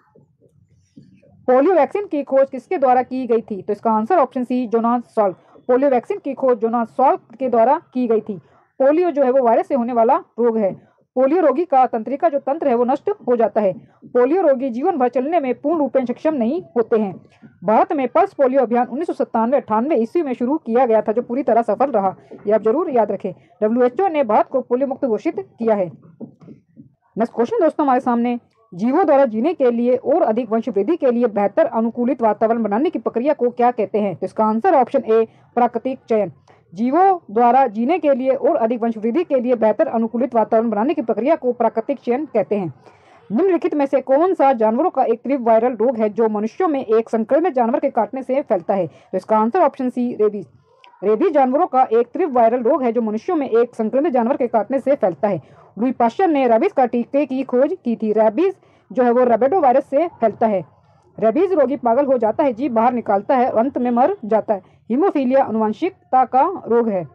पोलियो वैक्सीन की खोज किसके द्वारा की गई थी? तो इसका answer option C Jonas Salk. Polio vaccine की खोज जोनास सॉल्क के द्वारा की गई थी। पोलियो जो है वो वायरस से होने वाला रोग है। पोलियो रोगी का तंत्रिका जो तंत्र है वो नष्ट हो जाता है। पोलियो रोगी जीवन भर चलने में पूर्ण रूप से सक्षम नहीं होते हैं। भारत में पल्स पोलियो अभियान 1997-98 ईस्वी में शुरू किया गया था, जो पूरी तरह सफल रहा। ये आप जरूर याद रखें। WHO ने भारत को पोलियो मुक्त घोषित किया है। नेक्स्ट क्वेश्चन दोस्तों हमारे सामने, जीवों द्वारा जीने के लिए और अधिक वंश वृद्धि के लिए बेहतर अनुकूलित वातावरण बनाने की प्रक्रिया को क्या कहते हैं? तो इसका आंसर ऑप्शन ए प्राकृतिक चयन। जीवों द्वारा जीने के लिए और अधिक वंश वृद्धि के लिए बेहतर अनुकूलित वातावरण बनाने की प्रक्रिया को प्राकृतिक चयन कहते हैं। निम्नलिखित में से कौन सा जानवरों का एक तीव्र वायरल रोग है जो मनुष्यों में एक संक्रमित जानवर के काटने से फैलता है? तो इसका answer option C rabies. Rabies जानवरों का एक तीव्र वायरल रोग है जो मनुष्यों में एक संक्रमित जानवर के काटने से फैलता है। लुई पाश्चर ने रेबीज का टीके की खोज की थी। रेबीज जो है वो रेबिडो वायरस से फैलता है। रेबीज रोगी पागल हो जाता है, जीभ बाहर निकालता है और अंत में मर जाता है। हीमोफीलिया आनुवंशिकता का रोग है।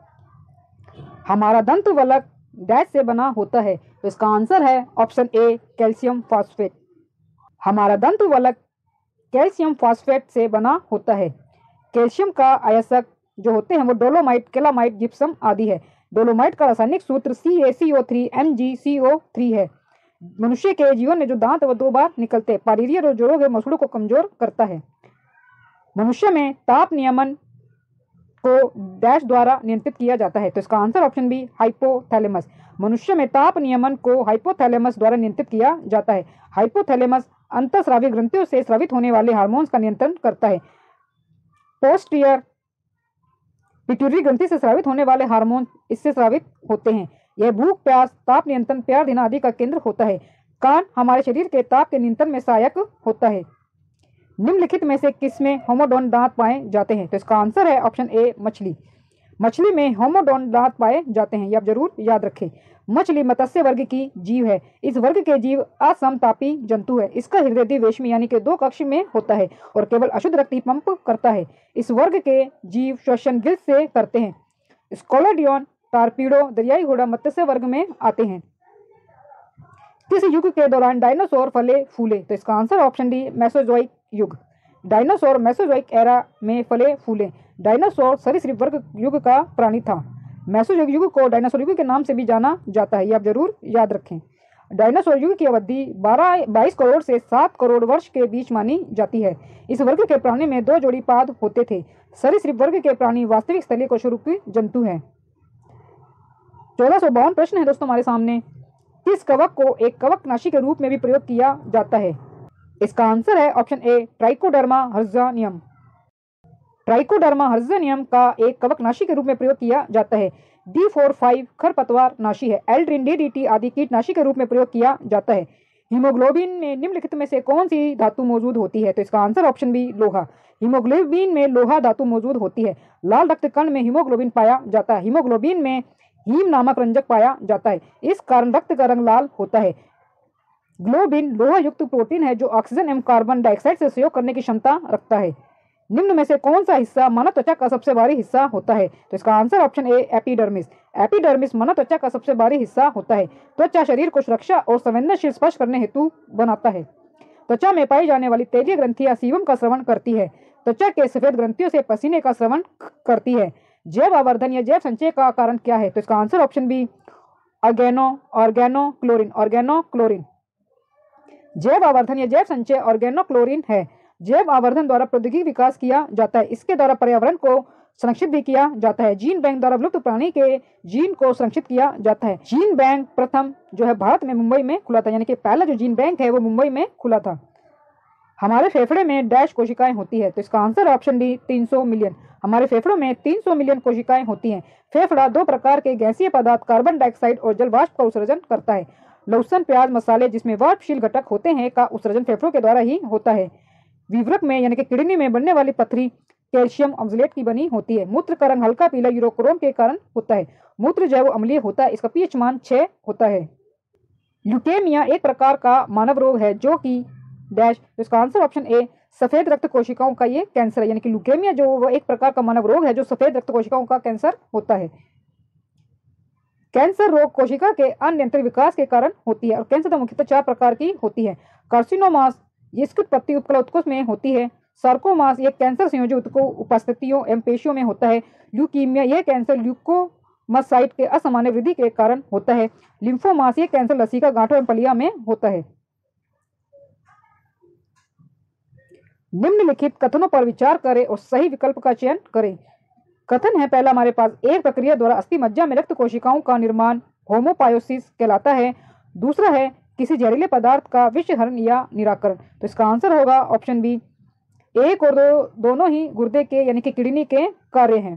हमारा दंत वलक डैश से बना होता है? तो इसका आंसर है ऑप्शन ए कैल्शियम फॉस्फेट। हमारा दंत वलक कैल्शियम फॉस्फेट से बना होता है। कैल्शियम का अयस्क जो होते हैं वो डोलोमाइट, कैलामाइट, जिप्सम आदि है। डोलोमाइट का रासायनिक सूत्र CaCO3 MgCO3 है। मनुष्य के जीवन में जो दांत वो 2 बार निकलते हैं। पायरिया जो रोग है मसूड़ों को कमजोर करता है। मनुष्य में ताप नियमन को डैश द्वारा नियंत्रित किया जाता है? तो इसका आंसर ऑप्शन बी हाइपोथैलेमस। मनुष्य में ताप नियमन को हाइपोथैलेमस द्वारा नियंत्रित किया जाता है। हाइपोथैलेमस अंतःस्रावी ग्रंथियों से स्रावित होने वाले हार्मोन्स का नियंत्रण करता है। पोस्टीरियर पिट्यूटरी ग्रंथि से स्रावित होने वाले हार्मोन इससे स्रावित होते हैं। यह भूख, प्यास, ताप नियंत्रण, प्यार देना आदि का केंद्र होता है। कान हमारे शरीर के ताप के नियंत्रण में सहायक होता है। निम्नलिखित में से किसमें होमोडोन दांत पाए जाते हैं? तो इसका आंसर है ऑप्शन ए मछली। मछली में होमोडोन दांत पाए जाते हैं, ये आप जरूर याद रखें। मछली मत्स्य वर्ग की जीव है। इस वर्ग के जीव असमतापी जंतु है। इसका हृदय द्विवेशमी यानी कि 2 कक्ष में होता है और केवल अशुद्ध रक्त ही पंप करता है। इस वर्ग के जीव श्वसन गिल्स से करते हैं। स्कोलोडियन, टारपीडो, दरियाई घोड़ा मत्स्य वर्ग में आते हैं। किस युग के दौरान डायनासोर फले फूले? तो इसका आंसर ऑप्शन डी, मेसोजोइक युग। डायनासोर मेसोजोइक एरा में फले फूले। डायनासोर सरीसृप वर्ग युग का प्राणी था। मेसोजोइक युग को डायनासोर युग के नाम से भी जाना जाता है, ये आप जरूर याद रखें। डायनासोर युग की अवधि 22 करोड़ से 7 करोड़ वर्ष के बीच मानी जाती है। इस वर्ग के प्राणी में 2 जोड़ी पाद होते थे। सरीसृप वर्ग के प्राणी वास्तविक स्थलीय कोशरूपी जंतु हैं। 1452 प्रश्न है दोस्तों हमारे सामने। किस कवक को एक कवकनाशी के रूप में भी प्रयोग किया जाता है? इसका आंसर है option A, Trichoderma harzianum. Trichoderma harzianum का एक कवकनाशी के रूप में प्रयोग किया जाता है। D45 खरपतवार नाशी है। एल्ड्रिन, DDT आदि कीटनाशी के रूप में प्रयोग किया जाता है। हीमोग्लोबिन में निम्नलिखित में से कौन सी धातु मौजूद होती है? तो इसका आंसर ऑप्शन बी, लोहा। हीमोग्लोबिन में लोहा धातु मौजूद होती है। लाल रक्त कण में हीमोग्लोबिन पाया जाता है। हीमोग्लोबिन में हीम नामक रंजक पाया जाता है, इस कारण रक्त का रंग लाल होता है। ग्लोबिन लोहा युक्त प्रोटीन है जो ऑक्सीजन एवं कार्बन डाइऑक्साइड से सहयोग करने की क्षमता रखता है। निम्न में से कौन सा हिस्सा मानव त्वचा का सबसे भारी हिस्सा होता है? तो इसका answer option A, epidermis. Epidermis मानव त्वचा का सबसे भारी हिस्सा होता है। त्वचा शरीर को सुरक्षा और संवेदनशील स्पर्श करने हेतु बनाता है। त्वचा में पाई जाने वाली तेलीय ग्रंथियां सीबम का स्रवण करती है। त्वचा के सफेद ग्रंथियों से पसीने का स्रवण करती है। जैव आवर्धन या जैव संचय का कारण क्या है? तो इसका आंसर ऑप्शन बी, ऑर्गेनोक्लोरीन। जैव आवर्धन या जैव संचय ऑर्गेनोक्लोरीन है। जैव आवर्धन द्वारा प्रौद्योगिकी विकास किया जाता है। इसके द्वारा पर्यावरण को संरक्षित भी किया जाता है। जीन बैंक द्वारा विलुप्त प्राणी के जीन को संरक्षित किया जाता है। जीन बैंक प्रथम जो है भारत में मुंबई में खुला था, यानी कि पहला जो जीन बैंक है वो मुंबई में खुला था। हमारे फेफड़े में डैश कोशिकाएं होती है? तो इसका आंसर ऑप्शन डी, 300 मिलियन। हमारे फेफड़ों में 300 मिलियन कोशिकाएं होती हैं। फेफड़ा 2 प्रकार के गैसीय पदार्थ कार्बन डाइऑक्साइड और जल वाष्प का उत्सर्जन करता है। लहसुन, प्याज, मसाले जिसमें वाष्पशील घटक होते हैं का उत्सर्जन फेफड़ों के द्वारा ही होता है। विवृक में यानी कि किडनी में बनने वाली पथरी कैल्शियम ऑक्सलेट की बनी होती है। मूत्र का रंग हल्का पीला यूरोक्रोम के कारण होता है। मूत्र जैव अम्लीय होता है। इसका पीएच मान 6 होता है। ल्यूकेमिया एक प्रकार का मानव रोग है जो कि डैश। इसका आंसर ऑप्शन ए, सफेद रक्त कोशिकाओं का ये कैंसर है। यानी कि ल्यूकेमिया जो वो एक प्रकार का मानव रोग है जो सफेद रक्त कोशिकाओं का कैंसर होता है। कैंसर रोग कोशिका के अनियंत्रित विकास के कारण होती है और कैंसर तो मुख्यतः 4 प्रकार की होती है। कार्सिनोमास इसकी उत्पत्ति उपकला उत्कोष में होती है। सार्कोमास यह कैंसर संयोजी उपस्थितियों एवं पेशियों में होता है। ल्यूकीमिया यह कैंसर ल्यूकोमासाइट के असामान्य वृद्धि के कारण होता है। लिम्फोमास यह कैंसर लसीका गांठों एवं पलिया में होता है। निम्नलिखित कथनों पर विचार करें और सही विकल्प का चयन करें। कथन है पहला हमारे पास, एक प्रक्रिया द्वारा अस्थि मज्जा में रक्त कोशिकाओं का निर्माण होमोपायोसिस कहलाता है। दूसरा है किसी जहरीले पदार्थ का विषहरण या निराकरण। तो इसका आंसर होगा ऑप्शन बी, 1 और 2 दोनों ही गुर्दे के यानी कि किडनी के कार्य हैं।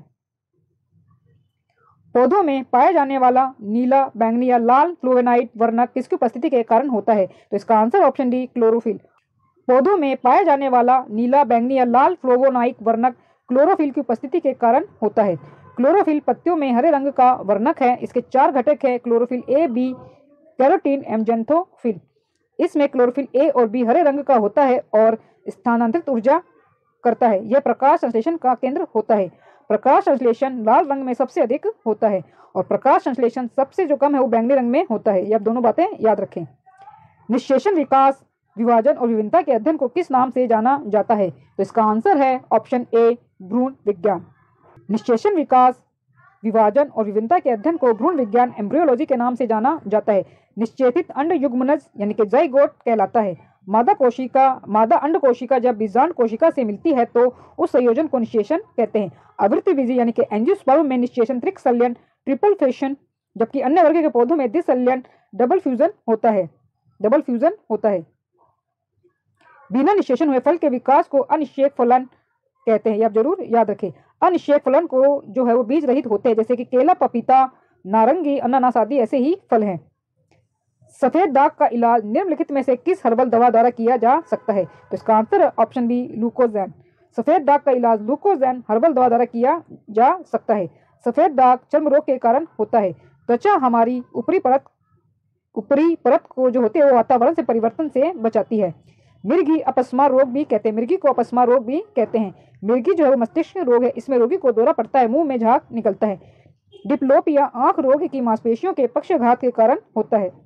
पौधों में पाया जाने वाला नीला, बैंगनी या लाल फ्लोवेनाइड वर्णक किसकी उपस्थिति के कारण होता है? तो इसका आंसर ऑप्शन डी, क्लोरोफिल। पौधों में पाया जाने वाला नीला, बैंगनी या लाल फ्लोवोनाइक वर्णक क्लोरोफिल की उपस्थिति के कारण होता है। क्लोरोफिल पत्तियों में हरे रंग का वर्णक है। इसके 4 घटक है, क्लोरोफिल ए, बी, कैरोटीन एवं जेंथोफिल। इसमें क्लोरोफिल ए और बी हरे रंग का होता है और स्थानांतरित ऊर्जा करता है। यह प्रकाश संश्लेषण का केंद्र होता है। प्रकाश संश्लेषण लाल रंग में सबसे अधिक होता है और प्रकाश संश्लेषण सबसे जो कम है वो बैंगनी रंग में होता है। ये आप दोनों बातें याद रखें। निश्शेषण विकास, विभाजन और विभिन्नता के अध्ययन को किस नाम से जाना जाता है? तो इसका आंसर है ऑप्शन ए, भ्रूण विज्ञान। निश्शेषण विकास, विभाजन और विभिन्नता के अध्ययन को भ्रूण विज्ञान एम्ब्रियोलॉजी के नाम से जाना जाता है। निश्चेतित अंड युग्मनज यानी कि जाइगोट कहलाता है। मादा अंड कोशिका जब बीजांड कोशिका से मिलती है तो उस संयोजन को निश्शेषण कहते हैं। आवृत्तिबीजी यानी कि एंजियोस्पर्म में निश्शेषण त्रिकसंलयन ट्रिपल फ्यूजन, जबकि अन्य वर्ग के पौधों में द्विसंलयन डबल फ्यूजन होता है। बिना निश्शेषण हुए फल के विकास को अनिश्चयक फलन कहते हैं। ये आप जरूर याद रखें। अनिश्चयक फलन को जो है वो बीज रहित होते हैं, जैसे कि केला, पपीता, नारंगी, अनानास आदि ऐसे ही फल हैं। सफेद दाग का इलाज निम्नलिखित में से किस हर्बल दवा द्वारा किया जा सकता है? तो इसका आंसर ऑप्शन बी, लूकोजैन। सफेद दाग का इलाज लूकोजैन हर्बल दवा द्वारा किया जा सकता है। सफेद दाग चर्म रोग के कारण होता है। त्वचा हमारी ऊपरी परत को जो होती है वो वातावरण से परिवर्तन से बचाती है। मिर्गी अपस्मा रोग भी कहते हैं, मिर्गी को अपस्मा रोग भी कहते हैं। मिर्गी जो है वो मस्तिष्क रोग है, इसमें रोगी को दौरा पड़ता है, मुंह में झाग निकलता है। डिप्लोपिया आंख रोग की मांसपेशियों के पक्षाघात के कारण होता है।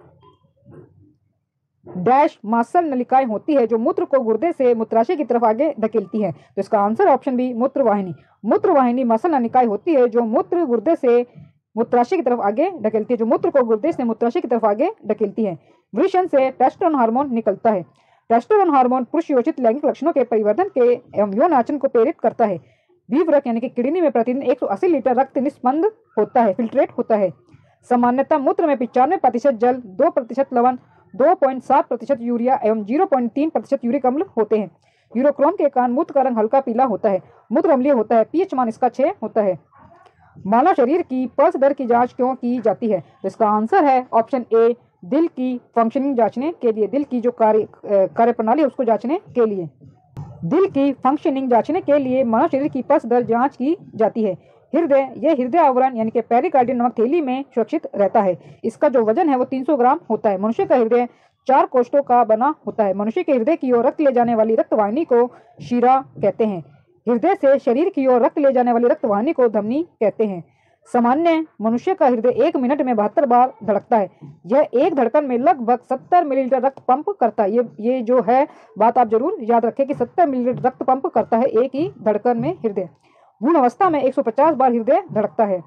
डैश मासल नलिकाएं होती है जो मूत्र को गुर्दे से मूत्राशय की तरफ आगे धकेलती है। तो इसका आंसर ऑप्शन बी मूत्रवाहिनी। मूत्रवाहिनी मासल नलिकाएं होती है जो मूत्र गुर्दे से मूत्राशय की तरफ आगे ढकेलती है, जो मूत्र को गुर्दे से मूत्राशय की तरफ आगे ढकेलती है। वृषण से टेस्टोस्टेरोन हार्मोन निकलता है। टेस्टोस्टेरोन हार्मोन पुरुष योजित लैंगिक लक्षणों के परिवर्धन के एवं यौन आचरण को प्रेरित करता है। वीवरक यानी कि किडनी में प्रतिदिन 180 लीटर रक्त निष्पन्द होता है, फिल्ट्रेट होता है। सामान्यतः मूत्र में 95% जल, 2% लवण, 2.7% यूरिया एवं 0.3% यूरिक अम्ल होते हैं। यूरोक्रोम के कारण मूत्र का रंग हल्का पीला होता है, मूत्र अम्लीय होता है, पीएच मान इसका 6 होता है। मानव शरीर की पल्स दर की जांच क्यों की जाती है? इसका आंसर है ऑप्शन ए दिल की फंक्शनिंग जांचने के लिए, दिल की जो कार्य प्रणाली है उसको जांचने के लिए। दिल की फंक्शनिंग जांचने के लिए मानव शरीर की पल्स दर जांच की जाती है। हृदय आवरण यानी कि पेरिकार्डियम नामक थैली में सुरक्षित रहता है। इसका जो वजन है वो 300 ग्राम होता है। मनुष्य का हृदय 4 कोष्ठों का बना होता है। मनुष्य के हृदय की ओर रक्त ले जाने वाली रक्तवाहिनी को शिरा कहते हैं। हृदय से शरीर की ओर रक्त ले जाने वाली रक्तवाहिनी को धमनी कहते हैं। सामान्य मनुष्य का हृदय 1 मिनट में 72 बार धड़कता है। यह एक धड़कन में लगभग 70 मिलीलीटर रक्त पंप करता है। ये जो है बात आप जरूर याद रखें कि 70 मिलीलीटर रक्त पंप करता है एक ही धड़कन में हृदय। भ्रूण अवस्था में 150 बार हृदय धड़कता है।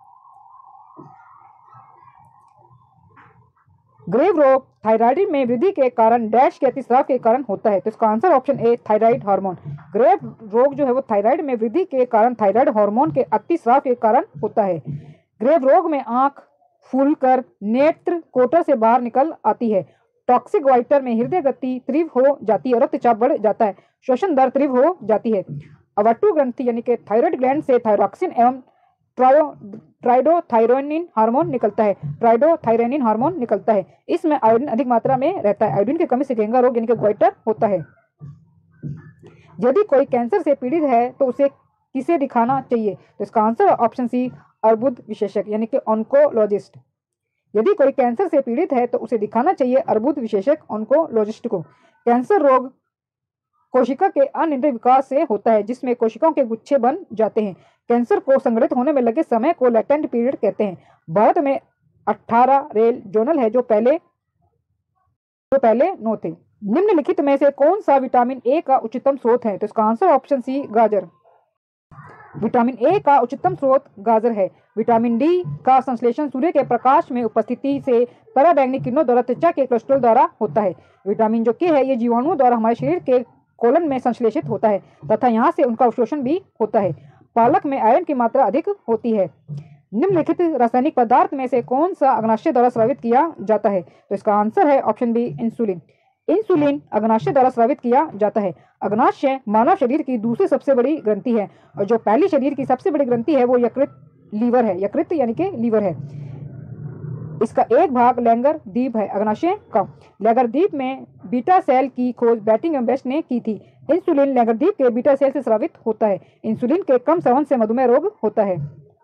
ग्रेव रोग थायराइड में वृद्धि के कारण डैश के अतिस्राव के कारण होता है। तो इसका answer option A thyroid hormone. Graves रोग जो है वो थायराइड में वृद्धि के कारण थायराइड हार्मोन के अतिस्राव के कारण होता है। ग्रेव रोग में आंख फूलकर नेत्र कोटर से बाहर निकल आती है। टॉक्सिक गोइटर में हृदय गति तीव्र हो जाती है, रक्तचाप बढ़ जाता है, श्वसन दर तीव्र हो जाती है। अवटु ग्रंथि यानी कि थायराइड ग्लैंड से थायरॉक्सिन एवं ट्राइडोथायरोनिन हार्मोन निकलता है। ट्राइडोथायरोनिन हार्मोन निकलता है। इसमें आयोडीन अधिक मात्रा में रहता है। आयोडीन की कमी से घेंगा रोग यानी कि गोइटर होता है। यदि कोई कैंसर से पीड़ित है तो उसे किसे दिखाना चाहिए? तो इसका आंसर ऑप्शन सी अर्बुद विशेषज्ञ यानी कि ऑन्कोलॉजिस्ट। यदि कोई कैंसर से पीड़ित है तो उसे दिखाना चाहिए अर्बुद विशेषज्ञ ऑन्कोलॉजिस्ट को। कैंसर रोग कोशिका के अनियंत्रित विकास से होता है जिसमें कोशिकाओं के गुच्छे बन जाते हैं। कैंसर को संगठित होने में लगे समय को लेटेंट पीरियड कहते हैं। भारत में 18 रेल जोनल है जो पहले 9 थे। निम्नलिखित में से कौन सा विटामिन ए का उच्चतम स्रोत है? तो इसका आंसर ऑप्शन सी गाजर। विटामिन ए का उच्चतम स्रोत गाजर है। विटामिन डी का संश्लेषण सूर्य के प्रकाश में उपस्थिति से पराबैंगनी किरणों द्वारा त्वचा के कोलेस्ट्रॉल द्वारा होता है। विटामिन जो के है ये जीवाणुओं द्वारा हमारे शरीर के कोलन में संश्लेषित होता है तथा यहाँ से उनका अवशोषण भी होता है। पालक में आयरन की मात्रा अधिक होती है। निम्नलिखित रासायनिक पदार्थ में से कौन सा अग्नाशय द्वारा स्रावित किया जाता है? तो इसका आंसर है ऑप्शन बी इंसुलिन। इंसुलिन अग्नाशय द्वारा स्रावित किया जाता है। अग्नाशय मानव शरीर की दूसरी सबसे बड़ी ग्रंथि है और जो पहली शरीर की सबसे बड़ी ग्रंथि है वो यकृत लीवर है। यकृत यानी कि लीवर है। इसका एक भाग लैंगर द्वीप है अग्नाशय का। लैंगर द्वीप में बीटा सेल की खोज बैटिंग एवं बेस्ट ने की थी। इंसुलिन लैंगर द्वीप के बीटा सेल से स्रावित होता है। इंसुलिन के कम सेवन से मधुमेह रोग होता है।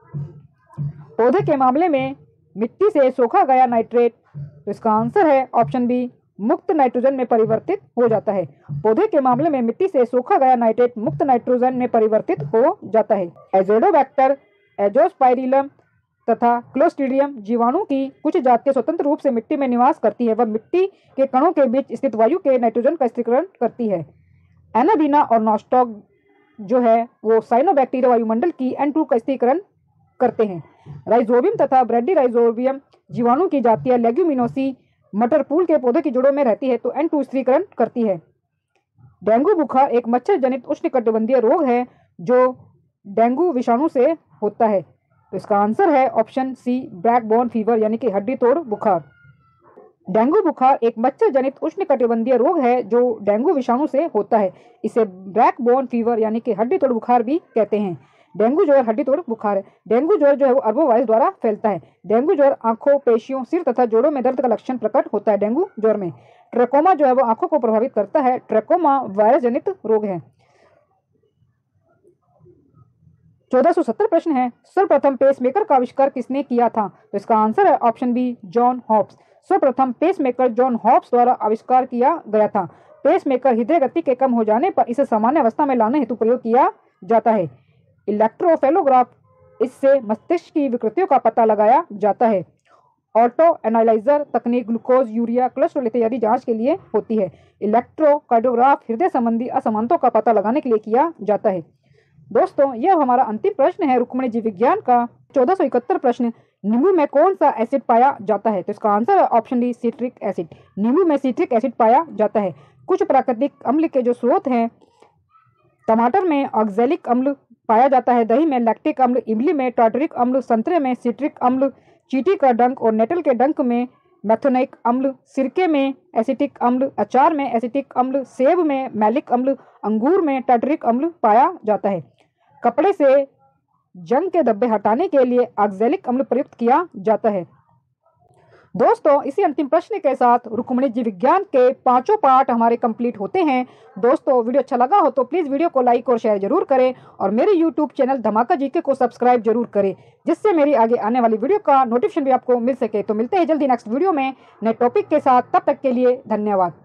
पौधे के मामले में मिट्टी से सोखा गया नाइट्रेट, तो इसका आंसर है ऑप्शन बी मुक्त नाइट्रोजन में परिवर्तित हो जाता है। पौधे के मामले में मिट्टी से सोखा गया नाइट्रेट मुक्त नाइट्रोजन में परिवर्तित हो जाता है। एजोडोबैक्टर, एजोस्पाइरिलम तथा क्लोस्ट्रीडियम जीवाणु की कुछ जातियां स्वतंत्र रूप से मिट्टी में निवास करती है। वह मिट्टी के कणों के बीच स्थित वायु के नाइट्रोजन का स्थिरीकरण करती है। एनाबीना और नॉस्टॉक जो है वो साइनोबैक्टीरिया वायुमंडल की N2 का स्थिरीकरण करते हैं। राइजोबियम तथा ब्रेडिराइजोबियम जीवाणु की जातियां लेग्यूमिनोसी मटर फूल के पौधे की जड़ों में रहती है तो N2 स्थिरीकरण करती है। डेंगू बुखार एक मच्छर जनित उष्णकटिबंधीय रोग है जो डेंगू विषाणु से होता है। तो इसका आंसर है ऑप्शन सी बैकबोन फीवर यानी कि हड्डी तोड़ बुखार। डेंगू बुखार एक मच्छर जनित उष्णकटिबंधीय रोग है जो डेंगू विषाणु से होता है। इसे बैकबोन फीवर यानी कि हड्डी तोड़ बुखार भी कहते हैं। डेंगू ज्वर हड्डी तोड़ बुखार है। डेंगू ज्वर जो है वो अरबोवायरस द्वारा फैलता है। डेंगू ज्वर आंखों, पेशियों, सिर तथा जोड़ों में दर्द का लक्षण प्रकट होता है। डेंगू ज्वर में ट्रेकोमा जो है वो आंखों को प्रभावित करता है। ट्रेकोमा वायरस जनित रोग है। 1470 प्रश्न है, सर्वप्रथम पेसमेकर का आविष्कार किसने किया था? तो इसका आंसर है ऑप्शन बी, जॉन हॉब्स। सर्वप्रथम पेसमेकर जॉन हॉब्स द्वारा आविष्कार किया गया था। पेसमेकर हृदय गति के कम हो जाने पर इसे सामान्य अवस्था में लाने हेतु प्रयोग किया जाता है। इलेक्ट्रोफेलोग्राफ, इससे मस्तिष्क की विकृतियों का पता लगाया जाता है। ऑटो एनालाइजर तकनीक ग्लूकोज, यूरिया, कोलेस्ट्रॉल इत्यादि जांच के लिए होती है। इलेक्ट्रोकार्डियोग्राफ हृदय संबंधी असमानताओं का पता लगाने के लिए किया जाता है। दोस्तों, यह हमारा अंतिम प्रश्न है रुक्मिणी जीव विज्ञान का 1471 प्रश्न, नींबू में कौन सा एसिड पाया जाता है? तो इसका आंसर है ऑप्शन डी, सिट्रिक एसिड। नींबू में सिट्रिक एसिड पाया जाता है। कुछ प्राकृतिक अम्ल के जो स्रोत हैं, टमाटर में ऑक्जेलिक अम्ल पाया जाता है, दही में लैक्टिक अम्ल, इमली में टार्टरिक अम्ल, संतरे में सिट्रिक अम्ल, चींटी का डंक और नेटल के डंक में मैथोनिक अम्ल, सिरके में एसिटिक अम्ल, अचार में एसिटिक अम्ल, सेब में मैलिक अम्ल, अंगूर में टार्टरिक अम्ल पाया जाता है। कपड़े से जंग के धब्बे हटाने के लिए ऑक्जेलिक अम्ल प्रयुक्त किया जाता है। दोस्तों, इसी अंतिम प्रश्न के साथ रुक्मिणी जीव विज्ञान के 5 पार्ट हमारे कंप्लीट होते हैं। दोस्तों, वीडियो अच्छा लगा हो तो प्लीज वीडियो को लाइक और शेयर जरूर करें और मेरे यूट्यूब चैनल धमाका जीके को सब्सक्राइब जरूर करें, जिससे मेरी आगे आने वाली वीडियो का नोटिफिकेशन भी आपको मिल सके। तो मिलते हैं जल्दी नेक्स्ट वीडियो में नए टॉपिक के साथ। तब तक के लिए धन्यवाद।